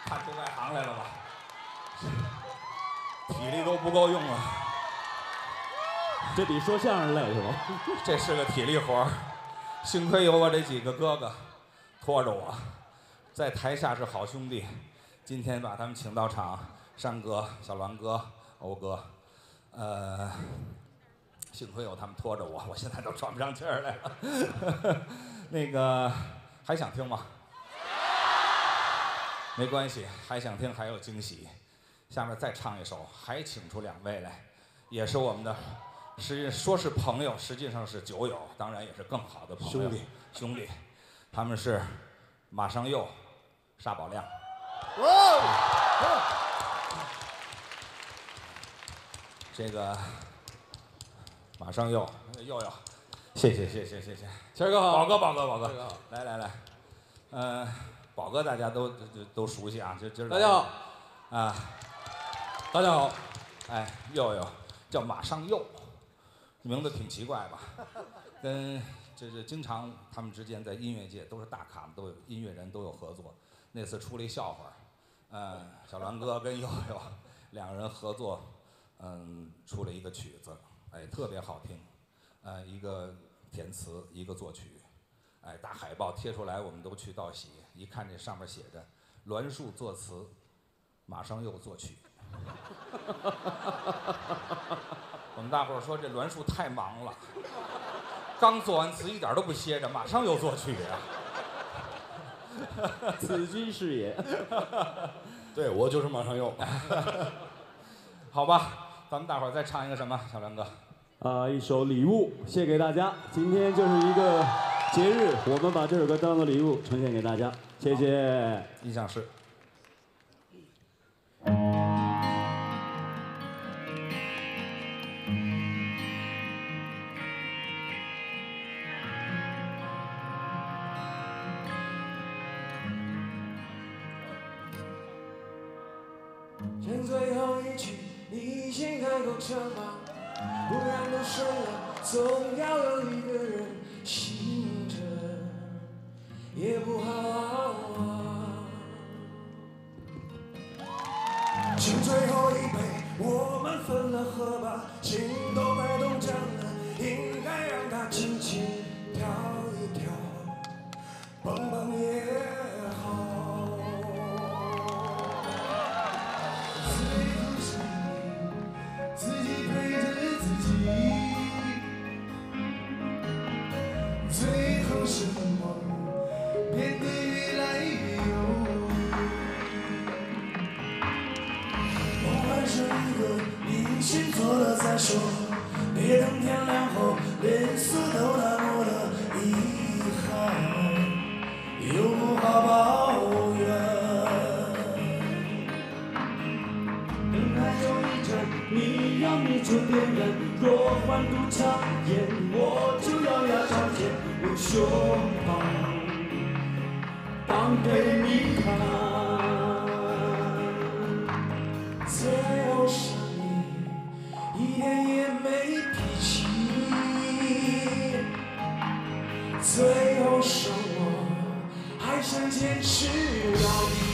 [SPEAKER 13] 看出外行来了吧？体力都不够用了。
[SPEAKER 14] 这比说相声累是吧？
[SPEAKER 13] 这是个体力活儿，幸亏有我这几个哥哥拖着我，在台下是好兄弟。今天把他们请到场，山哥、小栾哥、欧哥，幸亏有他们拖着我，我现在都喘不上气儿来了。那个还想听吗？没关系，还想听还有惊喜。下面再唱一首，还请出2位来，也是我们的，说是朋友，实际上是酒友，当然也是更好的朋友兄弟。他们是马上佑、沙宝亮。这个马上佑，谢谢，
[SPEAKER 14] 谦儿哥好，
[SPEAKER 13] 宝哥，来，宝哥大家都熟悉啊，今儿
[SPEAKER 14] 大家好
[SPEAKER 13] 啊，
[SPEAKER 14] 大家好，
[SPEAKER 13] 哎，佑叫马上佑，名字挺奇怪吧？跟这经常他们之间在音乐界都是大咖，都有音乐人都有合作。那次出了一笑话，小栾哥跟佑2个人合作，出了一个曲子，哎，特别好听，一个填词，一个作曲，哎，大海报贴出来，我们都去道喜，一看这上面写着栾树作词，马上佑作曲。我们大伙儿说这栾树太忙了，刚做完词一点都不歇着，马上又作曲呀。
[SPEAKER 14] 此君是也。
[SPEAKER 5] 对，我就是马上佑。
[SPEAKER 13] 好吧，咱们大伙儿再唱一个什么，小栾哥？
[SPEAKER 14] 一首《礼物》献给大家。今天就是一个节日，我们把这首歌当做礼物呈现给大家，谢谢。
[SPEAKER 13] 印象是。
[SPEAKER 15] 唱最后一句，你先开口唱吧，不然都睡了，总要有一个人醒着，也不好啊。请最后一杯，我们分了喝吧，心都快冻僵了，应该让它轻轻跳一跳，蹦蹦也好。自己陪着自己，最后什么变得越来越有。梦幻是一个你先做了再说，别等天亮后脸色都那么的遗憾，又不好抱怨。你要你就点燃，若欢度长夜，我就咬牙朝前，用胸膛当给你看。最后是你一点也没脾气，最后是我还想坚持到底。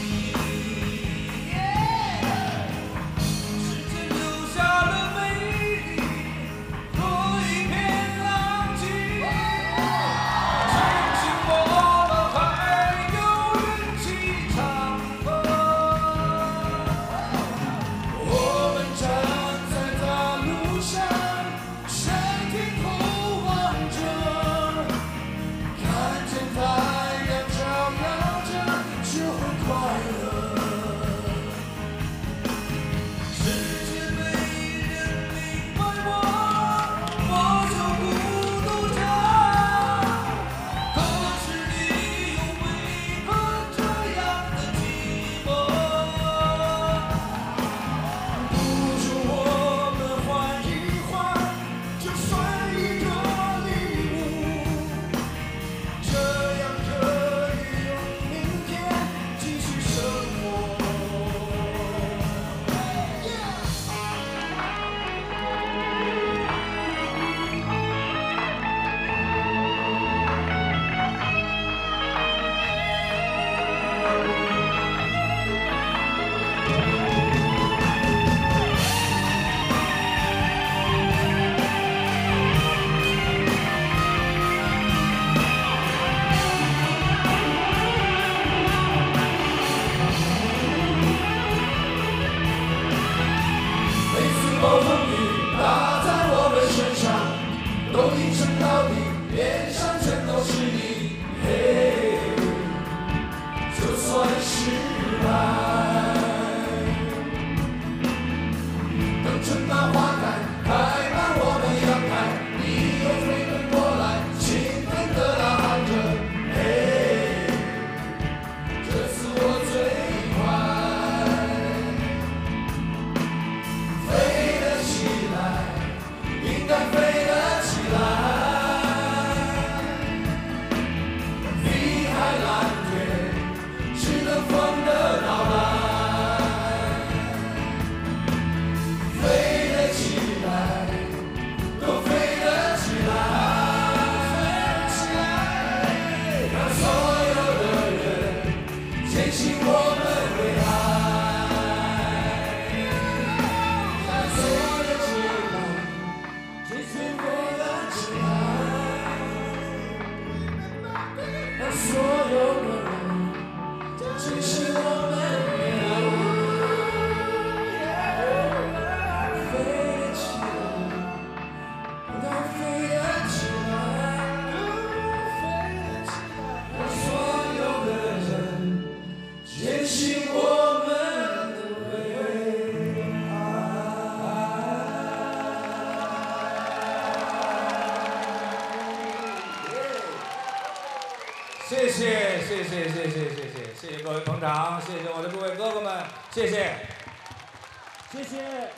[SPEAKER 13] 谢各位捧场，谢谢我的诸位哥哥们，谢谢。
[SPEAKER 14] 谢谢。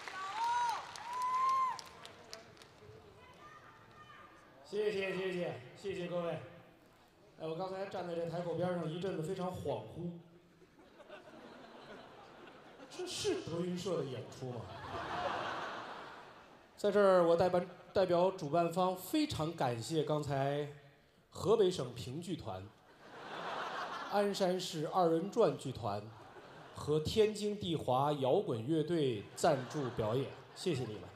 [SPEAKER 1] 谢谢各位。我刚才站在这台口边上一阵子非常恍惚，这是德云社的演出吗？在这儿，我代表主办方非常感谢刚才河北省评剧团、鞍山市二人转剧团和天津地华摇滚乐队赞助表演，谢谢你们。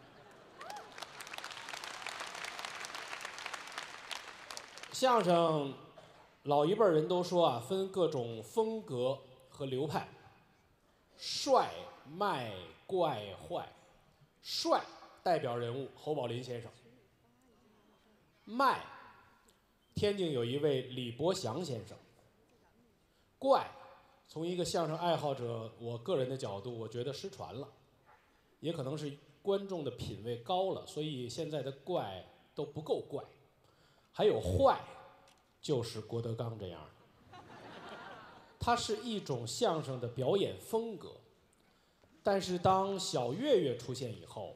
[SPEAKER 1] 相声，老一辈人都说啊，分各种风格和流派，帅、卖、怪、坏。帅代表人物侯宝林先生，卖，天津有一位李伯祥先生。怪，从一个相声爱好者我个人的角度，我觉得失传了，也可能是观众的品位高了，所以现在的怪都不够怪。还有坏，就是郭德纲这样的。它是一种相声的表演风格，但是当小岳岳出现以后，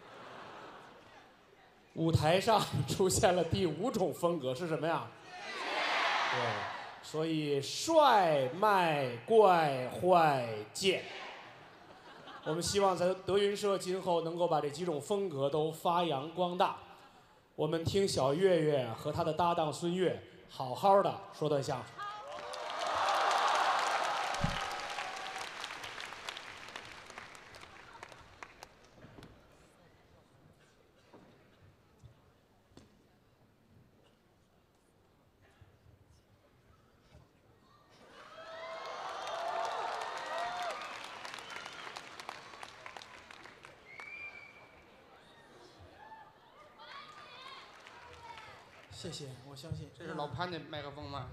[SPEAKER 1] 舞台上出现了第5种风格，是什么呀？对，所以帅、卖、怪、坏、贱。我们希望在德云社今后能够把这几种风格都发扬光大。我们听小岳岳和他的搭档孙越好好的说段相声。
[SPEAKER 11] 谢谢，我相信。
[SPEAKER 16] 这是老潘的麦克风吗？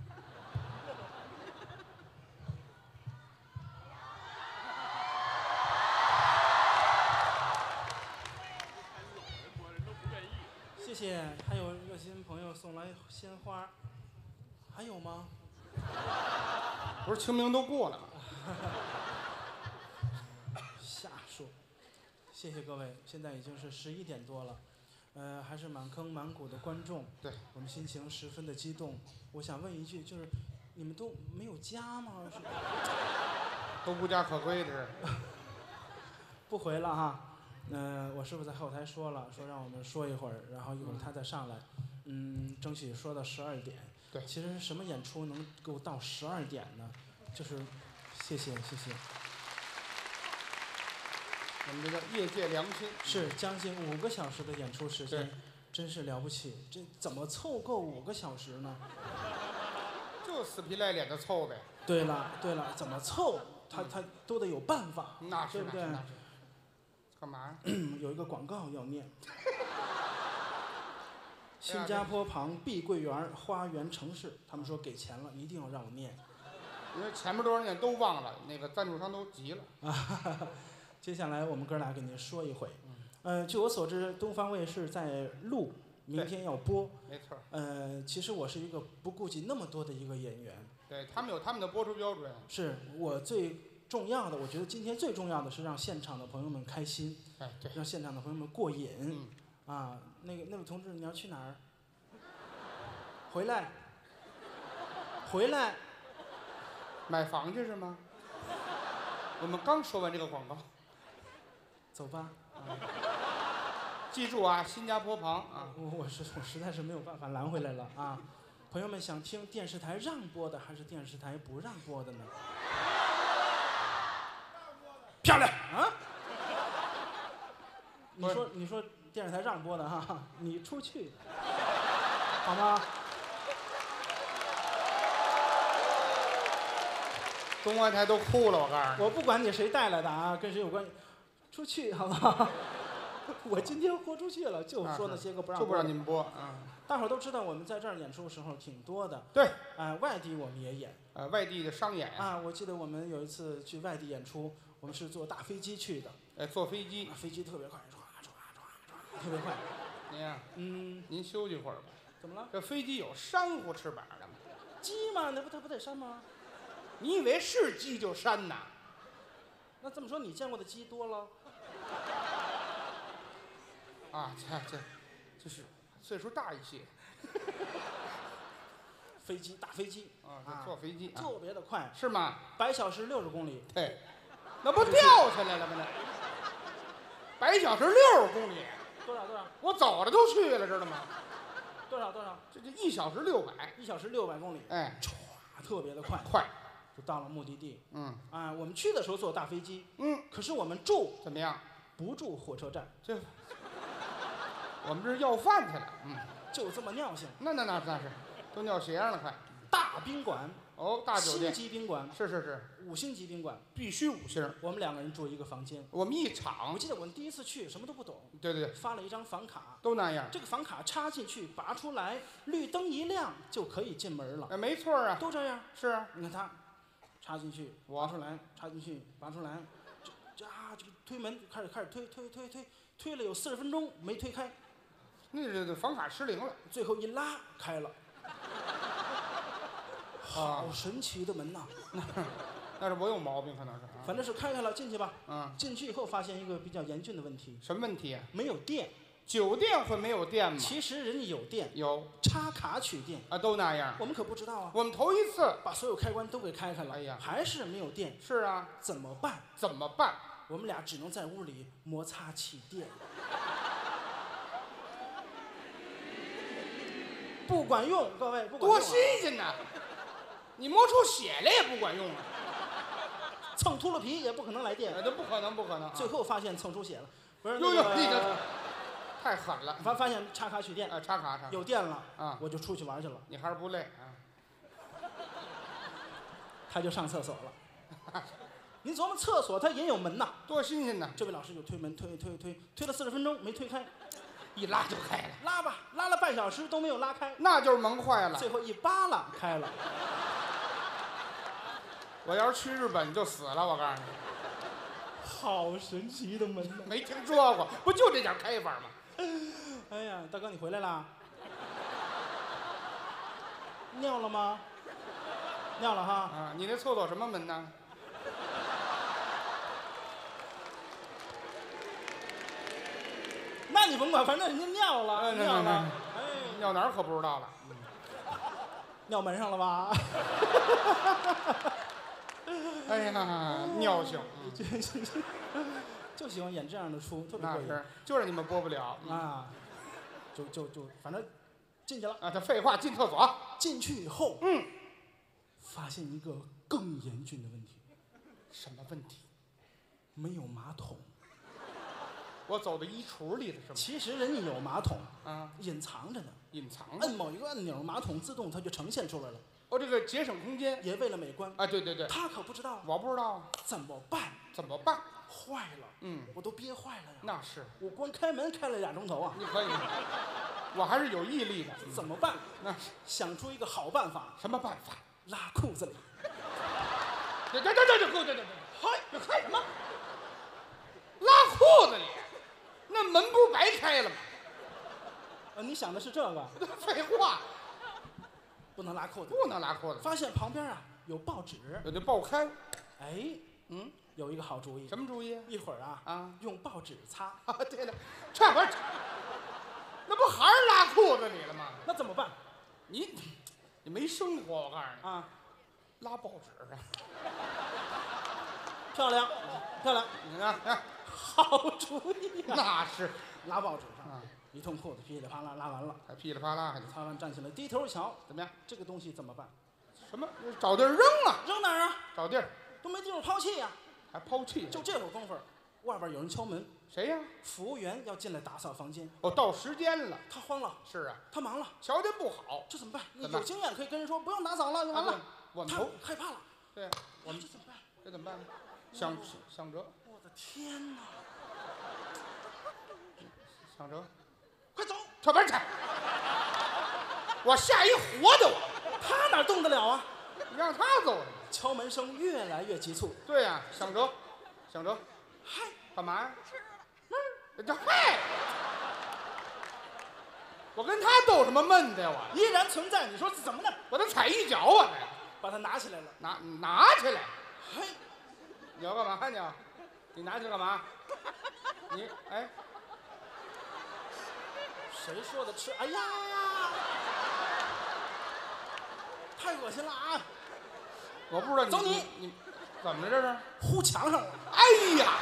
[SPEAKER 11] 谢谢，还有热心朋友送来鲜花，还有吗？
[SPEAKER 16] 不是清明都过了吗？
[SPEAKER 11] 瞎说。谢谢各位，现在已经是11点多了。还是满坑满谷的观众，
[SPEAKER 16] 对
[SPEAKER 11] 我们心情十分的激动。我想问一句，就是你们都没有家吗？
[SPEAKER 16] 都无家可归，这是。
[SPEAKER 11] 不回了哈。我师傅在后台说了，说让我们说一会儿，然后一会儿他再上来。争取说到12点。
[SPEAKER 16] 对。
[SPEAKER 11] 其实什么演出能够到12点呢？就是谢谢。
[SPEAKER 16] 我们这叫业界良心。
[SPEAKER 11] 是将近5个小时的演出时间，真是了不起。这怎么凑够5个小时呢？
[SPEAKER 16] 就死皮赖脸的凑呗。
[SPEAKER 11] 对了，怎么凑？他都得有办法，
[SPEAKER 16] 那是
[SPEAKER 11] 对不对？
[SPEAKER 16] 干嘛呀？
[SPEAKER 11] 有一个广告要念。新加坡旁碧桂园花园城市，他们说给钱了，一定要让我念。
[SPEAKER 16] 因为前面多少年都忘了，那个赞助商都急了。
[SPEAKER 11] 接下来我们哥俩给您说一回。据我所知，东方卫视在录，明天要播。
[SPEAKER 16] 没错。
[SPEAKER 11] 其实我是一个不顾及那么多的一个演员。
[SPEAKER 16] 对他们有他们的播出标准。
[SPEAKER 11] 是我最重要的，我觉得今天最重要的是让现场的朋友们开心，
[SPEAKER 16] 对，
[SPEAKER 11] 让现场的朋友们过瘾。那位同志，你要去哪儿？回来。
[SPEAKER 16] 买房去是吗？我们刚说完这个广告。
[SPEAKER 11] 走吧。
[SPEAKER 16] 记住啊，新加坡旁啊。
[SPEAKER 11] 我实在是没有办法拦回来了啊！朋友们想听电视台让播的还是电视台不让播的呢？
[SPEAKER 16] 漂亮
[SPEAKER 11] 啊！你说电视台让播的哈，你出去，好吗？
[SPEAKER 16] 东关台都哭了，我告诉你。
[SPEAKER 11] 我不管你谁带来的啊，跟谁有关系，出去好不好？我今天豁出去了，就说那些个不让播的，
[SPEAKER 16] 就不让你们播啊。
[SPEAKER 11] 大伙儿都知道，我们在这儿演出的时候挺多的。
[SPEAKER 16] 对。
[SPEAKER 11] 外地我们也演。
[SPEAKER 16] 外地的商演
[SPEAKER 11] 啊，我记得我们有一次去外地演出，我们是坐大飞机去的。
[SPEAKER 16] 坐飞机。
[SPEAKER 11] 飞机特别快，特别快。
[SPEAKER 16] 您呀，您休息会儿吧。
[SPEAKER 11] 怎么了？
[SPEAKER 16] 这飞机有珊瑚翅膀的吗？
[SPEAKER 11] 鸡嘛，那不它不得删吗？
[SPEAKER 16] 你以为是鸡就删呐？
[SPEAKER 11] 那这么说，你见过的鸡多了？
[SPEAKER 16] 啊，这是岁数大一些。
[SPEAKER 11] 飞机，大飞机
[SPEAKER 16] 啊，坐飞机
[SPEAKER 11] 特别的快，
[SPEAKER 16] 是吗
[SPEAKER 11] ？100小时60公里。
[SPEAKER 16] 对，那不掉下来了吗？那100小时60公里，
[SPEAKER 11] 多少？
[SPEAKER 16] 我走着都去了，知道吗？
[SPEAKER 11] 多少？
[SPEAKER 16] 这1小时600，1
[SPEAKER 11] 小时600公里。
[SPEAKER 16] 哎，
[SPEAKER 11] 唰，特别的快，就到了目的地。我们去的时候坐大飞机，可是我们住
[SPEAKER 16] 怎么样？
[SPEAKER 11] 不住火车站，
[SPEAKER 16] 我们这是要饭去了，
[SPEAKER 11] 就这么尿性。
[SPEAKER 16] 那是，都尿鞋上了，快。
[SPEAKER 11] 大宾馆
[SPEAKER 16] 哦，大酒店，
[SPEAKER 11] 星级宾馆，
[SPEAKER 16] 是
[SPEAKER 11] 5星级宾馆，
[SPEAKER 16] 必须5星。
[SPEAKER 11] 我们2个人住一个房间，
[SPEAKER 16] 我们一场。
[SPEAKER 11] 我记得我们第一次去什么都不懂，
[SPEAKER 16] 对，
[SPEAKER 11] 发了一张房卡，
[SPEAKER 16] 都那样。
[SPEAKER 11] 这个房卡插进去，拔出来，绿灯一亮就可以进门了。
[SPEAKER 16] 没错啊，
[SPEAKER 11] 都这样。
[SPEAKER 16] 是啊，
[SPEAKER 11] 你看他插进去，拔出来，插进去，拔出来，这个推门开始推了有40分钟没推开，
[SPEAKER 16] 那房卡失灵了，
[SPEAKER 11] 最后一拉开了。好神奇的门呐！
[SPEAKER 16] 那是我有毛病，可能是。
[SPEAKER 11] 反正是开了，进去吧。进去以后发现一个比较严峻的问题。
[SPEAKER 16] 什么问题啊？
[SPEAKER 11] 没有电。
[SPEAKER 16] 酒店会没有电吗？
[SPEAKER 11] 其实人家有电，
[SPEAKER 16] 有
[SPEAKER 11] 插卡取电
[SPEAKER 16] 啊，都那样。
[SPEAKER 11] 我们可不知道啊。
[SPEAKER 16] 我们头一次
[SPEAKER 11] 把所有开关都给开了，
[SPEAKER 16] 哎呀，
[SPEAKER 11] 还是没有电。
[SPEAKER 16] 是啊，
[SPEAKER 11] 怎么办？
[SPEAKER 16] 我
[SPEAKER 11] 们俩只能在屋里摩擦起电。不管用，各位，不管用。
[SPEAKER 16] 多新鲜呐！你磨出血来也不管用啊！
[SPEAKER 11] 蹭秃噜皮也不可能来电，
[SPEAKER 16] 这不可能。
[SPEAKER 11] 最后发现蹭出血了，不是
[SPEAKER 16] 你这太狠了！
[SPEAKER 11] 发现插卡取电
[SPEAKER 16] 插卡
[SPEAKER 11] 有电了
[SPEAKER 16] 啊，
[SPEAKER 11] 我就出去玩去了。
[SPEAKER 16] 你还是不累啊？
[SPEAKER 11] 他就上厕所了。您琢磨厕所它也有门呐，
[SPEAKER 16] 多新鲜呐！
[SPEAKER 11] 这位老师就推门，推了40分钟没推开。
[SPEAKER 16] 一拉就开了，
[SPEAKER 11] 拉吧，拉了半小时都没有拉开，
[SPEAKER 16] 那就是门坏了。
[SPEAKER 11] 最后一扒拉开了。
[SPEAKER 16] 我要是去日本就死了，我告诉你。
[SPEAKER 11] 好神奇的门呐！
[SPEAKER 16] 没听说过，不就这点开法吗？
[SPEAKER 11] 哎呀，大哥你回来啦？尿了吗？尿了哈。
[SPEAKER 16] 啊，你那厕所什么门呢？
[SPEAKER 11] 那你甭管，反正人家尿了，尿了，
[SPEAKER 16] 哎，尿哪儿可不知道了，
[SPEAKER 11] 尿门上了吧？
[SPEAKER 16] 哎呀，尿性，
[SPEAKER 11] 就喜欢演这样的出，特别过瘾。
[SPEAKER 16] 那是，就是你们播不了
[SPEAKER 11] 啊，就反正进去了
[SPEAKER 16] 啊。这废话，进厕所，
[SPEAKER 11] 进去以后，发现一个更严峻的问题。
[SPEAKER 16] 什么问题？
[SPEAKER 11] 没有马桶。
[SPEAKER 16] 我走到衣橱里了是吗？
[SPEAKER 11] 其实人家有马桶
[SPEAKER 16] 啊，
[SPEAKER 11] 隐藏着呢。
[SPEAKER 16] 隐藏着。
[SPEAKER 11] 摁某一个按钮，马桶自动它就呈现出来了。
[SPEAKER 16] 哦，这个节省空间，
[SPEAKER 11] 也为了美观
[SPEAKER 16] 啊。对。
[SPEAKER 11] 他可不知道。
[SPEAKER 16] 我不知道。
[SPEAKER 11] 怎么办？坏了。我都憋坏了呀。
[SPEAKER 16] 那是。
[SPEAKER 11] 我光开门开了2钟头啊。
[SPEAKER 16] 你可以。我还是有毅力的。
[SPEAKER 11] 怎么办？
[SPEAKER 16] 那
[SPEAKER 11] 想出一个好办法。
[SPEAKER 16] 什么办法？
[SPEAKER 11] 拉裤子里。
[SPEAKER 16] 这，嗨，你开什么？拉裤子里。那门不是白开了吗？
[SPEAKER 11] 你想的是这个？
[SPEAKER 16] 废话，
[SPEAKER 11] 不能拉裤子。
[SPEAKER 16] 不能拉裤子。
[SPEAKER 11] 发现旁边啊有报纸，
[SPEAKER 16] 有这报刊。
[SPEAKER 11] 哎，有一个好主意。
[SPEAKER 16] 什么主意？
[SPEAKER 11] 一会儿啊用报纸擦。
[SPEAKER 16] 对了，这玩意儿，那不还是拉裤子里了吗？
[SPEAKER 11] 那怎么办？
[SPEAKER 16] 你没生活，我告诉你
[SPEAKER 11] 啊，
[SPEAKER 16] 拉报纸啊，
[SPEAKER 11] 漂亮。
[SPEAKER 16] 你看。
[SPEAKER 11] 好主意啊！
[SPEAKER 16] 那是
[SPEAKER 11] 拉报纸上，一通裤子噼里啪啦拉完了，
[SPEAKER 16] 还噼里啪啦，
[SPEAKER 11] 擦完站起来，低头一瞧，怎么样？这个东西怎么办？
[SPEAKER 16] 什么？找地儿扔啊！
[SPEAKER 11] 扔哪儿啊？
[SPEAKER 16] 找地儿，
[SPEAKER 11] 都没地方抛弃呀！
[SPEAKER 16] 还抛弃？
[SPEAKER 11] 就这会儿功夫，外边有人敲门。
[SPEAKER 16] 谁呀？
[SPEAKER 11] 服务员要进来打扫房间。
[SPEAKER 16] 哦，到时间了。
[SPEAKER 11] 他慌了。
[SPEAKER 16] 是啊。
[SPEAKER 11] 他忙了。
[SPEAKER 16] 条件不好，
[SPEAKER 11] 这怎么办？有经验可以跟人说，不用打扫了，就完了。
[SPEAKER 16] 我们
[SPEAKER 11] 他害怕了。
[SPEAKER 16] 对，我们
[SPEAKER 11] 这怎么办？
[SPEAKER 16] 这怎么办？想辙。
[SPEAKER 11] 我的天哪！
[SPEAKER 16] 想辙，
[SPEAKER 11] 快走！
[SPEAKER 16] 跳板踩，我下一活的我，
[SPEAKER 11] 他哪动得了啊？
[SPEAKER 16] 你让他走。
[SPEAKER 11] 敲门声越来越急促。
[SPEAKER 16] 对呀，想辙。
[SPEAKER 11] 嗨，
[SPEAKER 16] 干嘛呀？
[SPEAKER 11] 吃了。
[SPEAKER 16] 这嗨， 我跟他斗什么闷的呀？我
[SPEAKER 11] 依然存在。你说怎么呢？
[SPEAKER 16] 我得踩一脚啊！
[SPEAKER 11] 把它拿起来了。
[SPEAKER 16] 拿起来。
[SPEAKER 11] 嘿，
[SPEAKER 16] 你要干嘛你？你拿起来干嘛？你哎，
[SPEAKER 11] 谁说的吃？哎呀，太恶心了啊！
[SPEAKER 16] 我不知道
[SPEAKER 11] 走
[SPEAKER 16] 你怎么了这是？
[SPEAKER 11] 呼墙上了！
[SPEAKER 16] 哎呀，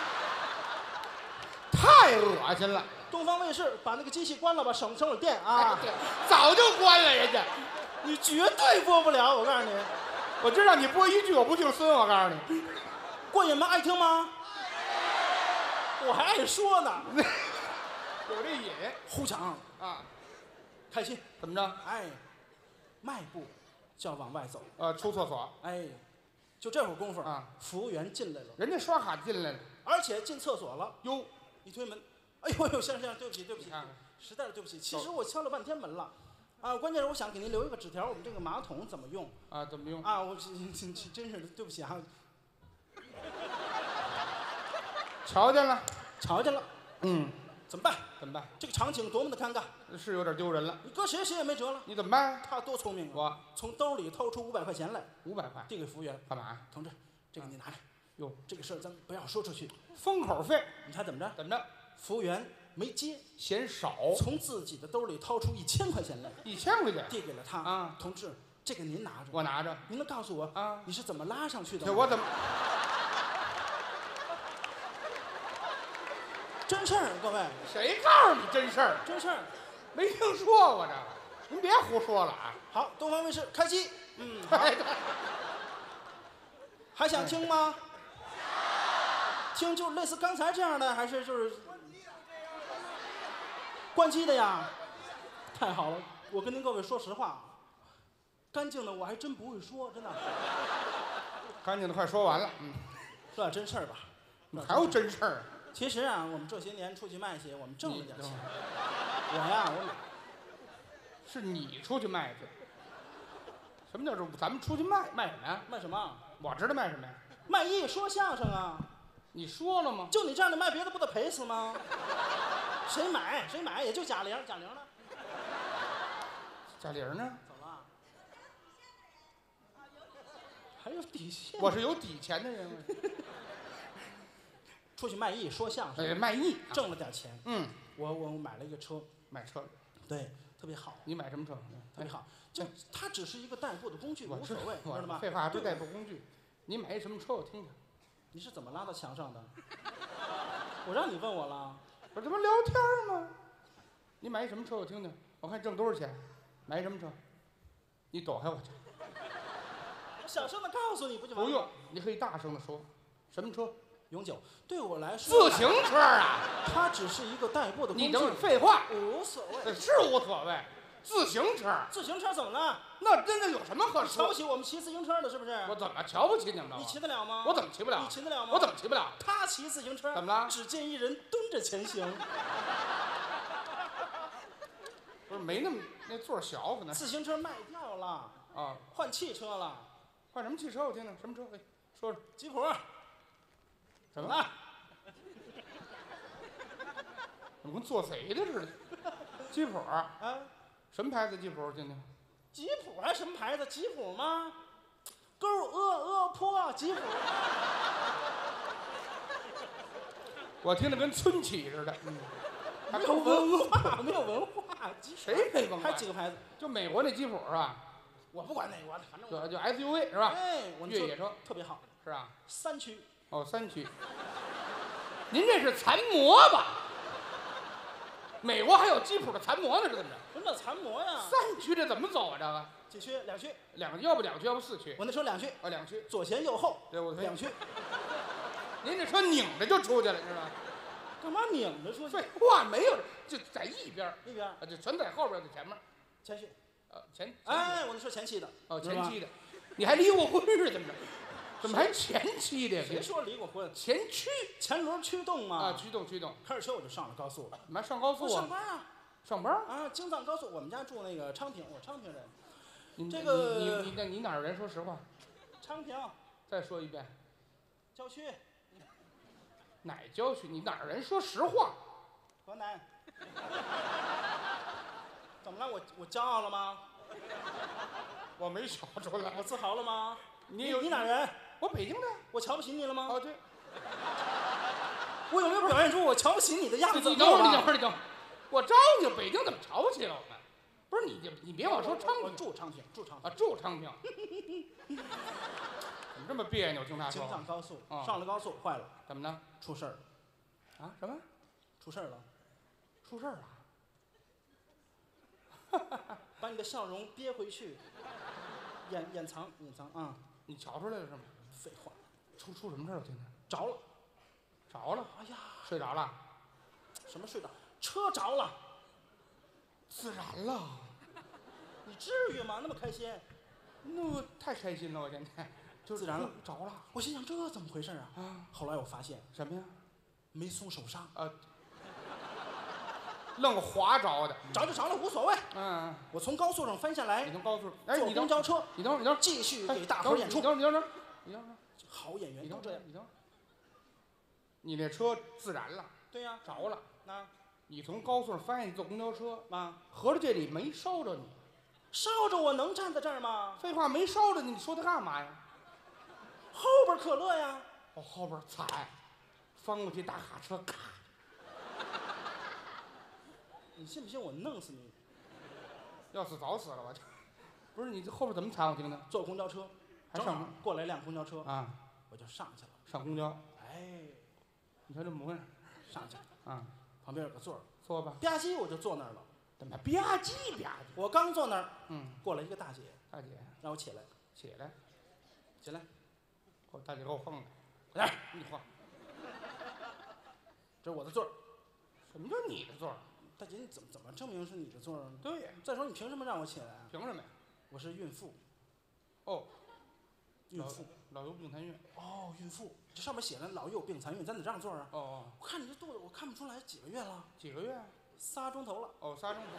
[SPEAKER 16] 太恶心了！
[SPEAKER 11] 东方卫视把那个机器关了吧，省了电啊！
[SPEAKER 16] 早就关了，人家，
[SPEAKER 11] 你绝对播不了，我告诉你。
[SPEAKER 16] 我知道你播一句，我不姓孙，我告诉你。
[SPEAKER 11] 过瘾吗？爱听吗？我还爱说呢。
[SPEAKER 16] 有这瘾，
[SPEAKER 11] 呼墙
[SPEAKER 16] 啊，
[SPEAKER 11] 开心
[SPEAKER 16] 怎么着？
[SPEAKER 11] 哎，迈步就要往外走。
[SPEAKER 16] 出厕所。
[SPEAKER 11] 哎，就这会儿功夫
[SPEAKER 16] 啊，
[SPEAKER 11] 服务员进来了，
[SPEAKER 16] 人家刷卡进来了，
[SPEAKER 11] 而且进厕所了。
[SPEAKER 16] 哟，
[SPEAKER 11] 一推门，哎呦，先生，对不起，实在是对不起。其实我敲了半天门了，啊，关键是我想给您留一个纸条，我们这个马桶怎么用
[SPEAKER 16] 啊？怎么用
[SPEAKER 11] 啊？我真是对不起啊。
[SPEAKER 16] 瞧见了，
[SPEAKER 11] 怎么办？
[SPEAKER 16] 怎么办？
[SPEAKER 11] 这个场景多么的尴尬，
[SPEAKER 16] 是有点丢人了。
[SPEAKER 11] 你搁谁也没辙了。
[SPEAKER 16] 你怎么办？
[SPEAKER 11] 他多聪明啊！
[SPEAKER 16] 我
[SPEAKER 11] 从兜里掏出500块钱来
[SPEAKER 16] ，500块
[SPEAKER 11] 递给服务员，
[SPEAKER 16] 干嘛？
[SPEAKER 11] 同志，这个你拿着。
[SPEAKER 16] 哟，
[SPEAKER 11] 这个事儿咱不要说出去，
[SPEAKER 16] 封口费。
[SPEAKER 11] 你猜怎么着？
[SPEAKER 16] 怎么着？
[SPEAKER 11] 服务员没接，
[SPEAKER 16] 嫌少，
[SPEAKER 11] 从自己的兜里掏出1000块钱来
[SPEAKER 16] ，1000块钱
[SPEAKER 11] 递给了他。
[SPEAKER 16] 啊，
[SPEAKER 11] 同志，这个您拿着。
[SPEAKER 16] 我拿着。
[SPEAKER 11] 您能告诉我
[SPEAKER 16] 啊，
[SPEAKER 11] 你是怎么拉上去的吗？
[SPEAKER 16] 我怎么？
[SPEAKER 11] 真事儿，各位。
[SPEAKER 16] 谁告诉你真事儿？
[SPEAKER 11] 真事儿，
[SPEAKER 16] 没听说过这个，您别胡说了啊！
[SPEAKER 11] 好，东方卫视开机。还想听吗？听就类似刚才这样的，还是就是关机的呀？太好了，我跟您各位说实话，干净的我还真不会说，真的。
[SPEAKER 16] 干净的快说完了，
[SPEAKER 11] 说点真事儿吧。
[SPEAKER 16] 还有真事儿？
[SPEAKER 11] 其实啊，我们这些年出去卖鞋，我们挣了点钱。我买。
[SPEAKER 16] 是你出去卖去？什么叫咱们出去卖什么呀？
[SPEAKER 11] 卖什么？
[SPEAKER 16] 我知道卖什么呀？
[SPEAKER 11] 卖艺说相声啊。
[SPEAKER 16] 你说了吗？
[SPEAKER 11] 就你这样的卖别的不得赔死吗？谁买？也就贾玲呢。
[SPEAKER 16] 贾玲呢？
[SPEAKER 11] 怎么了？还有底线？
[SPEAKER 16] 我是有底钱的人。
[SPEAKER 11] 出去卖艺说相声，
[SPEAKER 16] 卖艺
[SPEAKER 11] 挣了点钱。我买了一个车，
[SPEAKER 16] 买车，
[SPEAKER 11] 对，特别好。
[SPEAKER 16] 你买什么车？
[SPEAKER 11] 特别好，就它只是一个代步的工具，无所谓，知道吗？
[SPEAKER 16] 废话，还不是代步工具。你买一什么车？我听听。
[SPEAKER 11] 你是怎么拉到墙上的？我让你问我了。
[SPEAKER 16] 不是这不聊天吗？你买一什么车？我听听。我看挣多少钱？买一什么车？你躲开我去。
[SPEAKER 11] 我小声的告诉你不就完了？
[SPEAKER 16] 不用，你可以大声的说。什么车？
[SPEAKER 11] 永久。对我来说，
[SPEAKER 16] 自行车啊，
[SPEAKER 11] 它只是一个代步的工具。
[SPEAKER 16] 你等会儿废话，
[SPEAKER 11] 无所谓，
[SPEAKER 16] 是无所谓。自行车，
[SPEAKER 11] 自行车怎么了？
[SPEAKER 16] 那真的有什么可说？
[SPEAKER 11] 瞧不起我们骑自行车的，是不是？
[SPEAKER 16] 我怎么瞧不起你们了？
[SPEAKER 11] 你骑得了吗？
[SPEAKER 16] 我怎么骑不了？
[SPEAKER 11] 你骑得了吗？
[SPEAKER 16] 我怎么骑不了？
[SPEAKER 11] 他骑自行车
[SPEAKER 16] 怎么了？
[SPEAKER 11] 只见一人蹲着前行。
[SPEAKER 16] 不是没那座小可能。
[SPEAKER 11] 自行车卖掉了
[SPEAKER 16] 啊，
[SPEAKER 11] 换汽车了。
[SPEAKER 16] 换什么汽车？我听听，什么车？哎，说说。
[SPEAKER 11] 吉普。
[SPEAKER 16] 怎么了？怎么跟做贼的似的？吉普啊？什么牌子吉普？听听。
[SPEAKER 11] 吉普还什么牌子？吉普吗？勾坡吉普。
[SPEAKER 16] 我听着跟村企似的。
[SPEAKER 11] 没有文化，没有文化。
[SPEAKER 16] 谁没文化？
[SPEAKER 11] 还几个牌子？
[SPEAKER 16] 就美国那吉普是吧？
[SPEAKER 11] 我不管哪国的，反正
[SPEAKER 16] 就 SUV 是吧？
[SPEAKER 11] 哎，我
[SPEAKER 16] 越野车
[SPEAKER 11] 特别好，
[SPEAKER 16] 是吧
[SPEAKER 11] ？3驱。
[SPEAKER 16] 哦，3驱。您这是残模吧？美国还有吉普的残模呢，是怎么着？
[SPEAKER 11] 什么叫残模呀
[SPEAKER 16] ？3驱这怎么走啊？这个？
[SPEAKER 11] 几驱？2驱。
[SPEAKER 16] 要不2驱，要不4驱。
[SPEAKER 11] 我那车2驱。
[SPEAKER 16] 啊，2驱，
[SPEAKER 11] 左前右后。
[SPEAKER 16] 对，我
[SPEAKER 11] 2驱。
[SPEAKER 16] 您这车拧着就出去了，是吧？
[SPEAKER 11] 干嘛拧着出去？
[SPEAKER 16] 废话，没有，就在一边
[SPEAKER 11] 啊，
[SPEAKER 16] 就全在后边，在前面。
[SPEAKER 11] 前驱。
[SPEAKER 16] 前。
[SPEAKER 11] 哎，我那车前驱的。
[SPEAKER 16] 哦，前驱的。你还离过婚是怎么着？怎么还前驱的？
[SPEAKER 11] 谁说离过婚？
[SPEAKER 16] 前驱，
[SPEAKER 11] 前轮驱动嘛。
[SPEAKER 16] 啊，驱动。
[SPEAKER 11] 开着车我就上了高速了。
[SPEAKER 16] 妈上高速啊？
[SPEAKER 11] 上班啊。
[SPEAKER 16] 上班
[SPEAKER 11] 啊，京藏高速，我们家住那个昌平，我昌平人。
[SPEAKER 16] 这
[SPEAKER 11] 个
[SPEAKER 16] 你哪儿人？说实话。
[SPEAKER 11] 昌平。
[SPEAKER 16] 再说一遍。
[SPEAKER 11] 郊区。
[SPEAKER 16] 哪郊区？你哪儿人？说实话。
[SPEAKER 11] 河南。 怎么了？我骄傲了吗？
[SPEAKER 16] 我没瞧出来。
[SPEAKER 11] 我自豪了吗？
[SPEAKER 16] 你
[SPEAKER 11] 哪人？
[SPEAKER 16] 我北京的。
[SPEAKER 11] 我瞧不起你了吗？
[SPEAKER 16] 哦，对。
[SPEAKER 11] 我有没有表现出我瞧不起你的样子？
[SPEAKER 16] 你等会儿，我招你北京怎么瞧不起了我们？不是你别往说昌平，
[SPEAKER 11] 住昌平
[SPEAKER 16] 啊，住昌平。怎么这么别扭？听他说。
[SPEAKER 11] 上高速，上了高速坏了，
[SPEAKER 16] 怎么呢？
[SPEAKER 11] 出事儿了。
[SPEAKER 16] 啊？什么？
[SPEAKER 11] 出事儿了？
[SPEAKER 16] 出事儿了？
[SPEAKER 11] 把你的笑容憋回去，掩藏啊！
[SPEAKER 16] 你瞧出来了是吗？
[SPEAKER 11] 废话，
[SPEAKER 16] 出什么事儿了？今天
[SPEAKER 11] 着了。
[SPEAKER 16] 哎呀，睡着了？
[SPEAKER 11] 什么睡着？车着了，
[SPEAKER 16] 自燃了。
[SPEAKER 11] 你至于吗？那么开心？
[SPEAKER 16] 那我太开心了，我今天就
[SPEAKER 11] 自燃了，
[SPEAKER 16] 着了。
[SPEAKER 11] 我心想这怎么回事啊？后来我发现
[SPEAKER 16] 什么呀？
[SPEAKER 11] 没松手刹。
[SPEAKER 16] 愣滑着的，
[SPEAKER 11] 着就着了，无所谓。我从高速上翻下来，
[SPEAKER 16] 你从高速，
[SPEAKER 11] 坐公交车，
[SPEAKER 16] 你等会儿，
[SPEAKER 11] 继续给大伙演出。
[SPEAKER 16] 你等会儿，
[SPEAKER 11] 好演员都这样。
[SPEAKER 16] 你那车自燃了？
[SPEAKER 11] 对呀，
[SPEAKER 16] 着了。
[SPEAKER 11] 那，
[SPEAKER 16] 你从高速上翻下去坐公交车，合着这里没烧着你？
[SPEAKER 11] 烧着我能站在这儿吗？
[SPEAKER 16] 废话，没烧着你，你说它干嘛呀？
[SPEAKER 11] 后边可乐呀。
[SPEAKER 16] 哦，后边踩，翻过去大卡车，咔。
[SPEAKER 11] 你信不信我弄死你？
[SPEAKER 16] 要死早死了我就。不是你这后边怎么踩？我听听。
[SPEAKER 11] 坐公交车，
[SPEAKER 16] 还上
[SPEAKER 11] 过来一辆公交车
[SPEAKER 16] 啊，
[SPEAKER 11] 我就上去了。
[SPEAKER 16] 上公交。
[SPEAKER 11] 哎，
[SPEAKER 16] 你瞧这模样，
[SPEAKER 11] 上去
[SPEAKER 16] 啊，
[SPEAKER 11] 旁边有个座儿，
[SPEAKER 16] 坐吧。
[SPEAKER 11] 吧唧我就坐那儿了。
[SPEAKER 16] 怎么吧唧吧唧？
[SPEAKER 11] 我刚坐那儿，过来一个大姐，让我起来，
[SPEAKER 16] 起来。大姐给我放开，
[SPEAKER 11] 来，你晃。这是我的座儿。
[SPEAKER 16] 什么叫你的座儿？
[SPEAKER 11] 大姐，你怎么证明是你的座儿？
[SPEAKER 16] 对呀。
[SPEAKER 11] 再说你凭什么让我起来啊？
[SPEAKER 16] 凭什么呀？
[SPEAKER 11] 我是孕妇。
[SPEAKER 16] 哦，
[SPEAKER 11] 孕妇，
[SPEAKER 16] 老幼病残孕。
[SPEAKER 11] 哦，孕妇，这上面写着老幼病残孕，咱得让座啊。
[SPEAKER 16] 哦。
[SPEAKER 11] 我看你这肚子，我看不出来几个月了。
[SPEAKER 16] 几个月
[SPEAKER 11] ？3钟头了。
[SPEAKER 16] 哦，3钟头。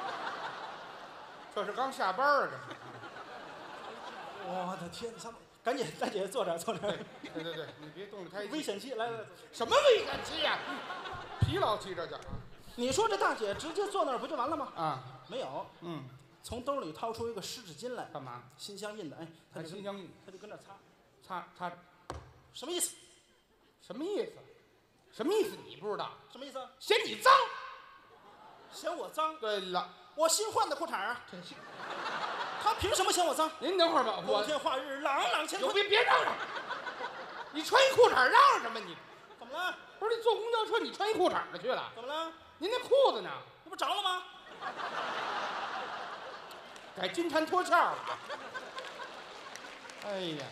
[SPEAKER 16] 这是刚下班啊，这是。
[SPEAKER 11] 我的天，赶紧，大姐坐这儿。
[SPEAKER 16] 对，你别动着胎气。
[SPEAKER 11] 危险期，来，
[SPEAKER 16] 什么危险期呀？疲劳期这叫。
[SPEAKER 11] 你说这大姐直接坐那儿不就完了吗？
[SPEAKER 16] 啊，
[SPEAKER 11] 没有。从兜里掏出一个湿纸巾来。
[SPEAKER 16] 干嘛？
[SPEAKER 11] 心相印的，哎，
[SPEAKER 16] 还心相印，
[SPEAKER 11] 他就跟那擦。
[SPEAKER 16] 什么意思？什么意思？你不知道？
[SPEAKER 11] 什么意思？
[SPEAKER 16] 嫌你脏。
[SPEAKER 11] 嫌我脏？
[SPEAKER 16] 对了，
[SPEAKER 11] 我新换的裤衩啊。他凭什么嫌我脏？
[SPEAKER 16] 您等会儿吧，
[SPEAKER 11] 光天化日，朗朗乾坤。
[SPEAKER 16] 别嚷嚷！你穿一裤衩嚷嚷什么？你
[SPEAKER 11] 怎么了？
[SPEAKER 16] 不是你坐公交车，你穿一裤衩子去了？
[SPEAKER 11] 怎么了？
[SPEAKER 16] 您那裤子呢？
[SPEAKER 11] 这不着了吗？
[SPEAKER 16] 改金蝉脱壳了。哎呀！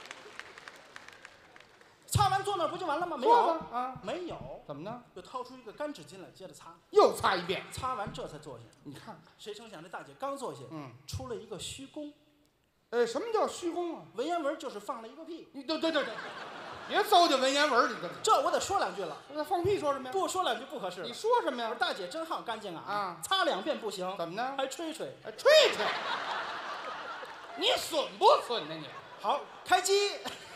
[SPEAKER 11] 擦完坐那不就完了吗？没有啊，没有。
[SPEAKER 16] 怎么呢？
[SPEAKER 11] 又掏出一个干纸巾来，接着擦。
[SPEAKER 16] 又擦一遍。
[SPEAKER 11] 擦完这才坐下。
[SPEAKER 16] 你看，
[SPEAKER 11] 谁成想这大姐刚坐下，出了一个虚功。
[SPEAKER 16] 什么叫虚功啊？
[SPEAKER 11] 文言文就是放了一个屁。
[SPEAKER 16] 你对，别糟践文言文，你
[SPEAKER 11] 这我得说两句了。
[SPEAKER 16] 那放屁说什么呀？
[SPEAKER 11] 不说两句不合适。
[SPEAKER 16] 你说什么呀？
[SPEAKER 11] 我说大姐真好干净啊！擦2遍不行。
[SPEAKER 16] 怎么呢？
[SPEAKER 11] 还吹吹。
[SPEAKER 16] 你损不损呢你？
[SPEAKER 11] 好，开机。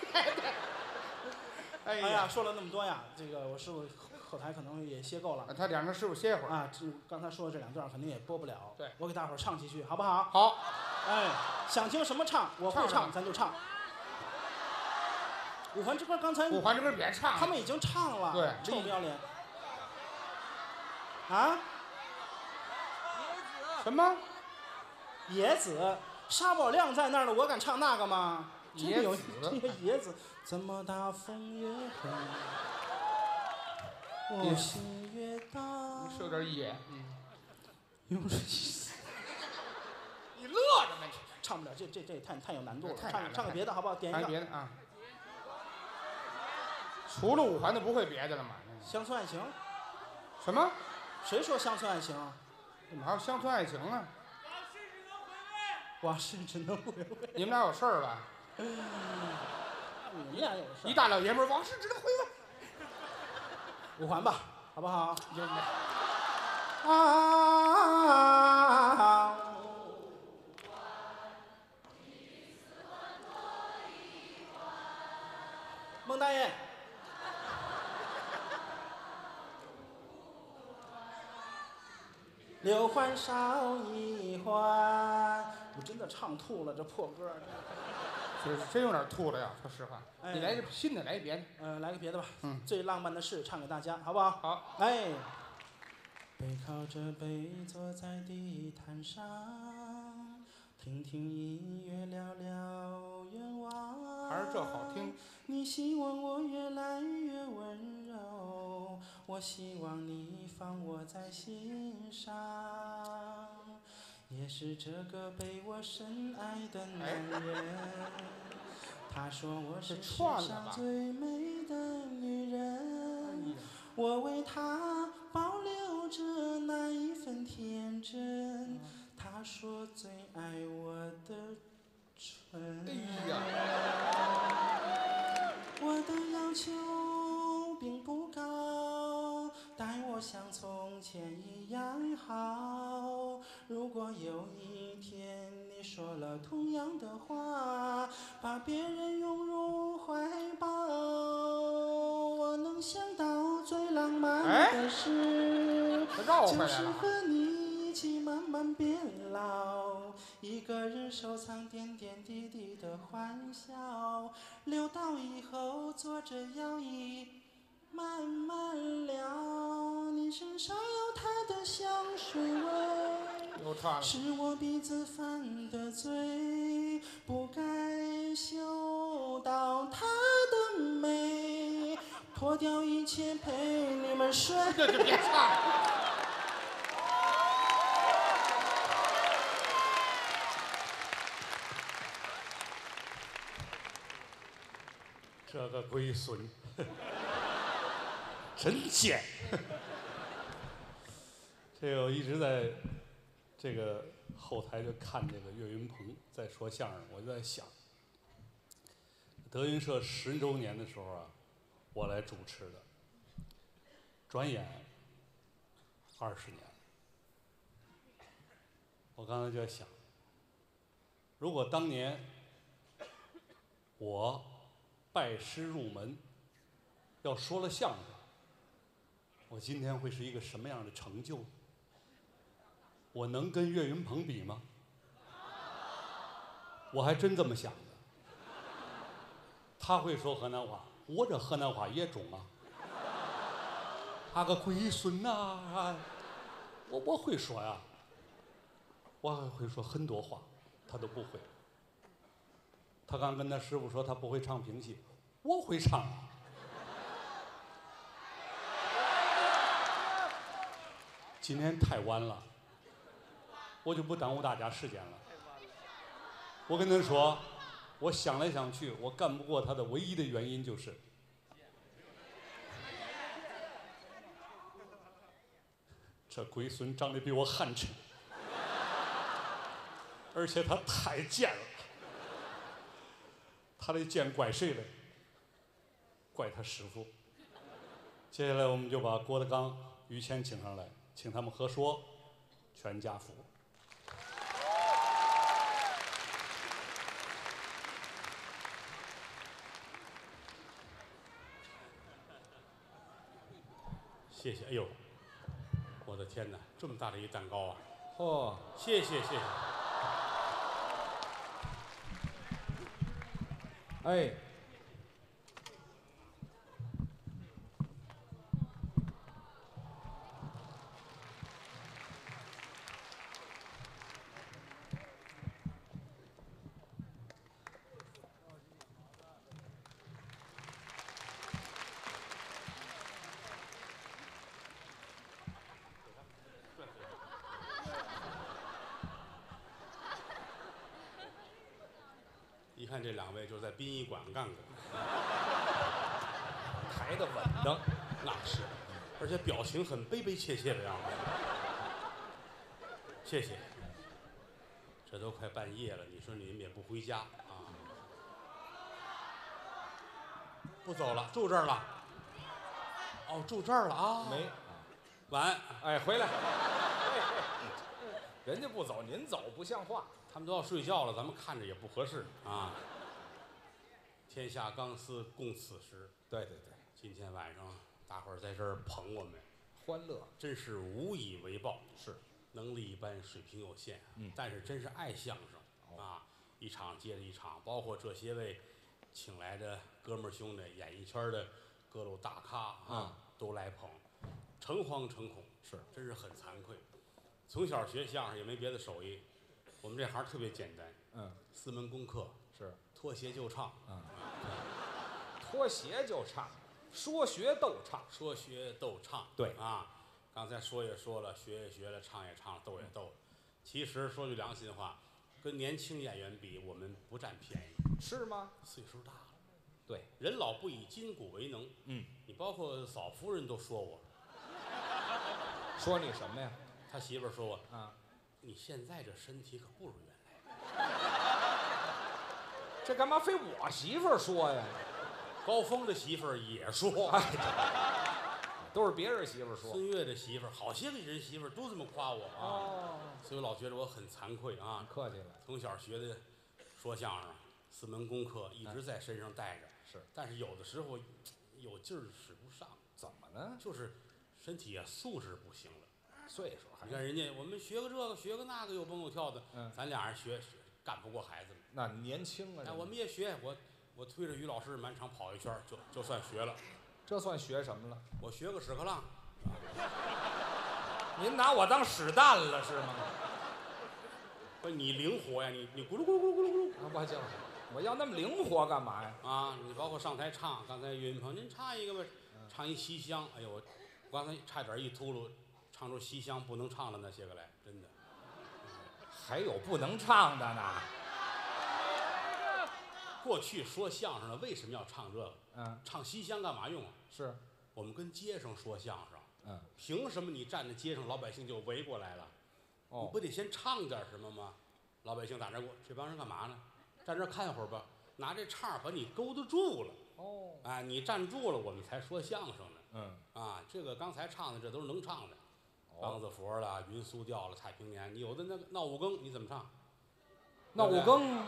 [SPEAKER 16] 哎
[SPEAKER 11] 呀，说了那么多呀，这个我师傅后台可能也歇够了。
[SPEAKER 16] 他两个师傅歇会儿
[SPEAKER 11] 啊。刚才说的这2段肯定也播不了。
[SPEAKER 16] 对，
[SPEAKER 11] 我给大伙儿唱几句，好不好？
[SPEAKER 16] 好。
[SPEAKER 11] 哎，想听什么唱，我会唱，咱就唱。五环之歌刚才。
[SPEAKER 16] 五环之歌别唱。
[SPEAKER 11] 他们已经唱了。
[SPEAKER 16] 对。
[SPEAKER 11] 臭不要脸。啊？
[SPEAKER 16] 什么？
[SPEAKER 11] 野子，沙宝亮在那儿呢，我敢唱那个吗？
[SPEAKER 16] 野子，
[SPEAKER 11] 野子，怎么大风越狠，我心越大。
[SPEAKER 16] 你是有点野，
[SPEAKER 11] 有这意思。
[SPEAKER 16] 你乐着呢？
[SPEAKER 11] 唱不了，这太有难度了。
[SPEAKER 16] 唱
[SPEAKER 11] 个别的好不好？点一个。
[SPEAKER 16] 别的啊。除了五环的不会别的了吗？
[SPEAKER 11] 乡村爱情。
[SPEAKER 16] 什么？
[SPEAKER 11] 谁说乡村爱情啊？
[SPEAKER 16] 怎么还有乡村爱情啊？
[SPEAKER 11] 往事只能回味。
[SPEAKER 16] 你们俩有事儿吧？
[SPEAKER 11] 你们俩有事。
[SPEAKER 16] 一大老爷们儿，往事只能回味。
[SPEAKER 11] 五环吧，好不好？孟大爷。 六环少一环。我真的唱吐了，这破歌。
[SPEAKER 16] 就是真有点吐了呀，说实话。你来个新的，来一别的。
[SPEAKER 11] 来个别的吧。最浪漫的事唱给大家，好不好？
[SPEAKER 16] 好。
[SPEAKER 11] 哎。背靠着背坐在地毯上，听听音乐，聊聊愿望。
[SPEAKER 16] 还是这好听。
[SPEAKER 11] 你希望我越来越温柔，我希望你放我在心上。也是这个被我深爱的男人，他说我是世上最美的女人，我为他保留着那一份天真，他说最爱我的唇。我的要求并不高，待我像从前一样好。如果有一天你说了同样的话，把别人拥入怀抱，我能想到最浪漫的事，就是和你一起慢慢变老，一个人收藏点点滴滴的欢笑，留到以后坐着摇椅慢慢聊。你身上有他的香水味，是我鼻子犯的罪，不该嗅到他的美，脱掉一切陪你们睡。
[SPEAKER 16] 这就别唱。
[SPEAKER 6] 这个龟孙真贱！这个我一直在这个后台就看这个岳云鹏在说相声，我就在想，德云社10周年的时候啊，我来主持的，转眼20年。我刚才就在想，如果当年我拜师入门，要说了相声，我今天会是一个什么样的成就？我能跟岳云鹏比吗？我还真这么想的。他会说河南话，我这河南话也中啊。他个龟孙呐，我会说呀，我还会说很多话，他都不会。他刚跟他师傅说他不会唱评戏，我会唱啊。今天太晚了，我就不耽误大家时间了。我跟他说，我想来想去，我干不过他的唯一的原因就是，这龟孙长得比我寒碜，而且他太贱了。他得见怪谁了？怪他师傅。接下来我们就把郭德纲、于谦请上来，请他们合说《全家福》。谢谢。哎呦，我的天哪，这么大的一蛋糕啊！
[SPEAKER 13] 嚯，
[SPEAKER 6] 谢谢谢谢。
[SPEAKER 13] 哎，
[SPEAKER 6] 一看这两位就是在殡仪馆干过，
[SPEAKER 13] 抬得稳当，
[SPEAKER 6] 那是，而且表情很悲悲切切的样子。谢谢。这都快半夜了，你说你们也不回家啊？不走了，住这儿了。哦，住这儿了啊？
[SPEAKER 13] 没。
[SPEAKER 6] 晚安。
[SPEAKER 13] 哎，回来。人家不走，您走不像话。
[SPEAKER 6] 他们都要睡觉了，咱们看着也不合适啊。天下钢丝共此时。
[SPEAKER 13] 对对对，
[SPEAKER 6] 今天晚上大伙儿在这儿捧我们，
[SPEAKER 13] 欢乐，
[SPEAKER 6] 真是无以为报。
[SPEAKER 13] 是，
[SPEAKER 2] 能力一般，水平有限，但是真是爱相声啊，一场接着一场，包括这些位请来的哥们儿兄弟，演艺圈的各路大咖啊，都来捧，诚惶诚恐，真是很惭愧。从小学相声也没别的手艺，我们这行特别简单，4门功课
[SPEAKER 13] 是
[SPEAKER 2] 脱鞋就唱，
[SPEAKER 13] 脱鞋就唱，说学逗唱，
[SPEAKER 2] 说学逗唱，
[SPEAKER 13] 对
[SPEAKER 2] 啊，刚才说也说了，学也学了，唱也唱了，逗也逗了。其实说句良心话，跟年轻演员比，我们不占便宜，
[SPEAKER 13] 是吗？
[SPEAKER 2] 岁数大了，
[SPEAKER 13] 对，
[SPEAKER 2] 人老不以筋骨为能，你包括嫂夫人都说我，
[SPEAKER 13] 说你什么呀？
[SPEAKER 2] 他媳妇儿说我你现在这身体可不如原来。
[SPEAKER 13] 这干嘛非我媳妇儿说呀？
[SPEAKER 2] 高峰的媳妇儿也说，
[SPEAKER 13] 都是别人媳妇儿说。
[SPEAKER 2] 孙越的媳妇儿，好些个人媳妇儿都这么夸我所以我老觉得我很惭愧啊。
[SPEAKER 13] 客气了。
[SPEAKER 2] 从小学的说相声，4门功课一直在身上带着，但是有的时候有劲儿使不上。
[SPEAKER 13] 怎么呢？
[SPEAKER 2] 就是身体啊素质不行了。
[SPEAKER 13] 岁数还
[SPEAKER 2] 你看人家我们学个这个学个那个有蹦有跳的，咱俩人学干不过孩子们。
[SPEAKER 13] 那年轻啊！
[SPEAKER 2] 我们也学，我推着于老师满场跑一圈，就算学了。
[SPEAKER 13] 这算学什么了？
[SPEAKER 2] 我学个屎壳郎。
[SPEAKER 13] 您拿我当屎蛋了是吗？
[SPEAKER 2] 不，你灵活呀，你咕噜咕噜咕噜咕噜咕噜。
[SPEAKER 13] 我要那么灵活干嘛呀？
[SPEAKER 2] 你包括上台唱，刚才岳云鹏您唱一个吧，唱一西厢，哎呦我刚才差点一秃噜。唱出西厢不能唱的那些个来，真的。
[SPEAKER 13] 还有不能唱的呢。
[SPEAKER 2] 过去说相声的为什么要唱这个？唱西厢干嘛用啊？
[SPEAKER 13] 是
[SPEAKER 2] 我们跟街上说相声。凭什么你站在街上，老百姓就围过来了？你不得先唱点什么吗？老百姓打这过，这帮人干嘛呢？站这看会儿吧，拿这唱把你勾搭住了。你站住了，我们才说相声呢。这个刚才唱的这都是能唱的。梆子佛了，云苏调了，太平年，你有的那个闹五更，你怎么唱？
[SPEAKER 13] 闹五更，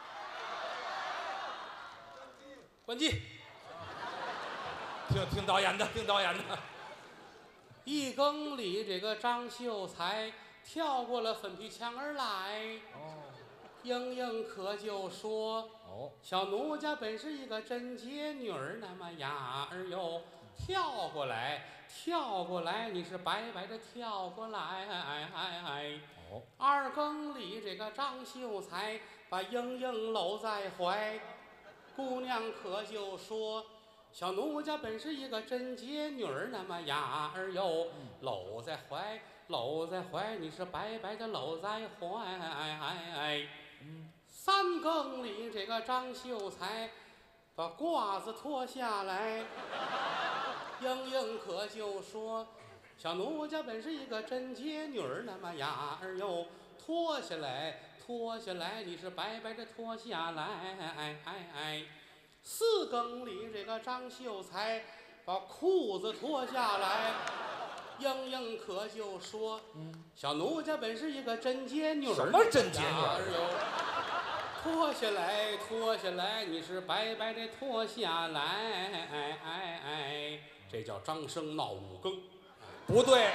[SPEAKER 2] 关机。
[SPEAKER 13] 听导演的，听导演的。
[SPEAKER 2] 一更里这个张秀才跳过了粉皮墙而来。英英可就说：小奴家本是一个贞洁女儿，那么呀儿哟，跳过来，你是白白的跳过来。2更里这个张秀才把英英搂在怀，姑娘可就说：小奴家本是一个贞洁女儿，那么呀儿哟，搂在怀，你是白白的搂在怀。3更里这个张秀才把褂子脱下来，英英可就说：小奴家本是一个贞洁女儿，那么呀儿哟，脱下来，你是白白的脱下来。4更里这个张秀才把裤子脱下来，英英可就说：小奴家本是一个贞洁女儿，
[SPEAKER 13] 什么贞洁女儿？
[SPEAKER 2] 脱下来，你是白白的脱下来。这叫张生闹5更，
[SPEAKER 13] 不对，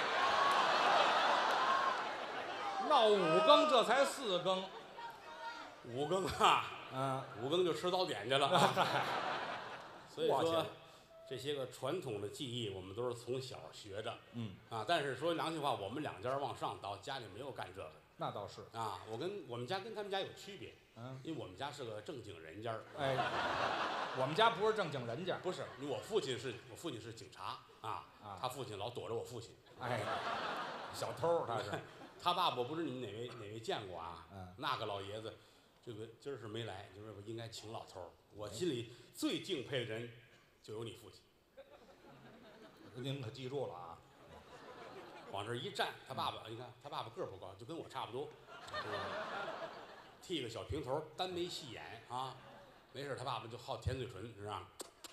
[SPEAKER 13] 闹5更这才4更
[SPEAKER 2] ，5更5更就吃早点去了。所以说，这些个传统的技艺，我们都是从小学的。但是说良心话，我们2家往上倒，家里没有干这个。
[SPEAKER 13] 那倒是
[SPEAKER 2] 我们家跟他们家有区别。因为我们家是个正经人家。
[SPEAKER 13] 我们家不是正经人家。
[SPEAKER 2] 不是，我父亲是警察他父亲老躲着我父亲。
[SPEAKER 13] 小偷他是。
[SPEAKER 2] 他爸爸我不知你哪位见过那个老爷子，这个今儿是没来，就是我应该请老头。我心里最敬佩的人就有你父亲。
[SPEAKER 13] 您可记住了
[SPEAKER 2] 往这一站，他爸爸，你看他爸爸个儿不高，就跟我差不多。剃个小平头，单眉细眼没事，他爸爸就好舔嘴唇，是吧？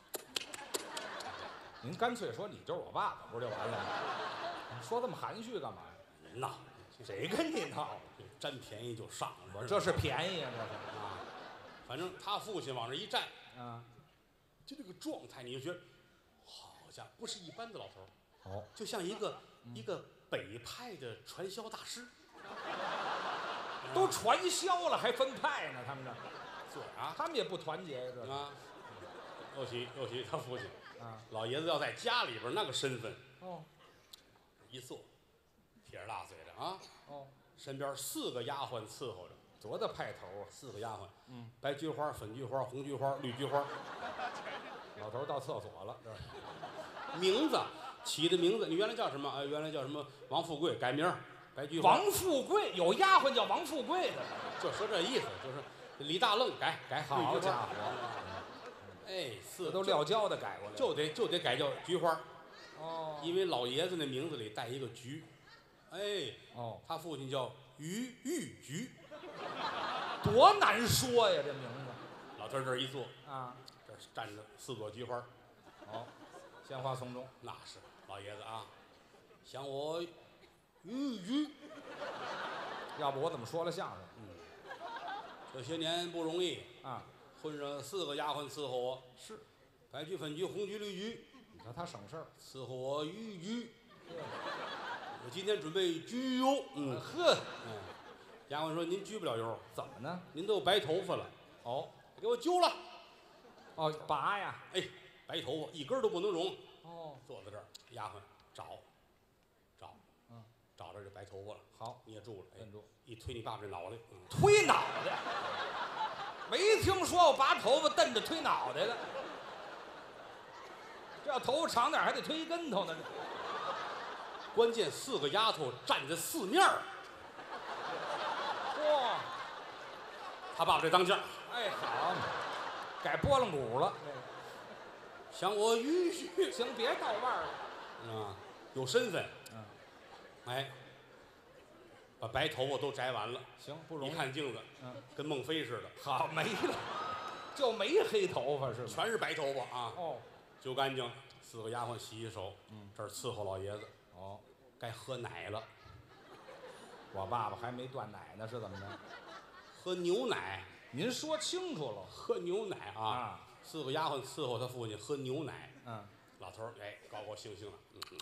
[SPEAKER 13] 您干脆说你就是我爸爸，不就完了吗？说这么含蓄干嘛呀？
[SPEAKER 2] 人闹，
[SPEAKER 13] 谁跟你闹？
[SPEAKER 2] 占便宜就上了，
[SPEAKER 13] 这是便宜啊，这是
[SPEAKER 2] 反正他父亲往这一站就这个状态，你就觉得好家伙，不是一般的老头就像一个北派的传销大师。
[SPEAKER 13] 都传销了还分派呢？他们这
[SPEAKER 2] 对啊，
[SPEAKER 13] 他们也不团结这
[SPEAKER 2] 啊。尤其他父亲
[SPEAKER 13] 啊，
[SPEAKER 2] 老爷子要在家里边那个身份
[SPEAKER 13] 哦，
[SPEAKER 2] 一坐，撇着大嘴的啊
[SPEAKER 13] 哦，
[SPEAKER 2] 身边4个丫鬟伺候着，
[SPEAKER 13] 多大派头啊
[SPEAKER 2] ！4个丫鬟，
[SPEAKER 13] 嗯，
[SPEAKER 2] 白菊花、粉菊花、红菊花、绿菊花。
[SPEAKER 13] 老头到厕所了，这
[SPEAKER 2] 名字起的名字，你原来叫什么？原来叫什么？王富贵，改名白菊花。
[SPEAKER 13] 王富贵有丫鬟叫王富贵的，
[SPEAKER 2] 就说这意思，就是李大愣改
[SPEAKER 13] 好家伙！
[SPEAKER 2] 哎，4
[SPEAKER 13] 都撂跤的改过来，
[SPEAKER 2] 就得改叫菊花。
[SPEAKER 13] 哦，
[SPEAKER 2] 因为老爷子那名字里带一个菊。哎，
[SPEAKER 13] 哦，
[SPEAKER 2] 他父亲叫于玉菊，
[SPEAKER 13] 多难说呀这名字。
[SPEAKER 2] 老头这儿一坐
[SPEAKER 13] 啊，
[SPEAKER 2] 这站着4朵菊花。
[SPEAKER 13] 哦，鲜花丛中，
[SPEAKER 2] 那是老爷子啊，想我玉，
[SPEAKER 13] 要不我怎么说了相声？
[SPEAKER 2] 这些年不容易
[SPEAKER 13] 啊，
[SPEAKER 2] 混上4个丫鬟伺候我，
[SPEAKER 13] 是
[SPEAKER 2] 白菊、粉菊、红菊、绿菊，
[SPEAKER 13] 你看他省事儿，
[SPEAKER 2] 伺候我玉菊。我今天准备焗油，丫鬟说您焗不了油，
[SPEAKER 13] 怎么呢？
[SPEAKER 2] 您都有白头发了，
[SPEAKER 13] 哦，
[SPEAKER 2] 给我揪了，
[SPEAKER 13] 哦，拔呀，
[SPEAKER 2] 哎，白头发一根都不能容，
[SPEAKER 13] 哦，
[SPEAKER 2] 坐在这儿，丫鬟找，找着这白头发了，
[SPEAKER 13] 好，
[SPEAKER 2] 捏住了，
[SPEAKER 13] 摁住，
[SPEAKER 2] 一推你爸爸这脑袋，
[SPEAKER 13] 推脑袋，没听说我拔头发瞪着推脑袋的，这要头发长点还得推一跟头呢。
[SPEAKER 2] 关键4个丫头站在4面儿，
[SPEAKER 13] 哇，
[SPEAKER 2] 他爸爸这当家，
[SPEAKER 13] 哎好，改拨浪鼓了，
[SPEAKER 2] 想我玉婿，
[SPEAKER 13] 行，别倒腕了，
[SPEAKER 2] 啊，有身份，哎，把白头发都摘完了，
[SPEAKER 13] 行，不容易，
[SPEAKER 2] 一看镜子，跟孟非似的，
[SPEAKER 13] 好没了，就没黑头发是吗？
[SPEAKER 2] 全是白头发啊，
[SPEAKER 13] 哦，
[SPEAKER 2] 揪干净，4个丫鬟洗洗手，这儿伺候老爷子。
[SPEAKER 13] 哦，
[SPEAKER 2] 该喝奶了。
[SPEAKER 13] 我爸爸还没断奶呢，是怎么着？
[SPEAKER 2] 喝牛奶。
[SPEAKER 13] 您说清楚了。
[SPEAKER 2] 喝牛奶啊！4个丫鬟伺候他父亲喝牛奶。老头儿哎，高高兴兴的。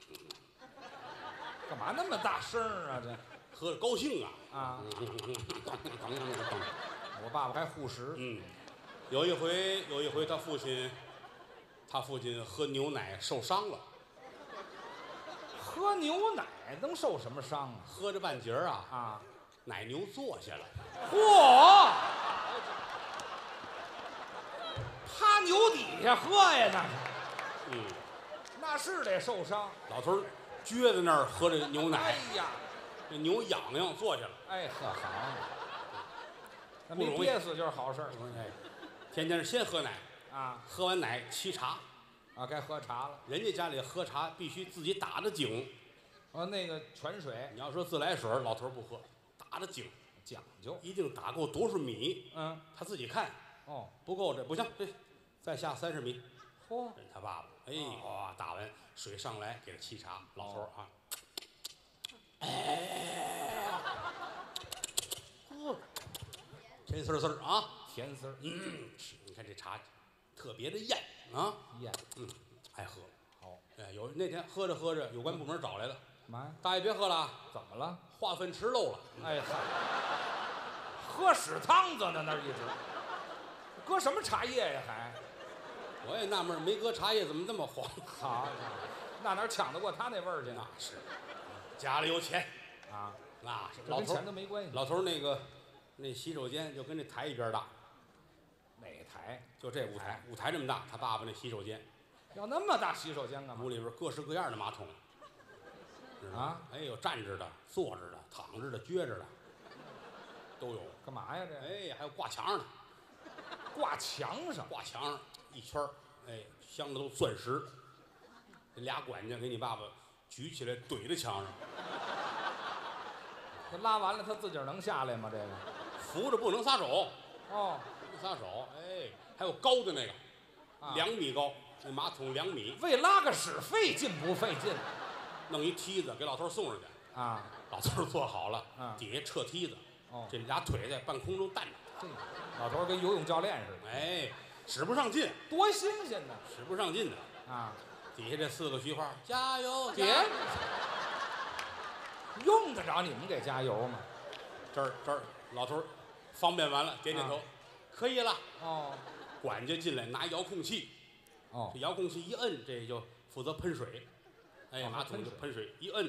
[SPEAKER 13] 干嘛那么大声啊？这
[SPEAKER 2] 喝着高兴啊！
[SPEAKER 13] 啊！我爸爸还护食。
[SPEAKER 2] 有一回他父亲喝牛奶受伤了。
[SPEAKER 13] 喝牛奶能受什么伤啊？
[SPEAKER 2] 喝着半截儿奶牛坐下了。
[SPEAKER 13] 嚯！趴牛底下喝呀，那是。那是得受伤。
[SPEAKER 2] 老头儿撅在那儿喝这牛奶。
[SPEAKER 13] 哎呀，
[SPEAKER 2] 这牛痒痒坐下了。
[SPEAKER 13] 哎呵，好。那没憋死就是好事儿。
[SPEAKER 2] 哎，天天是先喝奶
[SPEAKER 13] 啊，
[SPEAKER 2] 喝完奶沏茶。
[SPEAKER 13] 啊，该喝茶了。
[SPEAKER 2] 人家家里喝茶必须自己打着井，
[SPEAKER 13] 那个泉水。
[SPEAKER 2] 你要说自来水，老头不喝，打着井，
[SPEAKER 13] 讲究，
[SPEAKER 2] 一定打够多少米。他自己看。
[SPEAKER 13] 哦，
[SPEAKER 2] 不够这不行，这再下30米。
[SPEAKER 13] 嚯，
[SPEAKER 2] 人他爸爸，哎，哇，打完水上来给他沏茶，老头啊，甜丝丝啊，
[SPEAKER 13] 甜丝，
[SPEAKER 2] 你看这茶特别的艳啊，
[SPEAKER 13] 艳，
[SPEAKER 2] 爱喝。
[SPEAKER 13] 好，
[SPEAKER 2] 哎，有那天喝着喝着，有关部门找来了，
[SPEAKER 13] 嘛呀？
[SPEAKER 2] 大爷别喝了啊！
[SPEAKER 13] 怎么了？
[SPEAKER 2] 化粪池漏了。
[SPEAKER 13] 哎嗨，喝屎汤子呢那一直，搁什么茶叶呀还？
[SPEAKER 2] 我也纳闷，没搁茶叶怎么这么黄？
[SPEAKER 13] 好，那哪抢得过他那味儿去？
[SPEAKER 2] 那是，家里有钱
[SPEAKER 13] 啊，
[SPEAKER 2] 那是。
[SPEAKER 13] 这跟钱都没关系。
[SPEAKER 2] 老头那洗手间就跟这台一边大。
[SPEAKER 13] 哪台？
[SPEAKER 2] 就这舞台这么大，他爸爸那洗手间。
[SPEAKER 13] 要那么大洗手间干嘛？
[SPEAKER 2] 屋里边各式各样的马桶。
[SPEAKER 13] 啊，
[SPEAKER 2] 哎，有站着的、坐着的、躺着的、撅着的，都有。
[SPEAKER 13] 干嘛呀这？
[SPEAKER 2] 哎，还有挂墙上的。
[SPEAKER 13] 挂墙上？
[SPEAKER 2] 挂墙上一圈儿，哎，镶的都钻石。这俩管家给你爸爸举起来怼在墙上。
[SPEAKER 13] 他拉完了，他自己能下来吗？这个
[SPEAKER 2] 扶着不能撒手。
[SPEAKER 13] 哦，
[SPEAKER 2] 不撒手。哎，还有高的那个，2米高，那马桶2米。
[SPEAKER 13] 为拉个屎费劲不费劲？
[SPEAKER 2] 弄一梯子给老头送上去。
[SPEAKER 13] 啊，
[SPEAKER 2] 老头坐好了，底下撤梯子。
[SPEAKER 13] 哦，
[SPEAKER 2] 这俩腿在半空中弹着。
[SPEAKER 13] 老头跟游泳教练似的。
[SPEAKER 2] 哎，使不上劲，
[SPEAKER 13] 多新鲜呢！
[SPEAKER 2] 使不上劲的
[SPEAKER 13] 啊！
[SPEAKER 2] 底下这4个菊花，加油！
[SPEAKER 13] 别， 用得着你们给加油吗？
[SPEAKER 2] 这儿，老头儿方便完了，点点头，可以了。
[SPEAKER 13] 哦，
[SPEAKER 2] 管家进来拿遥控器，这遥控器一摁，这就负责喷水。哎，马桶就喷水，一摁，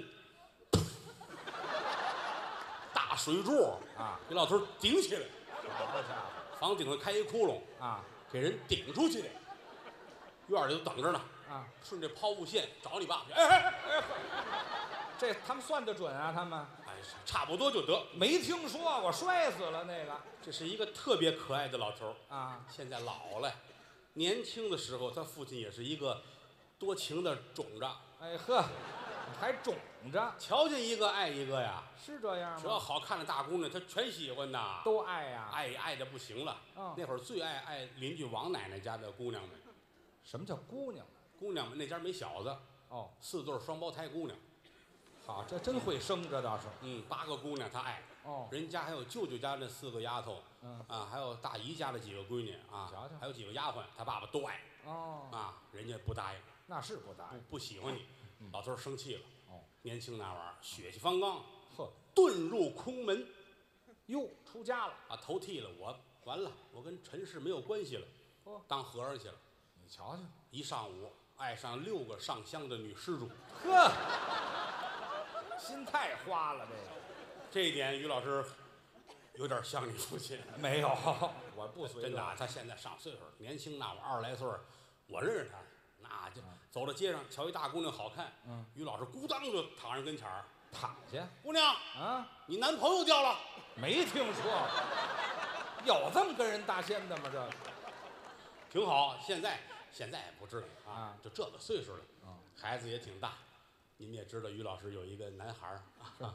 [SPEAKER 2] 大水柱
[SPEAKER 13] 啊，
[SPEAKER 2] 给老头儿顶起来。
[SPEAKER 13] 好家伙，
[SPEAKER 2] 房顶上开一窟窿
[SPEAKER 13] 啊，
[SPEAKER 2] 给人顶出去。院里都等着呢
[SPEAKER 13] 啊，
[SPEAKER 2] 顺着抛物线找你爸去。哎，
[SPEAKER 13] 这他们算得准啊，他们。
[SPEAKER 2] 哎，差不多就得。
[SPEAKER 13] 没听说过，摔死了那个。
[SPEAKER 2] 这是一个特别可爱的老头
[SPEAKER 13] 啊，
[SPEAKER 2] 现在老了，年轻的时候他父亲也是一个多情的种着。
[SPEAKER 13] 哎呵，还种着，
[SPEAKER 2] 瞧见一个爱一个呀，
[SPEAKER 13] 是这样吗？
[SPEAKER 2] 只要好看的大姑娘，他全喜欢呐，
[SPEAKER 13] 都爱呀，
[SPEAKER 2] 爱的不行了。那会儿最爱邻居王奶奶家的姑娘们。
[SPEAKER 13] 什么叫姑娘们？
[SPEAKER 2] 姑娘们那家没小子
[SPEAKER 13] 哦
[SPEAKER 2] ，4对双胞胎姑娘。
[SPEAKER 13] 好，这真会生，这倒是。
[SPEAKER 2] 8个姑娘她爱。
[SPEAKER 13] 哦，
[SPEAKER 2] 人家还有舅舅家那4个丫头，还有大姨家的几个闺女啊，
[SPEAKER 13] 瞧瞧，
[SPEAKER 2] 还有几个丫鬟，他爸爸都爱。
[SPEAKER 13] 哦，
[SPEAKER 2] 啊，人家不答应，
[SPEAKER 13] 那是不答应，
[SPEAKER 2] 不喜欢你。老头生气了。
[SPEAKER 13] 哦，
[SPEAKER 2] 年轻那玩意儿血气方刚，
[SPEAKER 13] 呵，
[SPEAKER 2] 遁入空门，
[SPEAKER 13] 哟，出家了，
[SPEAKER 2] 把头剃了，我完了，我跟尘世没有关系了，当和尚去了。
[SPEAKER 13] 你瞧瞧，
[SPEAKER 2] 一上午爱上6个上香的女施主，
[SPEAKER 13] 呵，心太花了，
[SPEAKER 2] 这一点于老师有点像你父亲。
[SPEAKER 13] 没有，我不随
[SPEAKER 2] 真的，他现在上岁数了，年轻那会儿20来岁，我认识他，那就走到街上瞧一大姑娘好看，于老师咕当就躺人跟前儿，
[SPEAKER 13] 躺下，
[SPEAKER 2] 姑娘
[SPEAKER 13] 啊，
[SPEAKER 2] 你男朋友掉了？
[SPEAKER 13] 没听说，有这么跟人搭仙的吗？这
[SPEAKER 2] 挺好，现在也不至于啊，就这个岁数了，孩子也挺大。你们也知道，于老师有一个男孩儿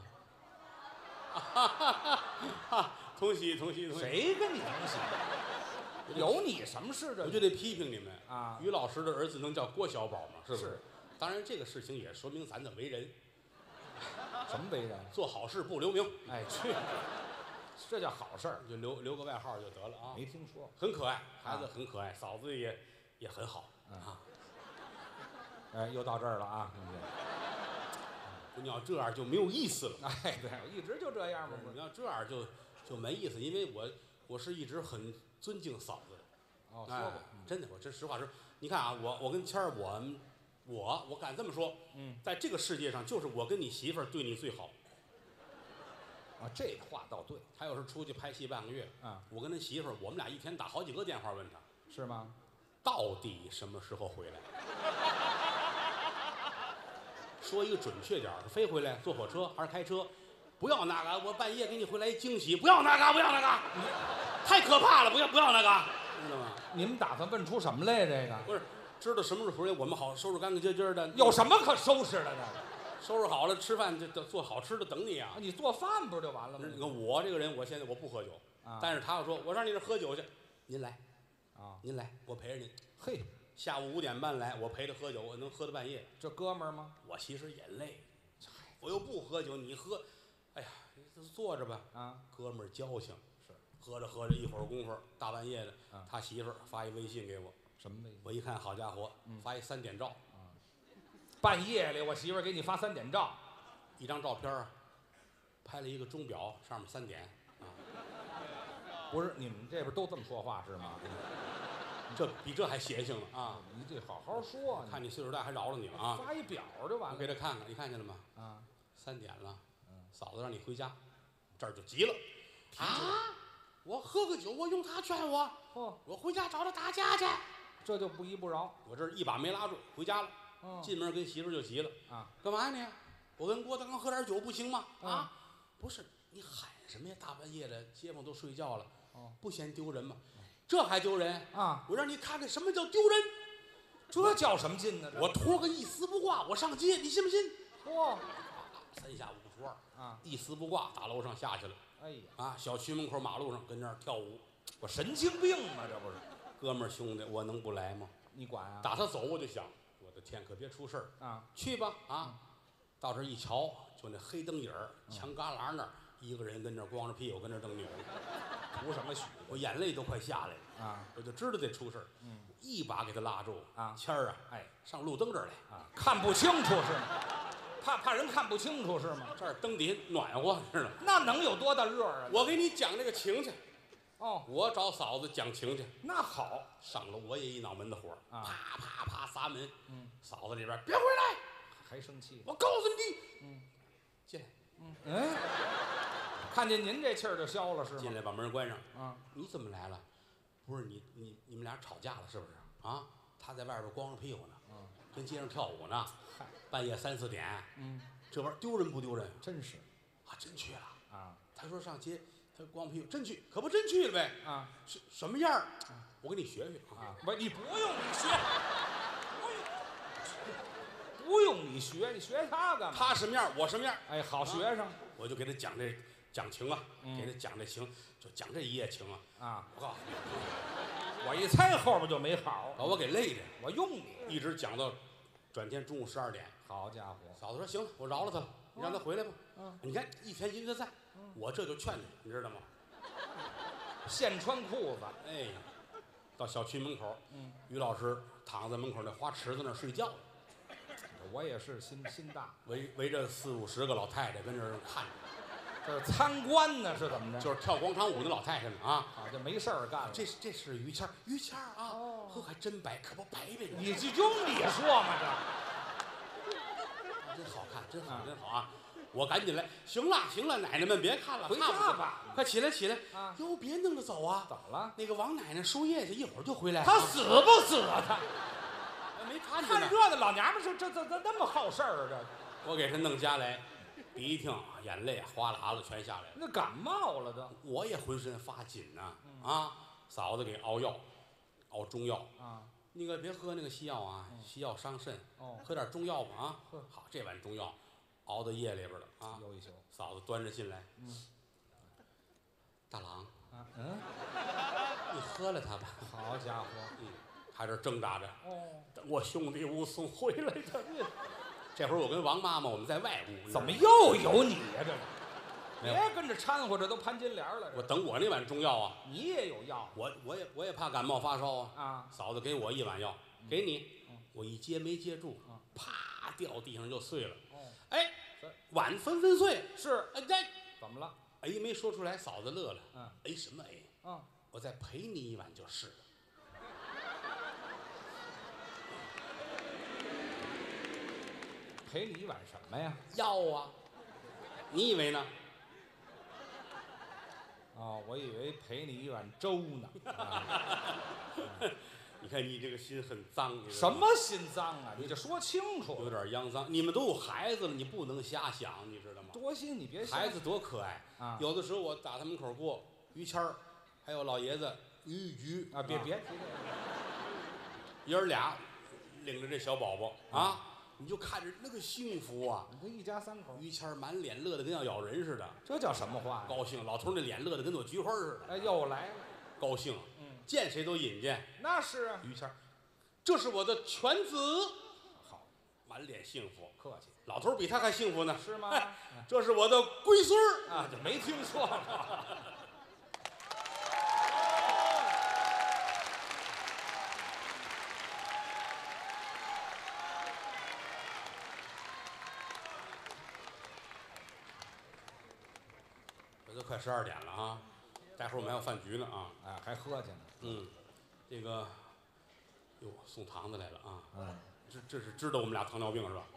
[SPEAKER 2] 啊，同喜。
[SPEAKER 13] 谁跟你同喜？有你什么事？这
[SPEAKER 2] 我就得批评你们
[SPEAKER 13] 啊！
[SPEAKER 2] 于老师的儿子能叫郭小宝吗？是不是？
[SPEAKER 13] 是。
[SPEAKER 2] 当然，这个事情也说明咱的为人。
[SPEAKER 13] 什么为人？
[SPEAKER 2] 做好事不留名。
[SPEAKER 13] 哎，去，这叫好事儿，
[SPEAKER 2] 就留个外号就得了啊。
[SPEAKER 13] 没听说。
[SPEAKER 2] 很可爱，孩子很可爱，嫂子也很好啊。
[SPEAKER 13] 哎，又到这儿了啊！
[SPEAKER 2] 你要这样就没有意思了。
[SPEAKER 13] 哎，对，一直就这样嘛。
[SPEAKER 2] 你要这样就没意思，因为我是一直很尊敬嫂子的。
[SPEAKER 13] 哦，说过，
[SPEAKER 2] 真的，我这实话说，你看啊，我跟谦儿，我敢这么说，在这个世界上，就是我跟你媳妇儿对你最好。
[SPEAKER 13] 啊，这话倒对。
[SPEAKER 2] 他要是出去拍戏半个月，我跟他媳妇儿，我们俩一天打好几个电话问他，
[SPEAKER 13] 是吗？
[SPEAKER 2] 到底什么时候回来？说一个准确点儿，飞回来坐火车还是开车？不要那个，我半夜给你回来一惊喜，不要那个，太可怕了，不要那个，知道吗？
[SPEAKER 13] 你们打算问出什么来？这个
[SPEAKER 2] 不是知道什么时候回来，我们好收拾干干净净的。
[SPEAKER 13] 有什么可收拾的呢？
[SPEAKER 2] 收拾好了，吃饭就做好吃的等你啊！
[SPEAKER 13] 你做饭不就完了吗？
[SPEAKER 2] 你看我这个人，我现在我不喝酒，但是他要说我让你这喝酒去，您来，您来，我陪着您。
[SPEAKER 13] 嘿。
[SPEAKER 2] 下午5点半来，我陪他喝酒，我能喝到半夜。
[SPEAKER 13] 这哥们儿吗？
[SPEAKER 2] 我其实也累，我又不喝酒，你喝，哎呀，坐着吧。哥们儿交情是，喝着一会儿功夫，大半夜的，他媳妇儿发一微信给我，
[SPEAKER 13] 什么微信？
[SPEAKER 2] 我一看，好家伙，发一3点照。
[SPEAKER 13] 半夜里，我媳妇儿给你发3点照，
[SPEAKER 2] 一张照片拍了一个钟表，上面3点。
[SPEAKER 13] 不是，你们这边都这么说话是吗？
[SPEAKER 2] 这比这还邪性了啊！
[SPEAKER 13] 你得好好说。
[SPEAKER 2] 看你岁数大，还饶了你了啊！
[SPEAKER 13] 发一表就完了。
[SPEAKER 2] 我给他看看，你看见了吗？ 3点了，嫂子让你回家，这儿就急了。我喝个酒，我用他劝我，我回家找他打架去，
[SPEAKER 13] 这就不依不饶。
[SPEAKER 2] 我这一把没拉住，回家了。进门跟媳妇就急了干嘛呢？我跟郭德纲喝点酒不行吗？不是，你喊什么呀？大半夜的，街坊都睡觉了，不嫌丢人吗？这还丢人
[SPEAKER 13] 啊！
[SPEAKER 2] 我让你看看什么叫丢人，
[SPEAKER 13] 这叫什么劲呢？
[SPEAKER 2] 我脱个一丝不挂，我上街，你信不信？
[SPEAKER 13] 嚯
[SPEAKER 2] ！3下52一丝不挂，打楼上下去了。
[SPEAKER 13] 哎呀！
[SPEAKER 2] 小区门口马路上跟那儿跳舞，
[SPEAKER 13] 我神经病吗？这不是？
[SPEAKER 2] 哥们儿兄弟，我能不来吗？
[SPEAKER 13] 你管啊？
[SPEAKER 2] 打他走我就想，我的天，可别出事儿去吧到这一瞧，就那黑灯影儿，墙旮旯那儿。一个人跟那光着屁股跟那瞪扭，
[SPEAKER 13] 图什么许？
[SPEAKER 2] 我眼泪都快下来了我就知道得出事儿。一把给他拉住谦儿上路灯这儿来
[SPEAKER 13] 看不清楚是吗？ 怕人看不清楚是吗？
[SPEAKER 2] 这儿灯底下暖和知道吗？
[SPEAKER 13] 那能有多大热啊？
[SPEAKER 2] 我给你讲这个情去。
[SPEAKER 13] 哦，
[SPEAKER 2] 我找嫂子讲情去。
[SPEAKER 13] 那好，
[SPEAKER 2] 上楼我也一脑门子火，
[SPEAKER 13] 啊，
[SPEAKER 2] 啪啪啪撒门。
[SPEAKER 13] 嗯，
[SPEAKER 2] 嫂子这边别回来，
[SPEAKER 13] 还生气。
[SPEAKER 2] 我告诉你，进来。
[SPEAKER 13] 看见您这气儿就消了是吗？
[SPEAKER 2] 进来把门关上。
[SPEAKER 13] 啊，
[SPEAKER 2] 你怎么来了？不是你们俩吵架了是不是？啊，他在外边光着屁股呢，跟街上跳舞呢，半夜3、4点，这玩意儿丢人不丢人？
[SPEAKER 13] 真是，
[SPEAKER 2] 啊，真去了
[SPEAKER 13] 啊！
[SPEAKER 2] 他说上街，他光屁股，真去，可不真去了呗？
[SPEAKER 13] 啊，
[SPEAKER 2] 是什么样？我给你学学
[SPEAKER 13] 啊！你不用你学，不用你学，你学他干嘛？
[SPEAKER 2] 他什么样，我什么样？
[SPEAKER 13] 哎，好学生，
[SPEAKER 2] 我就给他讲情啊，给他讲这情，就讲这一夜情啊。
[SPEAKER 13] 啊，
[SPEAKER 2] 我告诉你，
[SPEAKER 13] 我一猜后边就没好，
[SPEAKER 2] 把我给累的，
[SPEAKER 13] 我用你，
[SPEAKER 2] 一直讲到转天中午12点。
[SPEAKER 13] 好家伙！
[SPEAKER 2] 嫂子说行了，我饶了他了，你让他回来吧。你看一天一个在，我这就劝你，你知道吗？
[SPEAKER 13] 现穿裤子，
[SPEAKER 2] 哎，到小区门口，于老师躺在门口那花池子那儿睡觉。
[SPEAKER 13] 我也是心大，
[SPEAKER 2] 围着40、50个老太太跟这儿看着。
[SPEAKER 13] 这是参观呢，是怎么着？
[SPEAKER 2] 就是跳广场舞的老太太们啊，
[SPEAKER 13] 就没事儿干了。
[SPEAKER 2] 这是于谦啊，呵，还真白，可不白呗。
[SPEAKER 13] 你就用你说嘛，
[SPEAKER 2] 这真好看，真好，真好啊！我赶紧来，行了，奶奶们别看了，
[SPEAKER 13] 回家吧，
[SPEAKER 2] 快起来啊！哟，别弄着走啊！
[SPEAKER 13] 怎么了？
[SPEAKER 2] 那个王奶奶输液去，一会儿就回来。
[SPEAKER 13] 她死不死啊？她
[SPEAKER 2] 没看见
[SPEAKER 13] 看热闹，老娘们是这那么好事儿啊？这
[SPEAKER 2] 我给她弄家来。鼻涕、眼泪、哗啦啦的全下来了，
[SPEAKER 13] 那感冒了都。
[SPEAKER 2] 我也浑身发紧呐，啊！嫂子给熬药，熬中药
[SPEAKER 13] 啊。
[SPEAKER 2] 那个别喝那个西药啊，西药伤肾。喝点中药吧啊。好，这碗中药熬到夜里边了啊。
[SPEAKER 13] 悠一宿。嫂
[SPEAKER 2] 子端着进来，大郎
[SPEAKER 13] 啊，
[SPEAKER 2] 你喝了它吧。
[SPEAKER 13] 好家伙，
[SPEAKER 2] 还这挣扎着。等我兄弟武松回来的。这会儿我跟王妈妈我们在外屋，
[SPEAKER 13] 怎么又有你呀？这别跟着掺和，这都潘金莲了。
[SPEAKER 2] 我等我那碗中药啊。
[SPEAKER 13] 你也有药？
[SPEAKER 2] 我也怕感冒发烧啊。
[SPEAKER 13] 啊！
[SPEAKER 2] 嫂子给我一碗药，给你，我一接没接住，啪掉地上就碎了。哎，碗纷纷碎。
[SPEAKER 13] 是。
[SPEAKER 2] 哎这
[SPEAKER 13] 怎么了？
[SPEAKER 2] 哎没说出来，嫂子乐了。哎什么哎？
[SPEAKER 13] 我
[SPEAKER 2] 再陪你一碗就是了。
[SPEAKER 13] 陪你一碗什么呀？
[SPEAKER 2] 药啊！你以为呢？
[SPEAKER 13] 哦，我以为陪你一碗粥呢。
[SPEAKER 2] 你看你这个心很脏。
[SPEAKER 13] 什么心脏啊？你就说清楚。
[SPEAKER 2] 有点肮脏。你们都有孩子了，你不能瞎想，你知道吗？
[SPEAKER 13] 多心，你别
[SPEAKER 2] 孩子多可爱
[SPEAKER 13] 啊！
[SPEAKER 2] 有的时候我打他门口过，于谦儿，还有老爷子于局
[SPEAKER 13] 啊，别提
[SPEAKER 2] 爷儿俩领着这小宝宝啊。你就看着那个幸福啊！
[SPEAKER 13] 你这一家3口，
[SPEAKER 2] 于谦满脸乐得跟要咬人似的，
[SPEAKER 13] 这叫什么话？
[SPEAKER 2] 高兴，老头那脸乐得跟朵菊花似的。
[SPEAKER 13] 哎，又来了，
[SPEAKER 2] 高兴，见谁都引荐。
[SPEAKER 13] 那是啊，
[SPEAKER 2] 于谦，这是我的犬子。
[SPEAKER 13] 好，
[SPEAKER 2] 满脸幸福，
[SPEAKER 13] 客气。
[SPEAKER 2] 老头比他还幸福呢，
[SPEAKER 13] 是吗？
[SPEAKER 2] 这是我的龟孙儿
[SPEAKER 13] 啊，就没听说过。
[SPEAKER 2] 快12点了啊，待会儿我们还有饭局呢啊，
[SPEAKER 13] 哎，还喝去呢。
[SPEAKER 2] 这个，哟，送糖的来了啊。这是知道我们俩糖尿病是吧？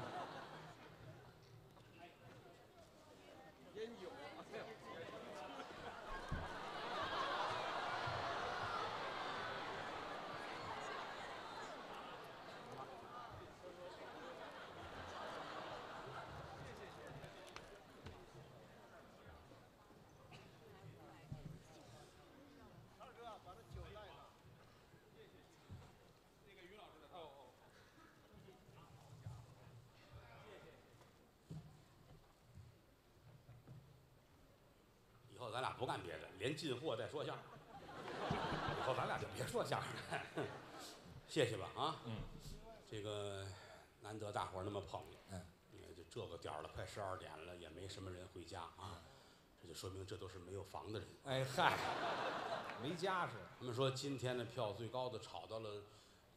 [SPEAKER 2] 咱俩不干别的，连进货带说相声。以后咱俩就别说相声了。谢谢吧啊。这个难得大伙儿那么捧你。你看这个点儿了，快12点了，也没什么人回家啊。这就说明这都是没有房的人。
[SPEAKER 13] 哎嗨，没家是。
[SPEAKER 2] 他们说今天的票最高的炒到了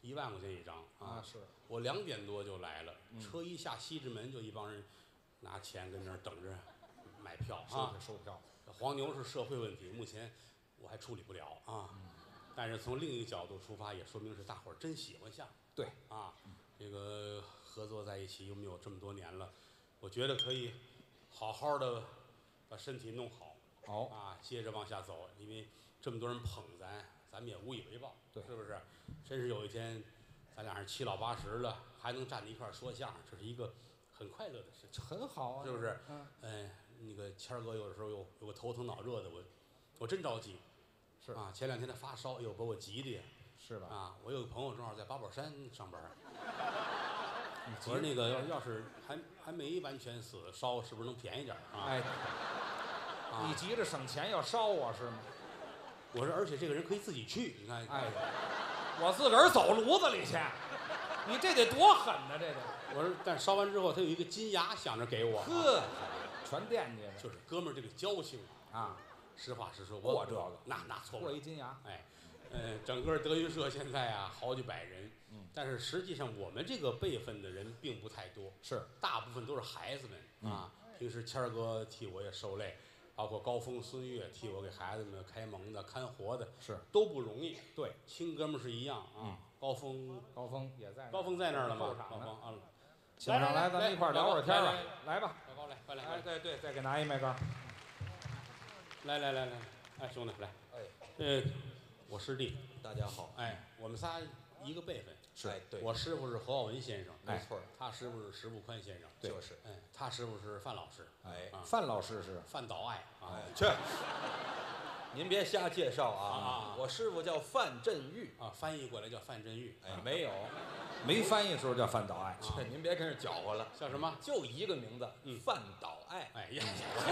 [SPEAKER 2] 1万块钱一张啊！
[SPEAKER 13] 是，
[SPEAKER 2] 我2点多就来了，车一下西直门就一帮人拿钱跟那儿等着买票啊，
[SPEAKER 13] 收票。
[SPEAKER 2] 黄牛是社会问题，目前我还处理不了啊。但是从另一个角度出发，也说明是大伙儿真喜欢相声。
[SPEAKER 13] 对
[SPEAKER 2] 啊，这个合作在一起有没有这么多年了？我觉得可以好好的把身体弄好。啊，接着往下走，因为这么多人捧咱们也无以为报，
[SPEAKER 13] 对，
[SPEAKER 2] 是不是？真是有一天，咱俩是7老80了，还能站在一块儿说相声，这是一个很快乐的事情，
[SPEAKER 13] 很好啊，
[SPEAKER 2] 是不是？那个谦儿哥有的时候有个头疼脑热的，我真着急，
[SPEAKER 13] 是啊，
[SPEAKER 2] 前2天他发烧，哎呦，把我急的呀，
[SPEAKER 13] 是吧？
[SPEAKER 2] 啊，我有个朋友正好在八宝山上班，我说那个要是还没完全死，烧是不是能便宜点啊？
[SPEAKER 13] 哎。你急着省钱要烧我是吗？
[SPEAKER 2] 我说，而且这个人可以自己去，你看，
[SPEAKER 13] 哎，我自个儿走炉子里去，你这得多狠呢，这得。
[SPEAKER 2] 我说，但烧完之后，他有一个金牙想着给我，
[SPEAKER 13] 呵，全惦记着。
[SPEAKER 2] 就是哥们儿这个交情
[SPEAKER 13] 啊，
[SPEAKER 2] 实话实说，
[SPEAKER 13] 过这个
[SPEAKER 2] 那错不了。
[SPEAKER 13] 过一金牙，
[SPEAKER 2] 哎，整个德云社现在啊好几百人，但是实际上我们这个辈分的人并不太多，
[SPEAKER 13] 是
[SPEAKER 2] 大部分都是孩子们啊。平时谦儿哥替我也受累。包括高峰、孙越替我给孩子们开蒙的、看活的，
[SPEAKER 13] 是
[SPEAKER 2] 都不容易。
[SPEAKER 13] 对，
[SPEAKER 2] 亲哥们是一样啊。高峰
[SPEAKER 13] 也在，
[SPEAKER 2] 高峰在那儿了吗？
[SPEAKER 13] 高峰
[SPEAKER 2] 啊，
[SPEAKER 13] 请上来，咱们一块儿聊会儿天吧。来吧，
[SPEAKER 2] 老高来，快来！
[SPEAKER 13] 哎，对，再给拿一麦克。
[SPEAKER 2] 来，哎，兄弟来。我师弟，
[SPEAKER 4] 大家好。
[SPEAKER 2] 哎，我们仨一个辈分。
[SPEAKER 4] 是，对，
[SPEAKER 2] 我师傅是何浩文先生，
[SPEAKER 4] 没错，
[SPEAKER 2] 他师傅是石富宽先生，
[SPEAKER 4] 就是，
[SPEAKER 2] 他师傅是范老师，
[SPEAKER 13] 范老师是
[SPEAKER 2] 范岛爱啊，
[SPEAKER 4] 去，您别瞎介绍啊，我师傅叫范振钰
[SPEAKER 2] 啊，翻译过来叫范振钰，
[SPEAKER 4] 哎，
[SPEAKER 13] 没翻译的时候叫范岛爱，
[SPEAKER 4] 您别跟这搅和了，
[SPEAKER 2] 叫什么？
[SPEAKER 4] 就一个名字，范岛爱，
[SPEAKER 2] 哎呀，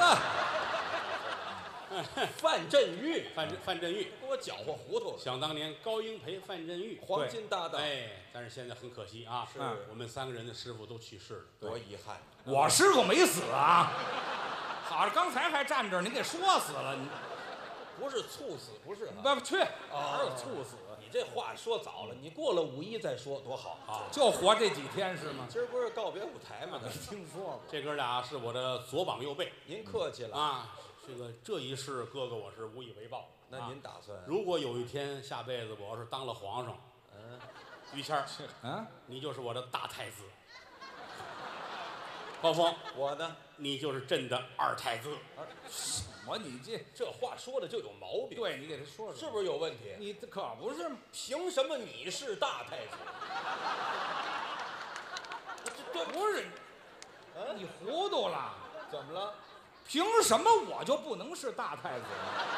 [SPEAKER 4] 范振钰，
[SPEAKER 2] 范振钰，
[SPEAKER 4] 给我搅和糊涂了。
[SPEAKER 2] 想当年高英培、范振钰
[SPEAKER 4] 黄金搭档，
[SPEAKER 2] 哎，但是现在很可惜啊，
[SPEAKER 4] 是
[SPEAKER 2] 我们3个人的师傅都去世了，
[SPEAKER 4] 多遗憾。
[SPEAKER 13] 我师傅没死啊，好着刚才还站这儿，您给说死了，你
[SPEAKER 4] 不是猝死，不是？
[SPEAKER 13] 不去，哪有猝死？
[SPEAKER 4] 你这话说早了，你过了5·1再说多好啊！
[SPEAKER 13] 就活这几天是吗？
[SPEAKER 4] 今儿不是告别舞台吗？
[SPEAKER 13] 没听说过。
[SPEAKER 2] 这哥俩是我的左膀右背，
[SPEAKER 4] 您客气了
[SPEAKER 2] 啊。这一世，哥哥我是无以为报。
[SPEAKER 4] 那您打算？
[SPEAKER 2] 如果有一天下辈子我要是当了皇上，于谦儿，你就是我的大太子。高峰，
[SPEAKER 4] 我呢？
[SPEAKER 2] 你就是朕的2太子。
[SPEAKER 13] 什么？你
[SPEAKER 4] 这话说的就有毛病。
[SPEAKER 13] 对，你给他说说，
[SPEAKER 4] 是不是有问题？
[SPEAKER 13] 你可不是，
[SPEAKER 4] 凭什么你是大太子？
[SPEAKER 13] 这不是，你糊涂了？
[SPEAKER 4] 怎么了？
[SPEAKER 13] 凭什么我就不能是大太子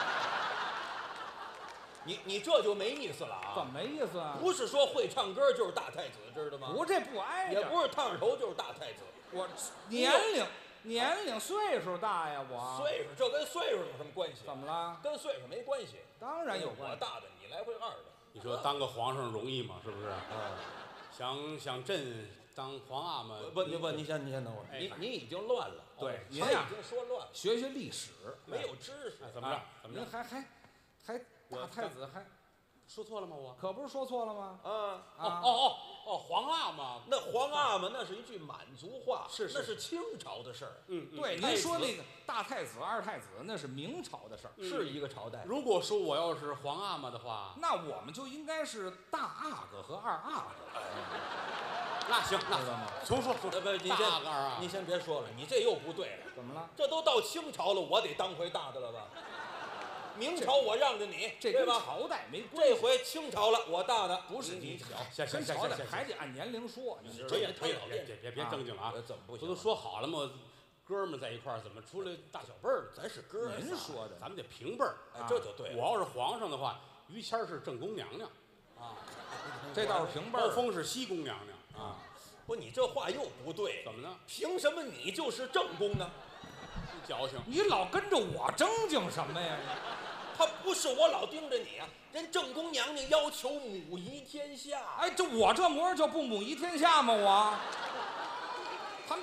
[SPEAKER 4] 你这就没意思了啊！
[SPEAKER 13] 怎么没意思啊？
[SPEAKER 4] 不是说会唱歌就是大太子，知道吗？
[SPEAKER 13] 不，这不挨着。
[SPEAKER 4] 也不是烫着头就是大太子。
[SPEAKER 13] 我年龄岁数大呀，我
[SPEAKER 4] 岁数这跟岁数有什么关系？
[SPEAKER 13] 怎么了？
[SPEAKER 4] 跟岁数没关系。
[SPEAKER 13] 当然有关系。
[SPEAKER 4] 我大的，你来回2的。
[SPEAKER 2] 你说当个皇上容易吗？是不是？想朕当皇阿玛？
[SPEAKER 4] 不，你先等会儿。你已经乱了。
[SPEAKER 13] 对，
[SPEAKER 4] 您已经说乱了。
[SPEAKER 13] 学历史，
[SPEAKER 4] 没有知识。
[SPEAKER 2] 怎么着？
[SPEAKER 13] 您还大太子还
[SPEAKER 2] 说错了吗？我
[SPEAKER 13] 可不是说错了吗？
[SPEAKER 2] 皇阿玛，
[SPEAKER 4] 那皇阿玛那是一句满族话，
[SPEAKER 2] 那
[SPEAKER 4] 是清朝的事儿。
[SPEAKER 13] 对，您说那个大太子、2太子那是明朝的事儿，
[SPEAKER 4] 是一个朝代。
[SPEAKER 2] 如果说我要是皇阿玛的话，
[SPEAKER 13] 那我们就应该是大阿哥和2阿哥。
[SPEAKER 2] 那行，那重说。
[SPEAKER 4] 不，你先别说了，你这又不对了。
[SPEAKER 13] 怎么了？
[SPEAKER 4] 这都到清朝了，我得当回大的了吧？明朝我让着你，
[SPEAKER 13] 这跟朝代没关
[SPEAKER 4] 系。这回清朝了，我大的
[SPEAKER 13] 不是你
[SPEAKER 2] 小，
[SPEAKER 13] 跟朝代还得按年龄说。
[SPEAKER 2] 别正经了啊！
[SPEAKER 4] 怎么不行？
[SPEAKER 2] 都说好了吗？哥们在一块儿，怎么出来大小辈儿？
[SPEAKER 4] 咱是哥儿。
[SPEAKER 13] 您说的，
[SPEAKER 2] 咱们得平辈儿。
[SPEAKER 4] 这就对了。
[SPEAKER 2] 我要是皇上的话，于谦是正宫娘娘，啊，
[SPEAKER 13] 这倒是平辈儿。
[SPEAKER 2] 高峰是西宫娘娘啊。
[SPEAKER 4] 不，你这话又不对。
[SPEAKER 2] 怎么呢？
[SPEAKER 4] 凭什么你就是正宫呢？
[SPEAKER 2] 矫情！
[SPEAKER 13] 你老跟着我正经什么呀？
[SPEAKER 4] 他不是我老盯着你啊，人正宫娘娘要求母仪天下。
[SPEAKER 13] 哎，我这模样就不母仪天下吗？他们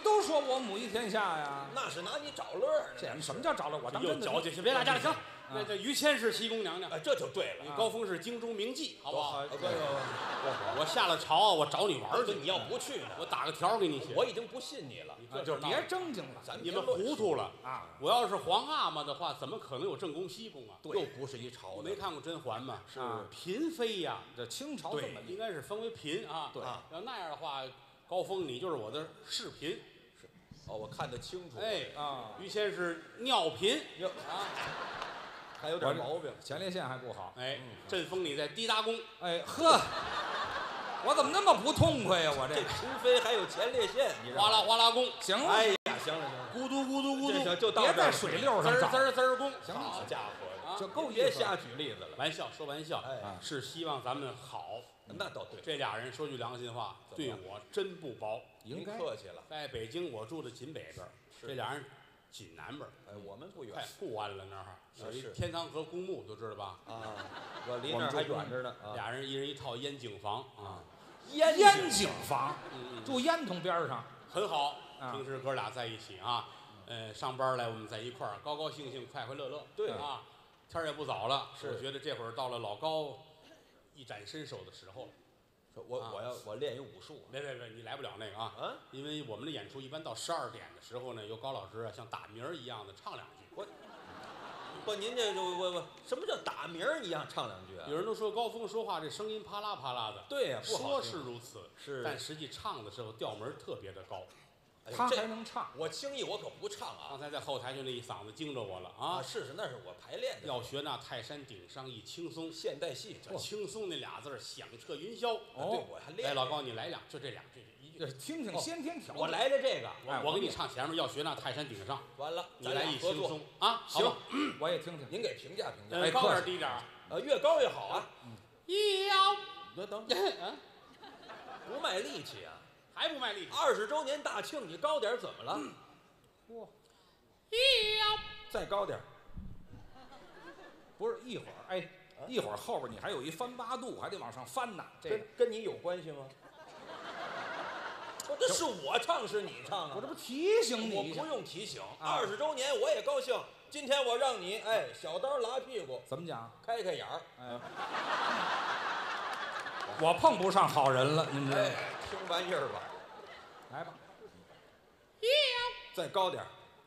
[SPEAKER 13] 都说我母仪天下呀，
[SPEAKER 4] 那是拿你找乐呢。
[SPEAKER 13] 这什么叫找乐？我当
[SPEAKER 2] 又
[SPEAKER 13] 真的
[SPEAKER 2] 矫情，别打架了，行。那这于谦是西宫娘娘，
[SPEAKER 4] 这就对了。
[SPEAKER 2] 高峰是荆州名妓，好不好？
[SPEAKER 4] 对，
[SPEAKER 2] 我下了朝，我找你玩去。
[SPEAKER 4] 你要不去呢，
[SPEAKER 2] 我打个条给你写。
[SPEAKER 4] 我已经不信你了，
[SPEAKER 2] 就
[SPEAKER 13] 别正经了，
[SPEAKER 2] 你们糊涂了啊！我要是皇阿玛的话，怎么可能有正宫西宫啊？
[SPEAKER 4] 又不是一朝的。
[SPEAKER 2] 你没看过甄嬛吗？
[SPEAKER 4] 是
[SPEAKER 2] 嫔妃呀，
[SPEAKER 13] 这清朝这么
[SPEAKER 2] 应该是分为嫔啊。
[SPEAKER 13] 对，
[SPEAKER 2] 要那样的话，高峰你就是我的侍嫔。
[SPEAKER 4] 是，哦，我看得清楚。
[SPEAKER 2] 哎啊，于谦是尿嫔啊。
[SPEAKER 4] 还有点毛病，
[SPEAKER 13] 前列腺还不好。
[SPEAKER 2] 哎，朕封你在滴答宫。
[SPEAKER 13] 哎呵，我怎么那么不痛快呀？我这
[SPEAKER 4] 嫔妃还有前列腺，你
[SPEAKER 2] 哗啦哗啦宫。
[SPEAKER 13] 行了，
[SPEAKER 4] 哎呀，行了，
[SPEAKER 2] 咕嘟咕嘟咕嘟，
[SPEAKER 4] 就到
[SPEAKER 13] 别在水溜上找。
[SPEAKER 2] 滋儿宫。
[SPEAKER 13] 行了，
[SPEAKER 4] 好家伙，
[SPEAKER 13] 这够
[SPEAKER 4] 别瞎举例子了。
[SPEAKER 2] 玩笑说玩笑，是希望咱们好。
[SPEAKER 4] 那倒对。
[SPEAKER 2] 这俩人说句良心话，对我真不薄。
[SPEAKER 4] 您客气了。
[SPEAKER 2] 在北京，我住的紧北边，这俩人紧南边。
[SPEAKER 4] 哎，我们不远，
[SPEAKER 2] 太固安了那儿。有一天堂河公墓，都知道吧？
[SPEAKER 4] 啊，我离那儿还远着呢。
[SPEAKER 2] 俩人一人一套烟景房啊，
[SPEAKER 13] 烟景房，住烟囱边上，
[SPEAKER 2] 很好。平时哥俩在一起啊，上班来我们在一块儿，高高兴兴，快快乐乐。
[SPEAKER 4] 对
[SPEAKER 2] 啊，天儿也不早了，我觉得这会儿到了老高一展身手的时候了。
[SPEAKER 4] 我练一武术。
[SPEAKER 2] 别，你来不了那个啊！因为我们的演出一般到12点的时候呢，由高老师像打鸣儿一样的唱两句。
[SPEAKER 4] 不，您这我什么叫打鸣儿一样唱两句啊？
[SPEAKER 2] 有人都说高峰说话这声音啪啦啪啦的。
[SPEAKER 4] 对呀，
[SPEAKER 2] 说是如此，
[SPEAKER 4] 是，
[SPEAKER 2] 但实际唱的时候调门特别的高。
[SPEAKER 13] 他还能唱，
[SPEAKER 4] 我轻易我可不唱啊！
[SPEAKER 2] 刚才在后台就那一嗓子惊着我了啊！
[SPEAKER 4] 是，那是我排练的。
[SPEAKER 2] 要学那泰山顶上一轻松，
[SPEAKER 4] 现代戏，
[SPEAKER 2] 这轻松那俩字响彻云霄。
[SPEAKER 4] 对，我还练。
[SPEAKER 2] 哎，老高你来两，就这两句，一句。
[SPEAKER 13] 听听先天条。
[SPEAKER 4] 我来的这个，
[SPEAKER 2] 我给你唱前面，要学那泰山顶上。
[SPEAKER 4] 完了，
[SPEAKER 2] 你来一轻松啊！
[SPEAKER 4] 行，
[SPEAKER 13] 我也听听。
[SPEAKER 4] 您给评价评价。
[SPEAKER 2] 哎，高点低点
[SPEAKER 4] 越高越好啊。
[SPEAKER 2] 腰。
[SPEAKER 4] 等，不卖力气啊。
[SPEAKER 2] 还不卖力气
[SPEAKER 4] ！20周年大庆，你高点怎么了？
[SPEAKER 13] 嚯！
[SPEAKER 4] 再高点。
[SPEAKER 13] 不是一会儿，哎，一会儿后边你还有一翻8度，还得往上翻呢。这
[SPEAKER 4] 跟你有关系吗？这是我唱是你唱啊？
[SPEAKER 13] 我这不提醒你一下？
[SPEAKER 4] 我不用提醒。20周年我也高兴。今天我让你小刀拉屁股。
[SPEAKER 13] 怎么讲？
[SPEAKER 4] 开眼儿。
[SPEAKER 13] 哎，我碰不上好人了，您这
[SPEAKER 4] 听玩意儿吧。
[SPEAKER 13] 来吧，
[SPEAKER 4] 再高点儿，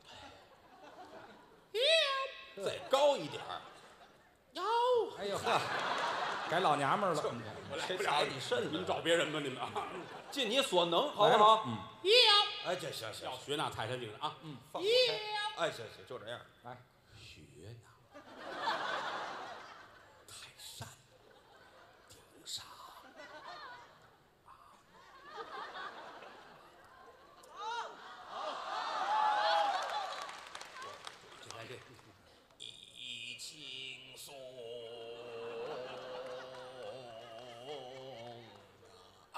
[SPEAKER 4] 再高一点儿，
[SPEAKER 13] 哎呦呵，改老娘们了，
[SPEAKER 2] 我来不了，
[SPEAKER 4] 你慎，
[SPEAKER 2] 你们找别人吧，你们啊，
[SPEAKER 4] 尽你所能，好不好？哎，这行，
[SPEAKER 2] 要学那泰山顶上啊，
[SPEAKER 4] 放开，哎，行，就这样，
[SPEAKER 13] 来，
[SPEAKER 2] 学那泰山顶上。
[SPEAKER 4] 一轻松啊！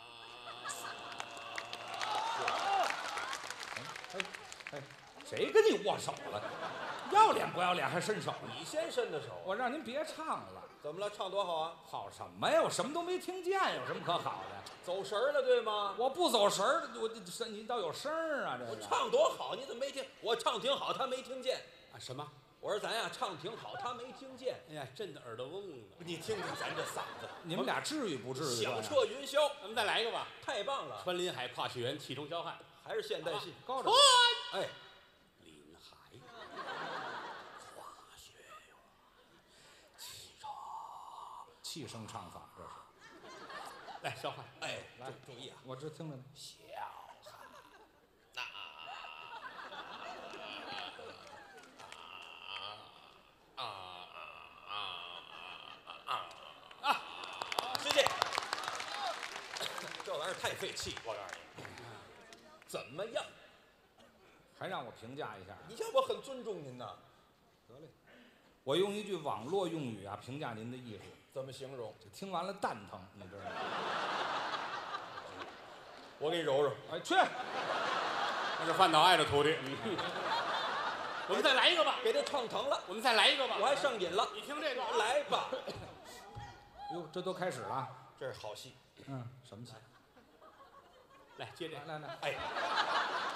[SPEAKER 13] 哎，谁跟你握手了？要脸不要脸还伸手？
[SPEAKER 4] 你先伸的手。
[SPEAKER 13] 我让您别唱了。
[SPEAKER 4] 怎么了？唱多好啊！
[SPEAKER 13] 好什么呀？我什么都没听见，有什么可好的？
[SPEAKER 4] 走神儿了，对吗？
[SPEAKER 13] 我不走神儿，你倒有声儿啊！这
[SPEAKER 4] 我唱多好，你怎么没听？我唱挺好，他没听见。
[SPEAKER 2] 啊？什么？
[SPEAKER 4] 我说咱呀唱挺好，他没听见。
[SPEAKER 2] 哎呀，震得耳朵嗡嗡的。
[SPEAKER 4] 你听听咱这嗓子，
[SPEAKER 13] 你们俩至于不至于？
[SPEAKER 4] 响彻云霄。
[SPEAKER 2] 咱们再来一个吧。
[SPEAKER 4] 太棒了！
[SPEAKER 2] 穿林海，跨雪原，气中霄汉，
[SPEAKER 4] 还是现代戏。
[SPEAKER 13] 高着。
[SPEAKER 4] 哎，
[SPEAKER 2] 林海，跨雪原，气中。
[SPEAKER 13] 气声唱法，这是。
[SPEAKER 2] 来，霄汉，
[SPEAKER 4] 哎，来，注意啊！
[SPEAKER 13] 我这听着呢。
[SPEAKER 4] 霄汉，师姐，这玩意儿太费气，我告诉你。怎么样？
[SPEAKER 13] 还让我评价一下？
[SPEAKER 4] 你看我很尊重您呐。
[SPEAKER 13] 得嘞，我用一句网络用语啊评价您的艺术。
[SPEAKER 4] 怎么形容？
[SPEAKER 13] 听完了蛋疼，你知道吗？
[SPEAKER 4] 我给你揉揉。
[SPEAKER 13] 哎，去！
[SPEAKER 2] 那是范岛爱的徒弟。我们再来一个吧。
[SPEAKER 4] 给他唱疼了。
[SPEAKER 2] 我们再来一个吧。
[SPEAKER 4] 我还上瘾了。
[SPEAKER 2] 你听这个，
[SPEAKER 4] 来吧。
[SPEAKER 13] 哟，这都开始了。
[SPEAKER 4] 这是好戏。
[SPEAKER 13] 嗯，什么戏？
[SPEAKER 2] 来接这。
[SPEAKER 13] 来。
[SPEAKER 4] 哎。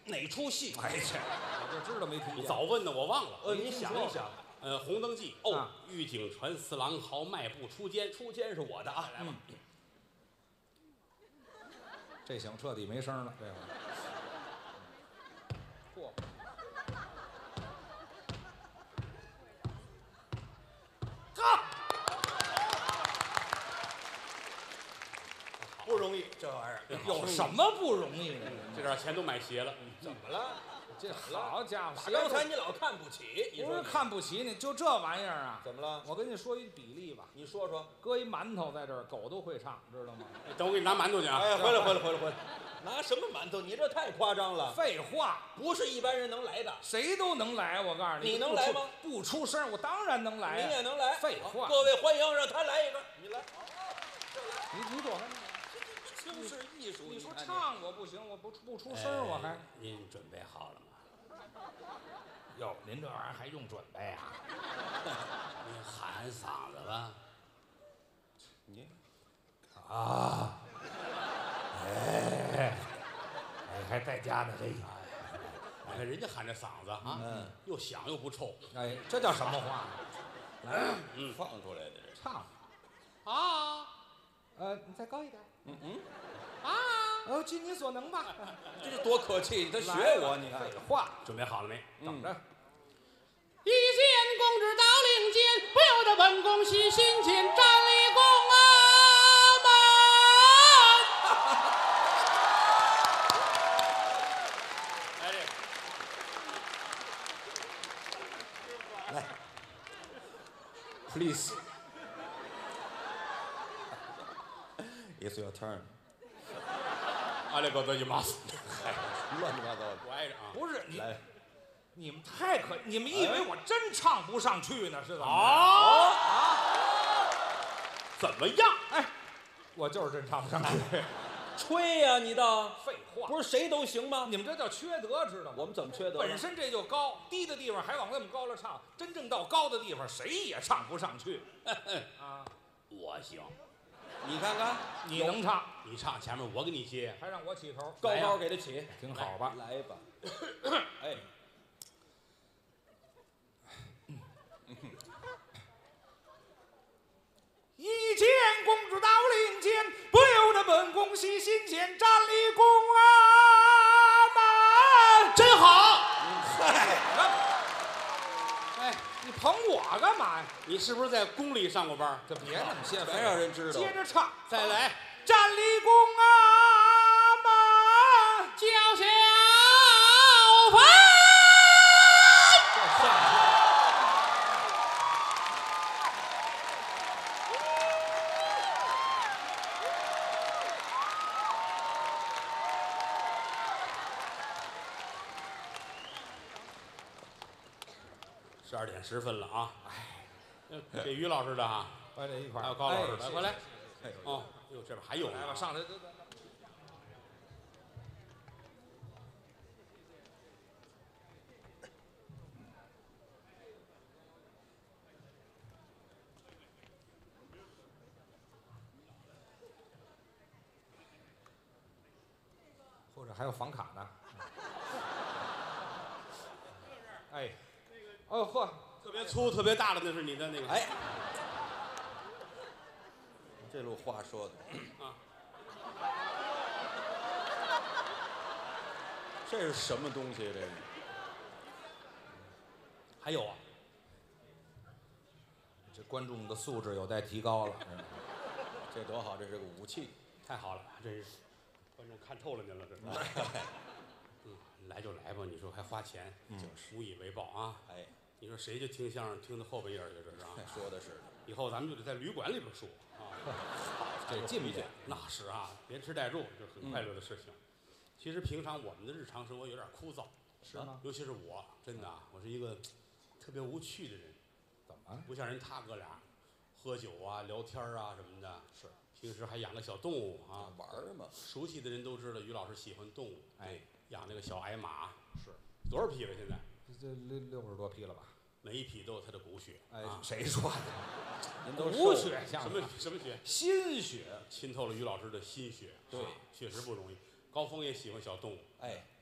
[SPEAKER 8] 哪出戏？
[SPEAKER 13] 哎去，我就知道没听见。
[SPEAKER 2] 你早问的我忘了。
[SPEAKER 8] 您想一想，
[SPEAKER 2] 《红灯记》哦，玉井传四郎豪迈步出监，
[SPEAKER 8] 出监是我的啊，来吧。
[SPEAKER 13] 这行彻底没声了，这回。嚯！
[SPEAKER 8] 哈！不容易，这玩意儿
[SPEAKER 13] 有什么不容易的？
[SPEAKER 2] 这点钱都买鞋了。
[SPEAKER 8] 怎么了？
[SPEAKER 13] 这好家伙！
[SPEAKER 8] 刚才你老看不起，你
[SPEAKER 13] 不是看不起你，就这玩意儿啊？
[SPEAKER 8] 怎么了？
[SPEAKER 13] 我跟你说一比例吧，
[SPEAKER 8] 你说说。
[SPEAKER 13] 搁一馒头在这儿，狗都会唱，知道吗？
[SPEAKER 2] 等我给你拿馒头去啊！
[SPEAKER 8] 哎，回来！拿什么馒头？你这太夸张了。
[SPEAKER 13] 废话，
[SPEAKER 8] 不是一般人能来的。
[SPEAKER 13] 谁都能来，我告诉你。
[SPEAKER 8] 你能来吗？
[SPEAKER 13] 不出声，我当然能来。
[SPEAKER 8] 你也能来。
[SPEAKER 13] 废话。
[SPEAKER 8] 各位欢迎，让他来一个。你来。
[SPEAKER 13] 你躲开。
[SPEAKER 8] 轻视艺术。
[SPEAKER 13] 你说唱我不行，我不出声，我还。
[SPEAKER 2] 您准备好了吗？
[SPEAKER 13] 哟，您这玩意儿还用准备啊？
[SPEAKER 2] 您喊嗓子吧。
[SPEAKER 8] 你
[SPEAKER 13] 啊，哎，还在家呢，这个。
[SPEAKER 2] 你看人家喊这嗓子啊，又响又不臭。
[SPEAKER 13] 哎，这叫什么话？来，
[SPEAKER 8] 放出来的这
[SPEAKER 13] 唱。
[SPEAKER 2] 啊，
[SPEAKER 13] 你再高一点。尽你所能吧。
[SPEAKER 8] 这是多可气！他学我，你看。
[SPEAKER 13] 话
[SPEAKER 2] 准备好了没？
[SPEAKER 13] 等着。
[SPEAKER 12] 一见公知到令间，不由得本宫喜心间，站立宫
[SPEAKER 8] 来 ，please， it's your turn。
[SPEAKER 2] 阿里高德伊马斯，
[SPEAKER 8] 乱七八糟的，
[SPEAKER 2] 不挨着啊！
[SPEAKER 13] 不是你，
[SPEAKER 8] 来，
[SPEAKER 13] 你们太可，你们以为我真唱不上去呢？是怎么着？
[SPEAKER 2] 怎么样？
[SPEAKER 13] 哎，我就是真唱不上去。
[SPEAKER 8] 吹呀，你倒
[SPEAKER 13] 废话，
[SPEAKER 8] 不是谁都行吗？
[SPEAKER 13] 你们这叫缺德，知道吗？
[SPEAKER 8] 我们怎么缺德？
[SPEAKER 13] 本身这就高，低的地方还往那么高了唱，真正到高的地方谁也唱不上去。啊，
[SPEAKER 2] 我行。
[SPEAKER 8] 你看看，
[SPEAKER 13] 你能唱，
[SPEAKER 2] 你唱前面，我给你接，
[SPEAKER 13] 还让我起头，
[SPEAKER 8] 高高给他起，
[SPEAKER 13] 挺好吧？
[SPEAKER 8] 来吧，哎，
[SPEAKER 13] 一见公主到令间，不由得本宫喜心间，站立宫门，
[SPEAKER 2] 真好。
[SPEAKER 13] 哎，你捧我干嘛呀？
[SPEAKER 2] 你是不是在宫里上过班？
[SPEAKER 13] 这别那么些，
[SPEAKER 8] 别让人知道。
[SPEAKER 13] 接着唱，
[SPEAKER 2] 再来。
[SPEAKER 13] 站立宫门，
[SPEAKER 12] 叫小凡。
[SPEAKER 2] 12点10分了啊！哎，给于老师的啊，
[SPEAKER 13] 快点一块儿，
[SPEAKER 2] 还有高老师的，
[SPEAKER 13] 来，
[SPEAKER 2] 快来！哦，哟，这边还有呢，
[SPEAKER 13] 来吧，上来，或者还有房卡呢。哎，哦嚯，
[SPEAKER 2] 特别粗、特别大的那是你的那个。
[SPEAKER 8] 哎，这路话说的
[SPEAKER 2] 啊，
[SPEAKER 8] 这是什么东西？这个
[SPEAKER 2] 还有啊，
[SPEAKER 13] 这观众的素质有待提高了。
[SPEAKER 8] 这多好，这是个武器，
[SPEAKER 2] 太好了，这是观众看透了您了，这是。来就来吧，你说还花钱，就是无以为报啊！
[SPEAKER 8] 哎，
[SPEAKER 2] 你说谁就听相声听到后半夜去，这是啊？
[SPEAKER 8] 说的是，
[SPEAKER 2] 以后咱们就得在旅馆里边说啊，
[SPEAKER 13] 这进不去？
[SPEAKER 2] 那是啊，连吃带住就是很快乐的事情。其实平常我们的日常生活有点枯燥，
[SPEAKER 13] 是吗？
[SPEAKER 2] 尤其是我，真的啊，我是一个特别无趣的人。
[SPEAKER 13] 怎么？
[SPEAKER 2] 不像人他哥俩，喝酒啊、聊天啊什么的。
[SPEAKER 8] 是。
[SPEAKER 2] 平时还养个小动物啊，
[SPEAKER 8] 玩嘛。
[SPEAKER 2] 熟悉的人都知道于老师喜欢动物。
[SPEAKER 13] 哎。
[SPEAKER 2] 养那个小矮马
[SPEAKER 13] 是
[SPEAKER 2] 多少匹了？现在
[SPEAKER 13] 这60多匹了吧？
[SPEAKER 2] 每一匹都有它的骨血。
[SPEAKER 13] 哎，谁说的？
[SPEAKER 2] 您都
[SPEAKER 13] 骨血像
[SPEAKER 2] 什么血？
[SPEAKER 13] 心血，
[SPEAKER 2] 浸透了于老师的心血。
[SPEAKER 8] 对，
[SPEAKER 2] 确实不容易。高峰也喜欢小动物。
[SPEAKER 8] 哎，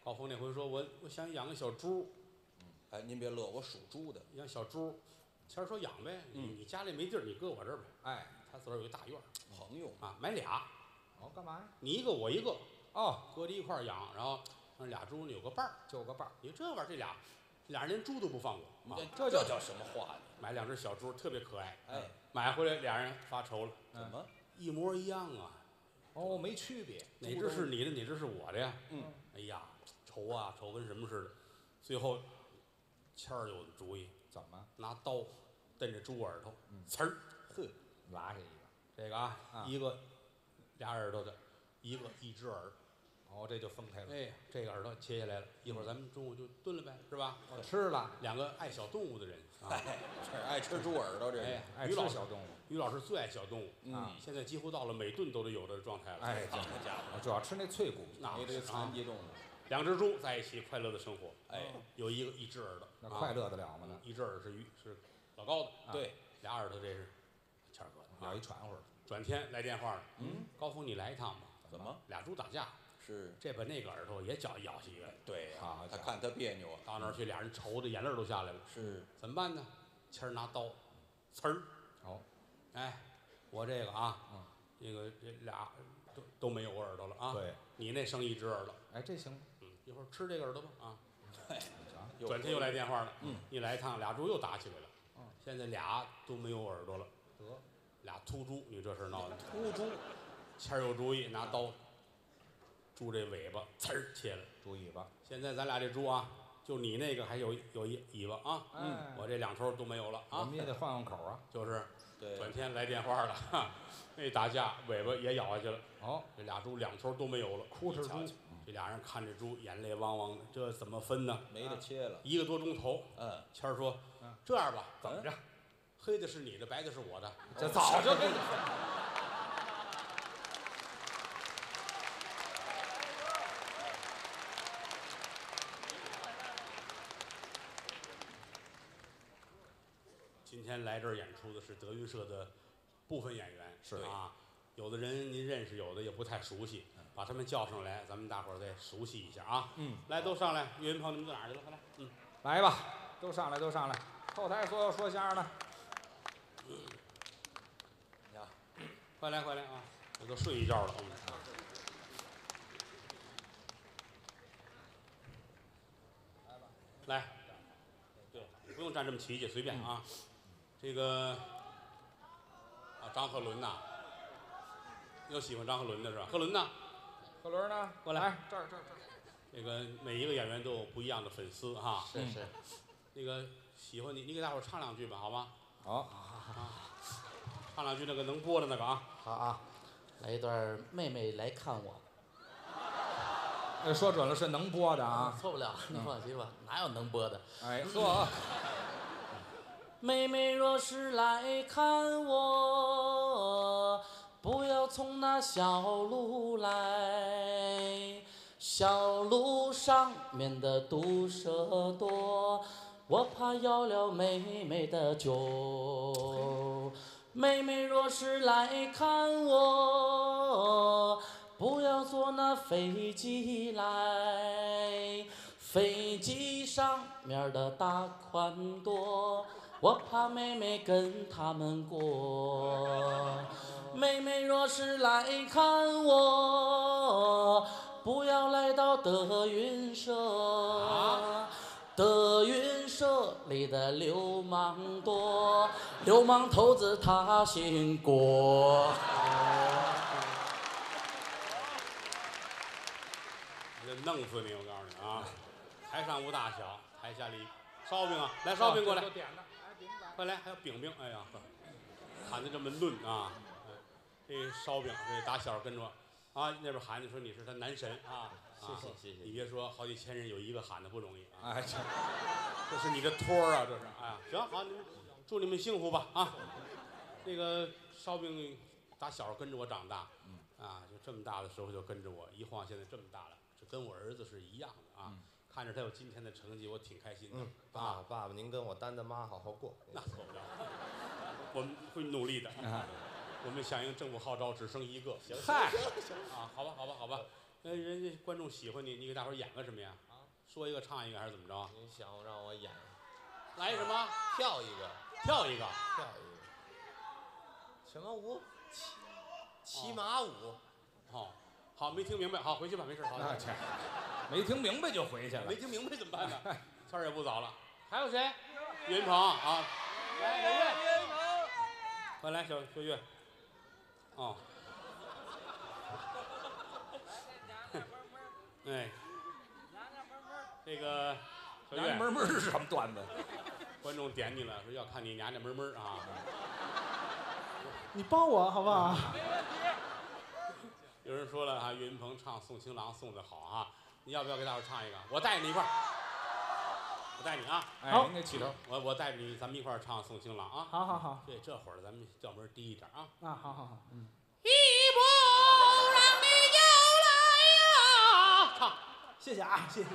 [SPEAKER 2] 高峰那回说我想养个小猪，
[SPEAKER 8] 哎，您别乐，我属猪的，
[SPEAKER 2] 养小猪。谦儿说养呗，你家里没地儿，你搁我这儿呗。
[SPEAKER 8] 哎，
[SPEAKER 2] 他自个儿有一大院儿，
[SPEAKER 8] 朋友
[SPEAKER 2] 啊，买俩。
[SPEAKER 13] 哦，干嘛呀？
[SPEAKER 2] 你一个我一个，
[SPEAKER 13] 哦，
[SPEAKER 2] 搁在一块儿养，然后让俩猪有个伴儿，
[SPEAKER 13] 就有个伴儿。
[SPEAKER 2] 你这玩意儿，这俩人连猪都不放过，
[SPEAKER 8] 这叫什么话呀？
[SPEAKER 2] 买两只小猪特别可爱，
[SPEAKER 8] 哎，
[SPEAKER 2] 买回来俩人发愁了，
[SPEAKER 8] 怎么
[SPEAKER 2] 一模一样啊？
[SPEAKER 13] 哦，没区别，
[SPEAKER 2] 哪只是你的，哪只是我的呀？哎呀，愁啊，愁跟什么似的。最后，谦儿有的主意，
[SPEAKER 13] 怎么
[SPEAKER 2] 拿刀瞪着猪耳朵，呲儿，
[SPEAKER 13] 呵，拉下一个。
[SPEAKER 2] 这个啊，一个俩耳朵的，一只耳。
[SPEAKER 13] 哦，这就分开了。
[SPEAKER 2] 哎，这个耳朵切下来了，一会儿咱们中午就炖了呗，是吧？
[SPEAKER 13] 吃了。
[SPEAKER 2] 两个爱小动物的人啊，
[SPEAKER 8] 这爱吃猪耳朵，这
[SPEAKER 2] 哎，
[SPEAKER 13] 爱吃小动物。
[SPEAKER 2] 于老师最爱小动物，现在几乎到了每顿都得有的状态了。
[SPEAKER 13] 哎，好家伙，主要吃那脆骨，
[SPEAKER 2] 那
[SPEAKER 8] 这残疾动物。
[SPEAKER 2] 两只猪在一起快乐的生活，
[SPEAKER 8] 哎，
[SPEAKER 2] 有一只耳朵，
[SPEAKER 13] 那快乐得了吗？
[SPEAKER 2] 一只耳是老高的，
[SPEAKER 8] 对，
[SPEAKER 2] 俩耳朵这是谦儿哥的，
[SPEAKER 13] 要一传会儿。
[SPEAKER 2] 转天来电话了，高峰你来一趟吧。
[SPEAKER 8] 怎么？
[SPEAKER 2] 俩猪打架，
[SPEAKER 8] 是
[SPEAKER 2] 这把那个耳朵也咬下一个，
[SPEAKER 8] 对呀，他看他别扭啊，
[SPEAKER 2] 到那儿去俩人愁的眼泪都下来了，
[SPEAKER 8] 是
[SPEAKER 2] 怎么办呢？谦儿拿刀，呲儿，
[SPEAKER 13] 好，
[SPEAKER 2] 哎，我这个啊，这俩都没有我耳朵了啊，
[SPEAKER 13] 对，
[SPEAKER 2] 你那剩一只耳朵，
[SPEAKER 13] 哎，这行，
[SPEAKER 2] 一会儿吃这个耳朵吧啊。转
[SPEAKER 8] 转
[SPEAKER 2] 天又来电话了，一来一趟俩猪又打起来了，现在俩都没有耳朵了，
[SPEAKER 13] 得，
[SPEAKER 2] 俩秃猪，你这事闹的，
[SPEAKER 13] 秃猪，
[SPEAKER 2] 谦儿有主意，拿刀，猪这尾巴呲儿切了，
[SPEAKER 13] 猪尾巴，
[SPEAKER 2] 现在咱俩这猪啊，就你那个还有一尾巴啊，我这两头都没有了啊，
[SPEAKER 13] 我们也得换换口啊，
[SPEAKER 2] 就是，
[SPEAKER 8] 对，
[SPEAKER 2] 转天来电话了，那打架尾巴也咬下去了，
[SPEAKER 13] 哦，
[SPEAKER 2] 这俩猪两头都没有了，
[SPEAKER 13] 哭哧猪。
[SPEAKER 2] 这俩人看着猪，眼泪汪汪的，这怎么分呢？
[SPEAKER 8] 没得切了
[SPEAKER 2] ，1个多钟头。谦儿说：“这样吧，怎么着？黑的是你的，白的是我的。”
[SPEAKER 13] 这早就跟你
[SPEAKER 2] 今天来这儿演出的是德云社的部分演员，
[SPEAKER 13] 是
[SPEAKER 2] 啊，有的人您认识，有的也不太熟悉。把他们叫上来，咱们大伙儿再熟悉一下啊！来，都上来，岳云鹏，你们到哪儿去了？快来，
[SPEAKER 13] 来吧，都上来，都上来。后台所有说相声的，
[SPEAKER 2] 快来，快来啊！我都睡一觉了，来，对，你不用站这么齐去，随便啊。这个啊，张鹤伦呐，有喜欢张鹤伦的是吧？鹤伦呢？
[SPEAKER 13] 贺伦呢？
[SPEAKER 2] 过来，
[SPEAKER 13] 这儿。
[SPEAKER 2] 这个每一个演员都有不一样的粉丝哈。
[SPEAKER 9] 是。
[SPEAKER 2] 那个喜欢你，你给大伙儿唱两句吧，好吗？
[SPEAKER 9] 好。
[SPEAKER 2] 唱两句那个能播的那个啊。
[SPEAKER 9] 好啊，来一段《妹妹来看我》。
[SPEAKER 13] 说准了是能播的啊。
[SPEAKER 9] 错不了，你放心吧，哪有能播的？
[SPEAKER 13] 哎，说。
[SPEAKER 9] 妹妹若是来看我，不要从那小路来，小路上面的毒蛇多，我怕咬了妹妹的脚。妹妹若是来看我，不要坐那飞机来，飞机上面的大款多，我怕妹妹跟他们过。妹妹若是来看我，不要来到德云社，德云社里的流氓多，流氓头子他姓郭。
[SPEAKER 2] 这弄死你！我告诉你啊，台上无大小，台下里烧饼啊，来烧饼过来，快来，还有饼饼，哎呀，喊得这么论啊！这烧饼，这打小跟着啊，那边喊你说你是他男神啊！
[SPEAKER 9] 谢谢。
[SPEAKER 2] 你别说，好几千人有一个喊的不容易啊！哎，这是你的托儿啊，这是！哎呀，行好，你们祝你们幸福吧啊！那个烧饼打小跟着我长大，啊，就这么大的时候就跟着我，一晃现在这么大了，这跟我儿子是一样的啊！看着他有今天的成绩，我挺开心的。
[SPEAKER 17] 爸爸，您跟我担的妈好好过。
[SPEAKER 2] 那错不了，我们会努力的。我们响应政府号召，只生一个。
[SPEAKER 17] 嗨，
[SPEAKER 2] 啊，好吧。 人家观众喜欢你，你给大伙儿演个什么呀？说一个唱一个还是怎么着？
[SPEAKER 17] 您想让我演？
[SPEAKER 2] 来什么？
[SPEAKER 17] 跳一个。
[SPEAKER 2] 跳一个。
[SPEAKER 17] 跳一个。什么舞？骑马舞。
[SPEAKER 2] 哦，好，没听明白，好，回去吧，没事。好，
[SPEAKER 13] 那没听明白就回去了。
[SPEAKER 2] 没听明白怎么办呢？天儿也不早了，还有谁？岳云鹏啊，来，小岳，快来，小岳。哦。哎，这个小岳，
[SPEAKER 13] 娘们是什么段子？
[SPEAKER 2] 观众点你了，说要看你娘娘们啊。
[SPEAKER 11] 你帮我好不好？
[SPEAKER 2] 有人说了啊，岳云鹏唱《送情郎》送的好啊，你要不要给大伙唱一个？我带着你一块儿，我带你啊。
[SPEAKER 13] 好，您给起头。
[SPEAKER 2] 我带着你，咱们一块儿唱《送情郎》啊。
[SPEAKER 11] 好好好。
[SPEAKER 2] 对，这会儿咱们调门低一点啊。
[SPEAKER 11] 啊，好好好，嗯。
[SPEAKER 2] 一步让你又来呀！唱。
[SPEAKER 11] 谢谢啊，谢谢。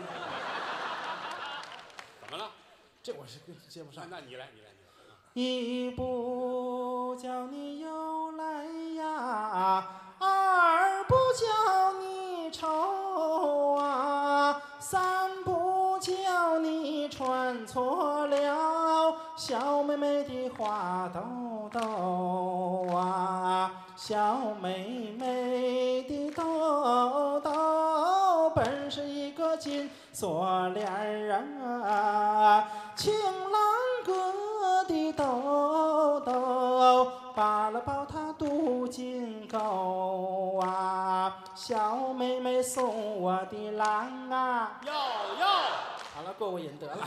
[SPEAKER 2] 怎么了？
[SPEAKER 11] 这我是接不上。
[SPEAKER 2] 那你来。
[SPEAKER 11] 一不叫你又来呀，二不叫你愁啊，三不叫你穿错了小妹妹的花兜兜啊，小妹妹的兜兜本是一个金锁链啊，情郎哥的兜兜扒了抱他镀金钩啊，小妹妹送我的郎啊，
[SPEAKER 2] 哟，
[SPEAKER 11] 好了，过过瘾得了。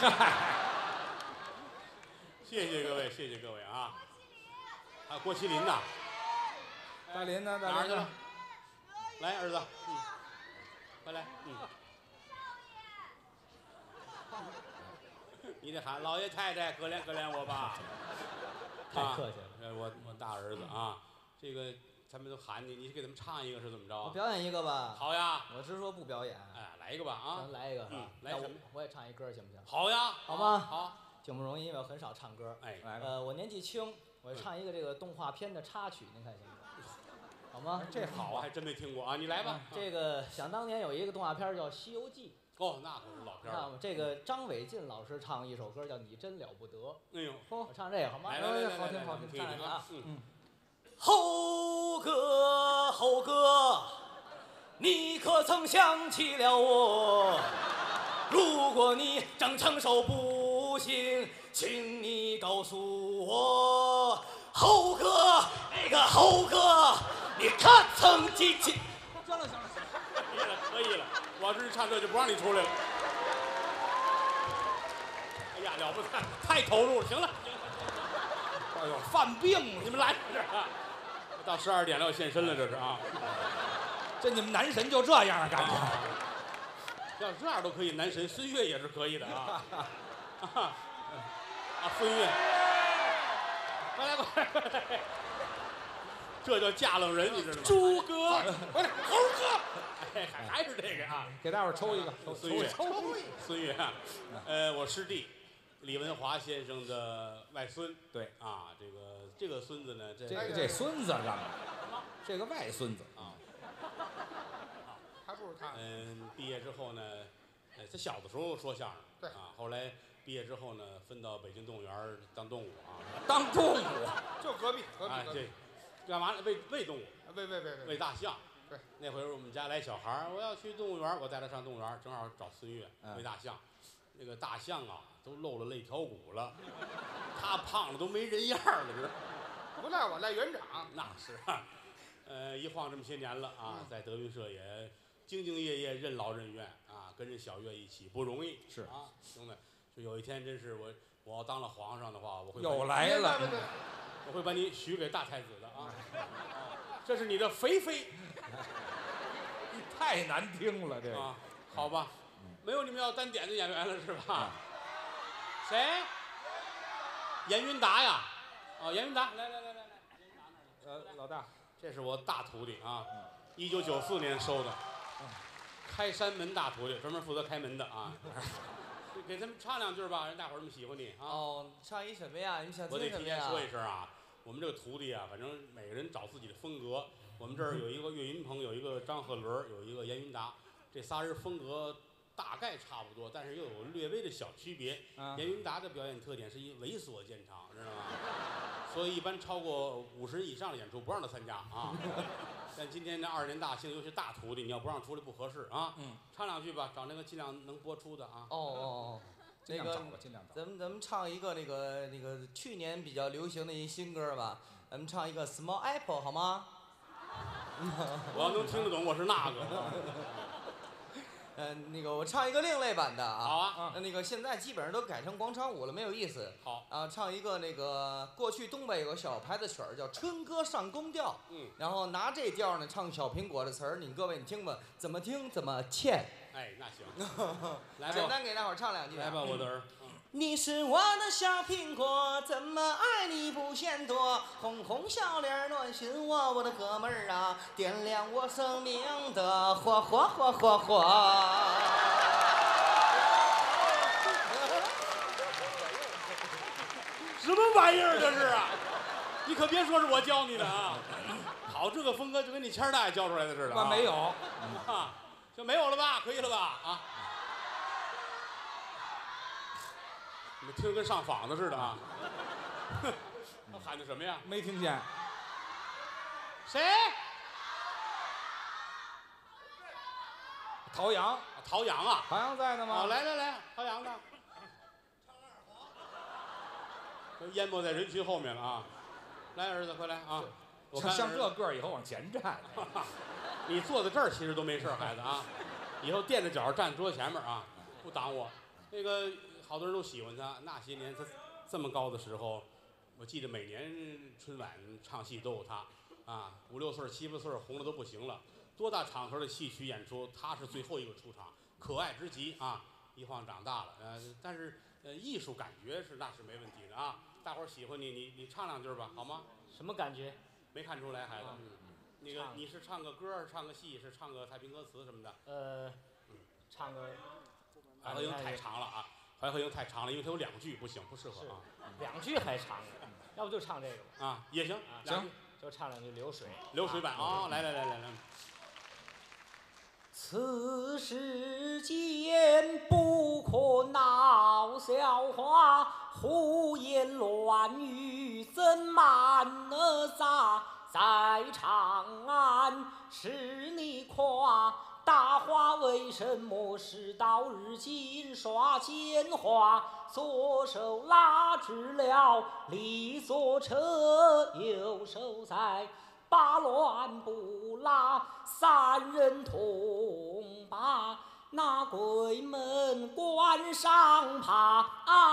[SPEAKER 2] 谢谢各位，谢谢各位啊！还有郭麒麟呢，
[SPEAKER 13] 大林呢？
[SPEAKER 2] 哪儿去了？来，儿子，快来，你得喊老爷太太，可怜可怜我吧。
[SPEAKER 7] 太客气了。
[SPEAKER 2] 我大儿子啊，这个他们都喊你，你给他们唱一个是怎么着？
[SPEAKER 7] 我表演一个吧。
[SPEAKER 2] 好呀。
[SPEAKER 7] 我直说不表演。
[SPEAKER 2] 哎，来一个吧啊。
[SPEAKER 7] 咱来一个。
[SPEAKER 2] 来什么？
[SPEAKER 7] 我也唱一歌行不行？
[SPEAKER 2] 好呀。
[SPEAKER 7] 好吗？
[SPEAKER 2] 好。
[SPEAKER 7] 挺不容易，因为我很少唱歌。
[SPEAKER 2] 哎，
[SPEAKER 7] 我年纪轻，我唱一个这个动画片的插曲，您看行不行？好吗？
[SPEAKER 2] 这好啊，还真没听过啊！你来吧。
[SPEAKER 7] 这个想当年有一个动画片叫《西游记》。
[SPEAKER 2] 哦，那可是老片
[SPEAKER 7] 儿。这个张伟进老师唱一首歌叫《你真了不得》。
[SPEAKER 2] 哎呦，
[SPEAKER 7] 我唱这个好吗？
[SPEAKER 2] 来，
[SPEAKER 7] 好听好听，
[SPEAKER 2] 听听啊。
[SPEAKER 7] 猴哥，猴哥，你可曾想起了我？如果你正承受不行，请你告诉我，猴哥，那个猴哥，你可曾记起？
[SPEAKER 2] 行了，可以了，我要是唱这就不让你出来了。哎呀，了不得，太投入了，行了。
[SPEAKER 13] 哎呦，犯病了！
[SPEAKER 2] 你们来这儿啊！到12点了，要现身了，这是啊。
[SPEAKER 13] 这你们男神就这样啊，感觉。
[SPEAKER 2] 要这样都可以，男神孙越也是可以的啊。孙越，快来！这叫架愣人，你知道吗？
[SPEAKER 16] 猪哥，
[SPEAKER 2] 快点，猴哥，哎，还是这个啊！
[SPEAKER 13] 给大伙抽一个，
[SPEAKER 2] 孙越，我师弟李文华先生的外孙。
[SPEAKER 13] 对
[SPEAKER 2] 啊，这个孙子呢，
[SPEAKER 13] 这孙子干嘛？这个外孙子啊。
[SPEAKER 16] 还不如他。
[SPEAKER 2] 毕业之后呢，他小的时候说相声，
[SPEAKER 16] 对
[SPEAKER 2] 啊，后来毕业之后呢，分到北京动物园当动物啊，
[SPEAKER 13] 当动物，
[SPEAKER 16] 就隔壁。
[SPEAKER 2] 哎，这干嘛呢？喂动物，
[SPEAKER 16] 喂
[SPEAKER 2] 大象。
[SPEAKER 16] 对，
[SPEAKER 2] 那回我们家来小孩儿，我要去动物园，我带他上动物园，正好找孙越喂大象。那个大象啊，都露了肋条骨了，他胖的都没人样了，知道吗？
[SPEAKER 16] 不赖我，赖园长。
[SPEAKER 2] 那是啊，一晃这么些年了啊，在德云社也兢兢业业、任劳任怨啊，跟着小岳一起不容易。
[SPEAKER 13] 是
[SPEAKER 2] 啊，兄弟，就有一天真是我要当了皇上的话，我会
[SPEAKER 13] 又来了，
[SPEAKER 2] 我会把你许给大太子的啊。这是你的肥妃，
[SPEAKER 13] 太难听了这个。
[SPEAKER 2] 啊，好吧，没有你们要单点的演员了是吧？谁？严云达呀？哦，严云达，来，
[SPEAKER 13] 老大，
[SPEAKER 2] 这是我大徒弟啊，1994年收的，开山门大徒弟，专门负责开门的啊。给他们唱两句吧，让大伙儿这么喜欢你啊。
[SPEAKER 7] 哦，唱一什么呀？你想
[SPEAKER 2] 我得提前
[SPEAKER 7] 听什么呀？
[SPEAKER 2] 说一声啊，我们这个徒弟啊，反正每个人找自己的风格， 我们这儿有一个岳云鹏，有一个张鹤伦，有一个严云达，这仨人风格大概差不多，但是又有略微的小区别。严云达的表演特点是以猥琐见长，知道吗？所以一般超过50人以上的演出不让他参加啊。但今天这20年大庆，尤其大徒弟，你要不让出来不合适啊。唱2句吧，找那个尽量能播出的啊。
[SPEAKER 13] 尽量找吧，尽量找。
[SPEAKER 17] 咱们唱一个那个去年比较流行的一新歌吧，咱们唱一个 Small Apple 好吗？
[SPEAKER 2] 我要能听得懂，我是那个。
[SPEAKER 17] 那个我唱一个另类版的啊。
[SPEAKER 2] 好啊。
[SPEAKER 17] 那个现在基本上都改成广场舞了，没有意思。
[SPEAKER 2] 好。
[SPEAKER 17] 唱一个那个过去东北有个小牌子曲儿叫《春歌上宫调》。然后拿这调呢唱小苹果的词儿，各位你听吧，怎么听怎么欠。
[SPEAKER 2] 哎，那行。来吧。
[SPEAKER 17] 简单给大伙儿唱2句。
[SPEAKER 2] 来吧，我的儿。
[SPEAKER 17] 你是我的小苹果，怎么爱你不嫌多？红红小脸暖心我的哥们儿啊，点亮我生命的火。
[SPEAKER 2] 什么玩意儿这是啊？你可别说是我教你的啊！好，这个风格就跟你谦儿大爷教出来的似的。
[SPEAKER 13] 没有。
[SPEAKER 2] 就没有了吧？可以了吧？啊！你们听着跟上访的似的啊！他喊的什么呀？
[SPEAKER 13] 没听见。
[SPEAKER 2] 谁？
[SPEAKER 13] 陶阳。
[SPEAKER 2] 陶阳啊！
[SPEAKER 13] 陶阳在呢吗？
[SPEAKER 2] 来，陶阳呢？都淹没在人群后面了啊！来，儿子，快来啊！我看
[SPEAKER 13] 像这个以后往前站。
[SPEAKER 2] 你坐在这儿其实都没事，孩子啊！以后垫着脚站桌前面啊，不挡我。那个。好多人都喜欢他。那些年他这么高的时候，我记得每年春晚唱戏都有他啊，5、6岁、7、8岁红的都不行了。多大场合的戏曲演出，他是最后一个出场，可爱之极啊！一晃长大了，但是艺术感觉那是没问题的啊！大伙儿喜欢你唱2句吧，好吗？
[SPEAKER 7] 什么感觉？
[SPEAKER 2] 没看出来，孩子。那个你是唱个歌，唱个戏，是唱个太平歌词什么的？
[SPEAKER 7] 唱个。
[SPEAKER 2] 怀合营太长了啊！怀合营太长了，因为它有2句，不行，不适合啊。
[SPEAKER 7] 2句还长呢，要不就唱这个吧。
[SPEAKER 2] 啊，也行，
[SPEAKER 7] 行，就唱2句流水。
[SPEAKER 2] 流水版啊，来。
[SPEAKER 12] 此世间不可闹笑话，胡言乱语怎瞒得杂？在长安是你夸。 大话为什么事到如今耍奸猾？左手拉直了李左车，右手在把乱不拉，3人同把那鬼门关上爬。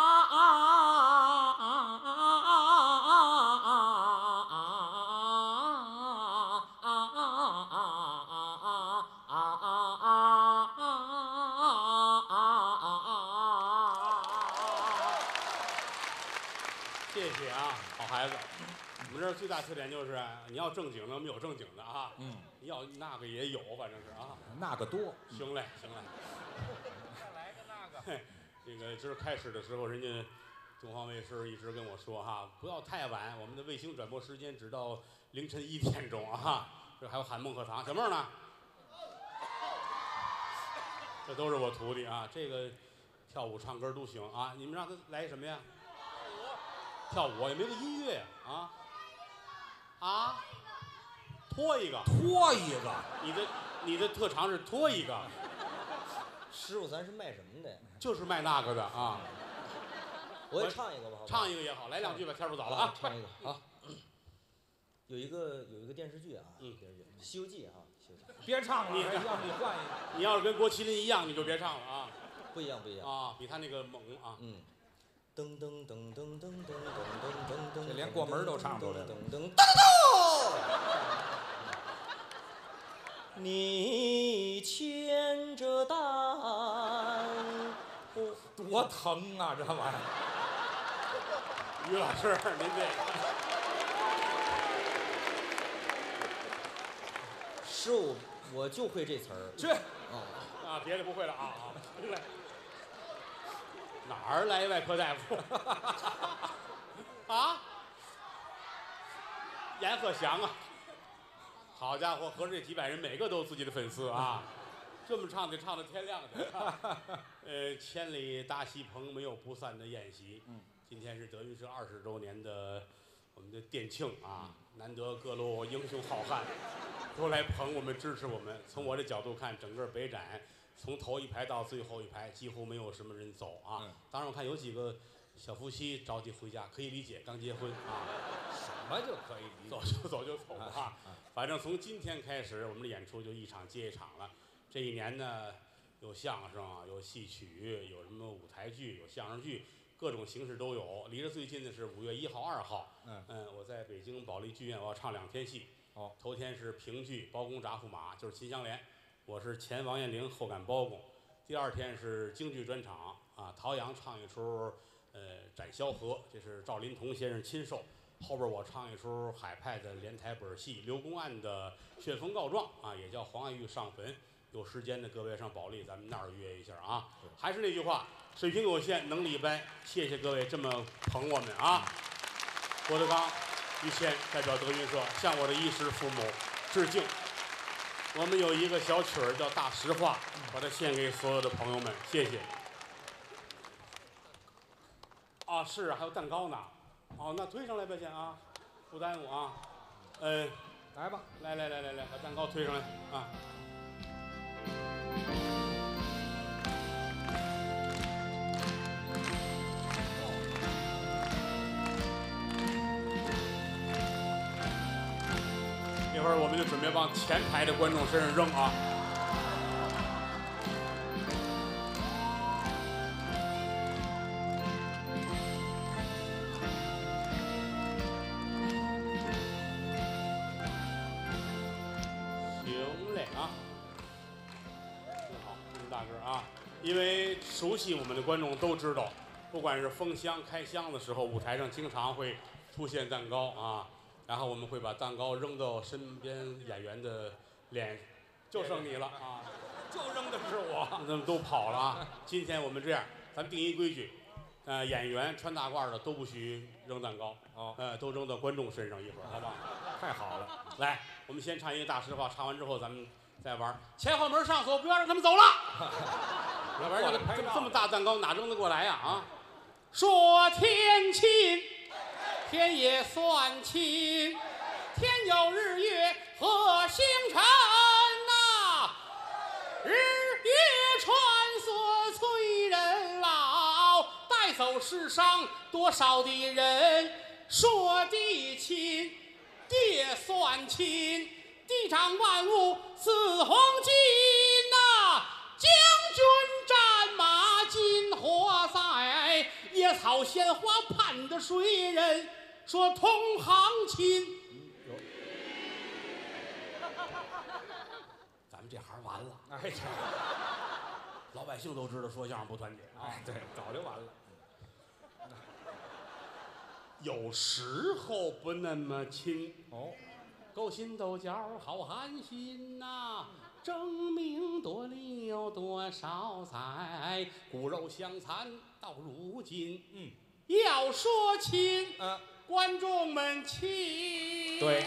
[SPEAKER 2] 谢谢啊，好孩子。我们这儿最大特点就是，你要正经的，我们有正经的啊。你要那个也有，反正是啊。
[SPEAKER 13] 那个多。
[SPEAKER 2] 行嘞。
[SPEAKER 13] 再来个那个。
[SPEAKER 2] 这个今儿开始的时候，人家东方卫视一直跟我说哈，不要太晚，我们的卫星转播时间只到凌晨1点钟啊。这还有喊孟鹤堂，小孟呢？这都是我徒弟啊，这个跳舞唱歌都行啊。你们让他来什么呀？跳舞也没个音乐呀啊！拖一个。你的特长是拖一个。
[SPEAKER 17] 师傅，咱是卖什么的？
[SPEAKER 2] 就是卖那个的啊。
[SPEAKER 17] 我也唱一个吧。
[SPEAKER 2] 唱一个也好，来2句吧，天不早了啊。
[SPEAKER 17] 唱一个好。有一个电视剧啊，电视剧《西游记》啊，《西游记》。
[SPEAKER 13] 别唱了，要不你换一个。
[SPEAKER 2] 你要是跟郭麒麟一样，你就别唱了啊。
[SPEAKER 17] 不一样
[SPEAKER 2] 啊，比他那个猛啊。
[SPEAKER 17] 噔噔噔噔噔噔噔噔噔，
[SPEAKER 13] 这连过门都唱出来了。
[SPEAKER 17] 噔噔噔你牵着担，
[SPEAKER 13] 多疼啊这玩意儿！
[SPEAKER 2] 于老师，您这
[SPEAKER 17] 师傅，我就会这词儿。
[SPEAKER 13] 去。
[SPEAKER 2] 啊，别的不会了啊。来。哪儿来外科大夫？啊？阎鹤祥啊！ 好家伙，合着这几百人每个都有自己的粉丝啊！这么唱得唱到天亮去。千里大戏棚，没有不散的宴席。今天是德云社20周年的我们的店庆啊，难得各路英雄好汉都来捧我们、支持我们。从我的角度看，整个北展从头一排到最后一排几乎没有什么人走啊。当然我看有几个小夫妻着急回家，可以理解，刚结婚啊。
[SPEAKER 13] 什么就可以理解？
[SPEAKER 2] 走就走啊！反正从今天开始，我们的演出就一场接一场了。这一年呢，有相声，有戏曲，有什么舞台剧，有相声剧，各种形式都有。离着最近的是5月1号、2号。我在北京保利剧院，我要唱2天戏。头天是评剧《包公铡驸马》，就是秦香莲，我是前王彦霖，后赶包公。第2天是京剧专场啊，陶阳唱一出斩萧何，这是赵林童先生亲授。后边我唱一出海派的连台本戏《刘公案》的旋风告状啊，也叫黄爱玉上坟。有时间的各位上保利，咱们那儿约一下啊。还是那句话，水平有限，能力一般。谢谢各位这么捧我们啊！郭德纲、于谦代表德云社向我的衣食父母致敬。我们有一个小曲儿叫《大实话》，把它献给所有的朋友们，谢谢。啊，是还有蛋糕呢。哦，那推上来吧，先啊，不耽误啊。来吧，来，把蛋糕推上来啊。一会儿我们就准备往前排的观众身上扔啊。行嘞啊，真好，这么大个啊！因为熟悉我们的观众都知道，不管是封箱、开箱的时候，舞台上经常会出现蛋糕啊。然后我们会把蛋糕扔到身边演员的脸，就剩你了啊！
[SPEAKER 13] 就扔的是我，
[SPEAKER 2] 他们都跑了啊！今天我们这样，咱们定一规矩，演员穿大褂的都不许扔蛋糕，都扔到观众身上一会儿，好吧？
[SPEAKER 13] 太好了！
[SPEAKER 2] 来，我们先唱一个大实话，唱完之后咱们再玩。前后门上锁，不要让他们走了。要不然这么大蛋糕哪扔得过来呀？啊！说天亲。天也算亲，天有日月和星辰呐，日月穿梭催人老，带走世上多少的人。说地亲，地也算亲，地长万物似黄金呐，将军战马金火在，野草鲜花盼的谁人。说同行亲，咱们这行完了。哎呀，老百姓都知道说相声不团结啊。
[SPEAKER 13] 对，早就完了。
[SPEAKER 2] 有时候不那么亲
[SPEAKER 13] 哦，
[SPEAKER 2] 勾心斗角好寒心呐，争名夺利有多少载，骨肉相残到如今。要说亲，观众们亲，
[SPEAKER 13] 对，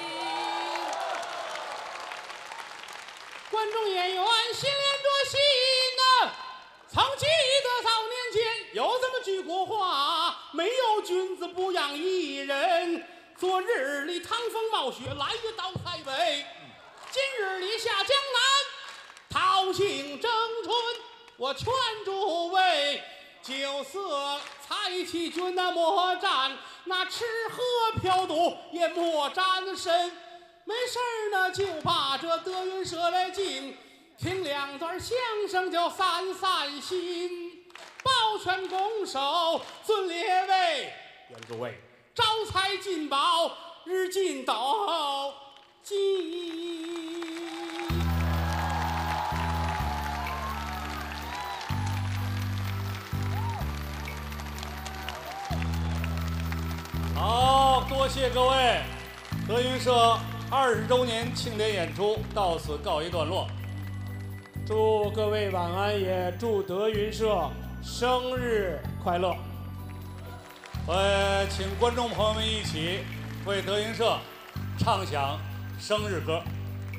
[SPEAKER 2] 观众演员心连着心呐。曾记得早年间有这么句古话，没有君子不养艺人。昨日里趟风冒雪来也到台北，今日里下江南讨杏争春。我劝诸位酒色财气君那莫沾，那吃喝嫖赌也莫沾身。没事儿呢就把这德云社来进，听2段相声就散散心。抱拳拱手尊列位，愿诸位招财进宝日进斗金。
[SPEAKER 6] 好，多谢各位，德云社20周年庆典演出到此告一段落。
[SPEAKER 1] 祝各位晚安，也祝德云社生日快乐！
[SPEAKER 6] 请观众朋友们一起为德云社唱响生日歌。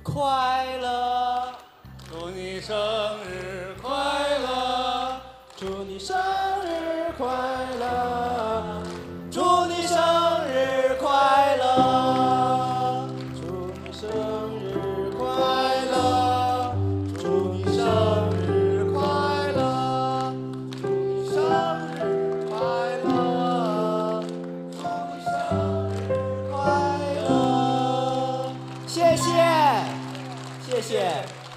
[SPEAKER 17] 快乐，
[SPEAKER 6] 祝你生日快乐，
[SPEAKER 17] 祝你生日快乐，祝你生日快乐，祝你生日快乐，祝你生日快乐，祝你生日快乐，祝你生日快乐，谢谢，谢谢。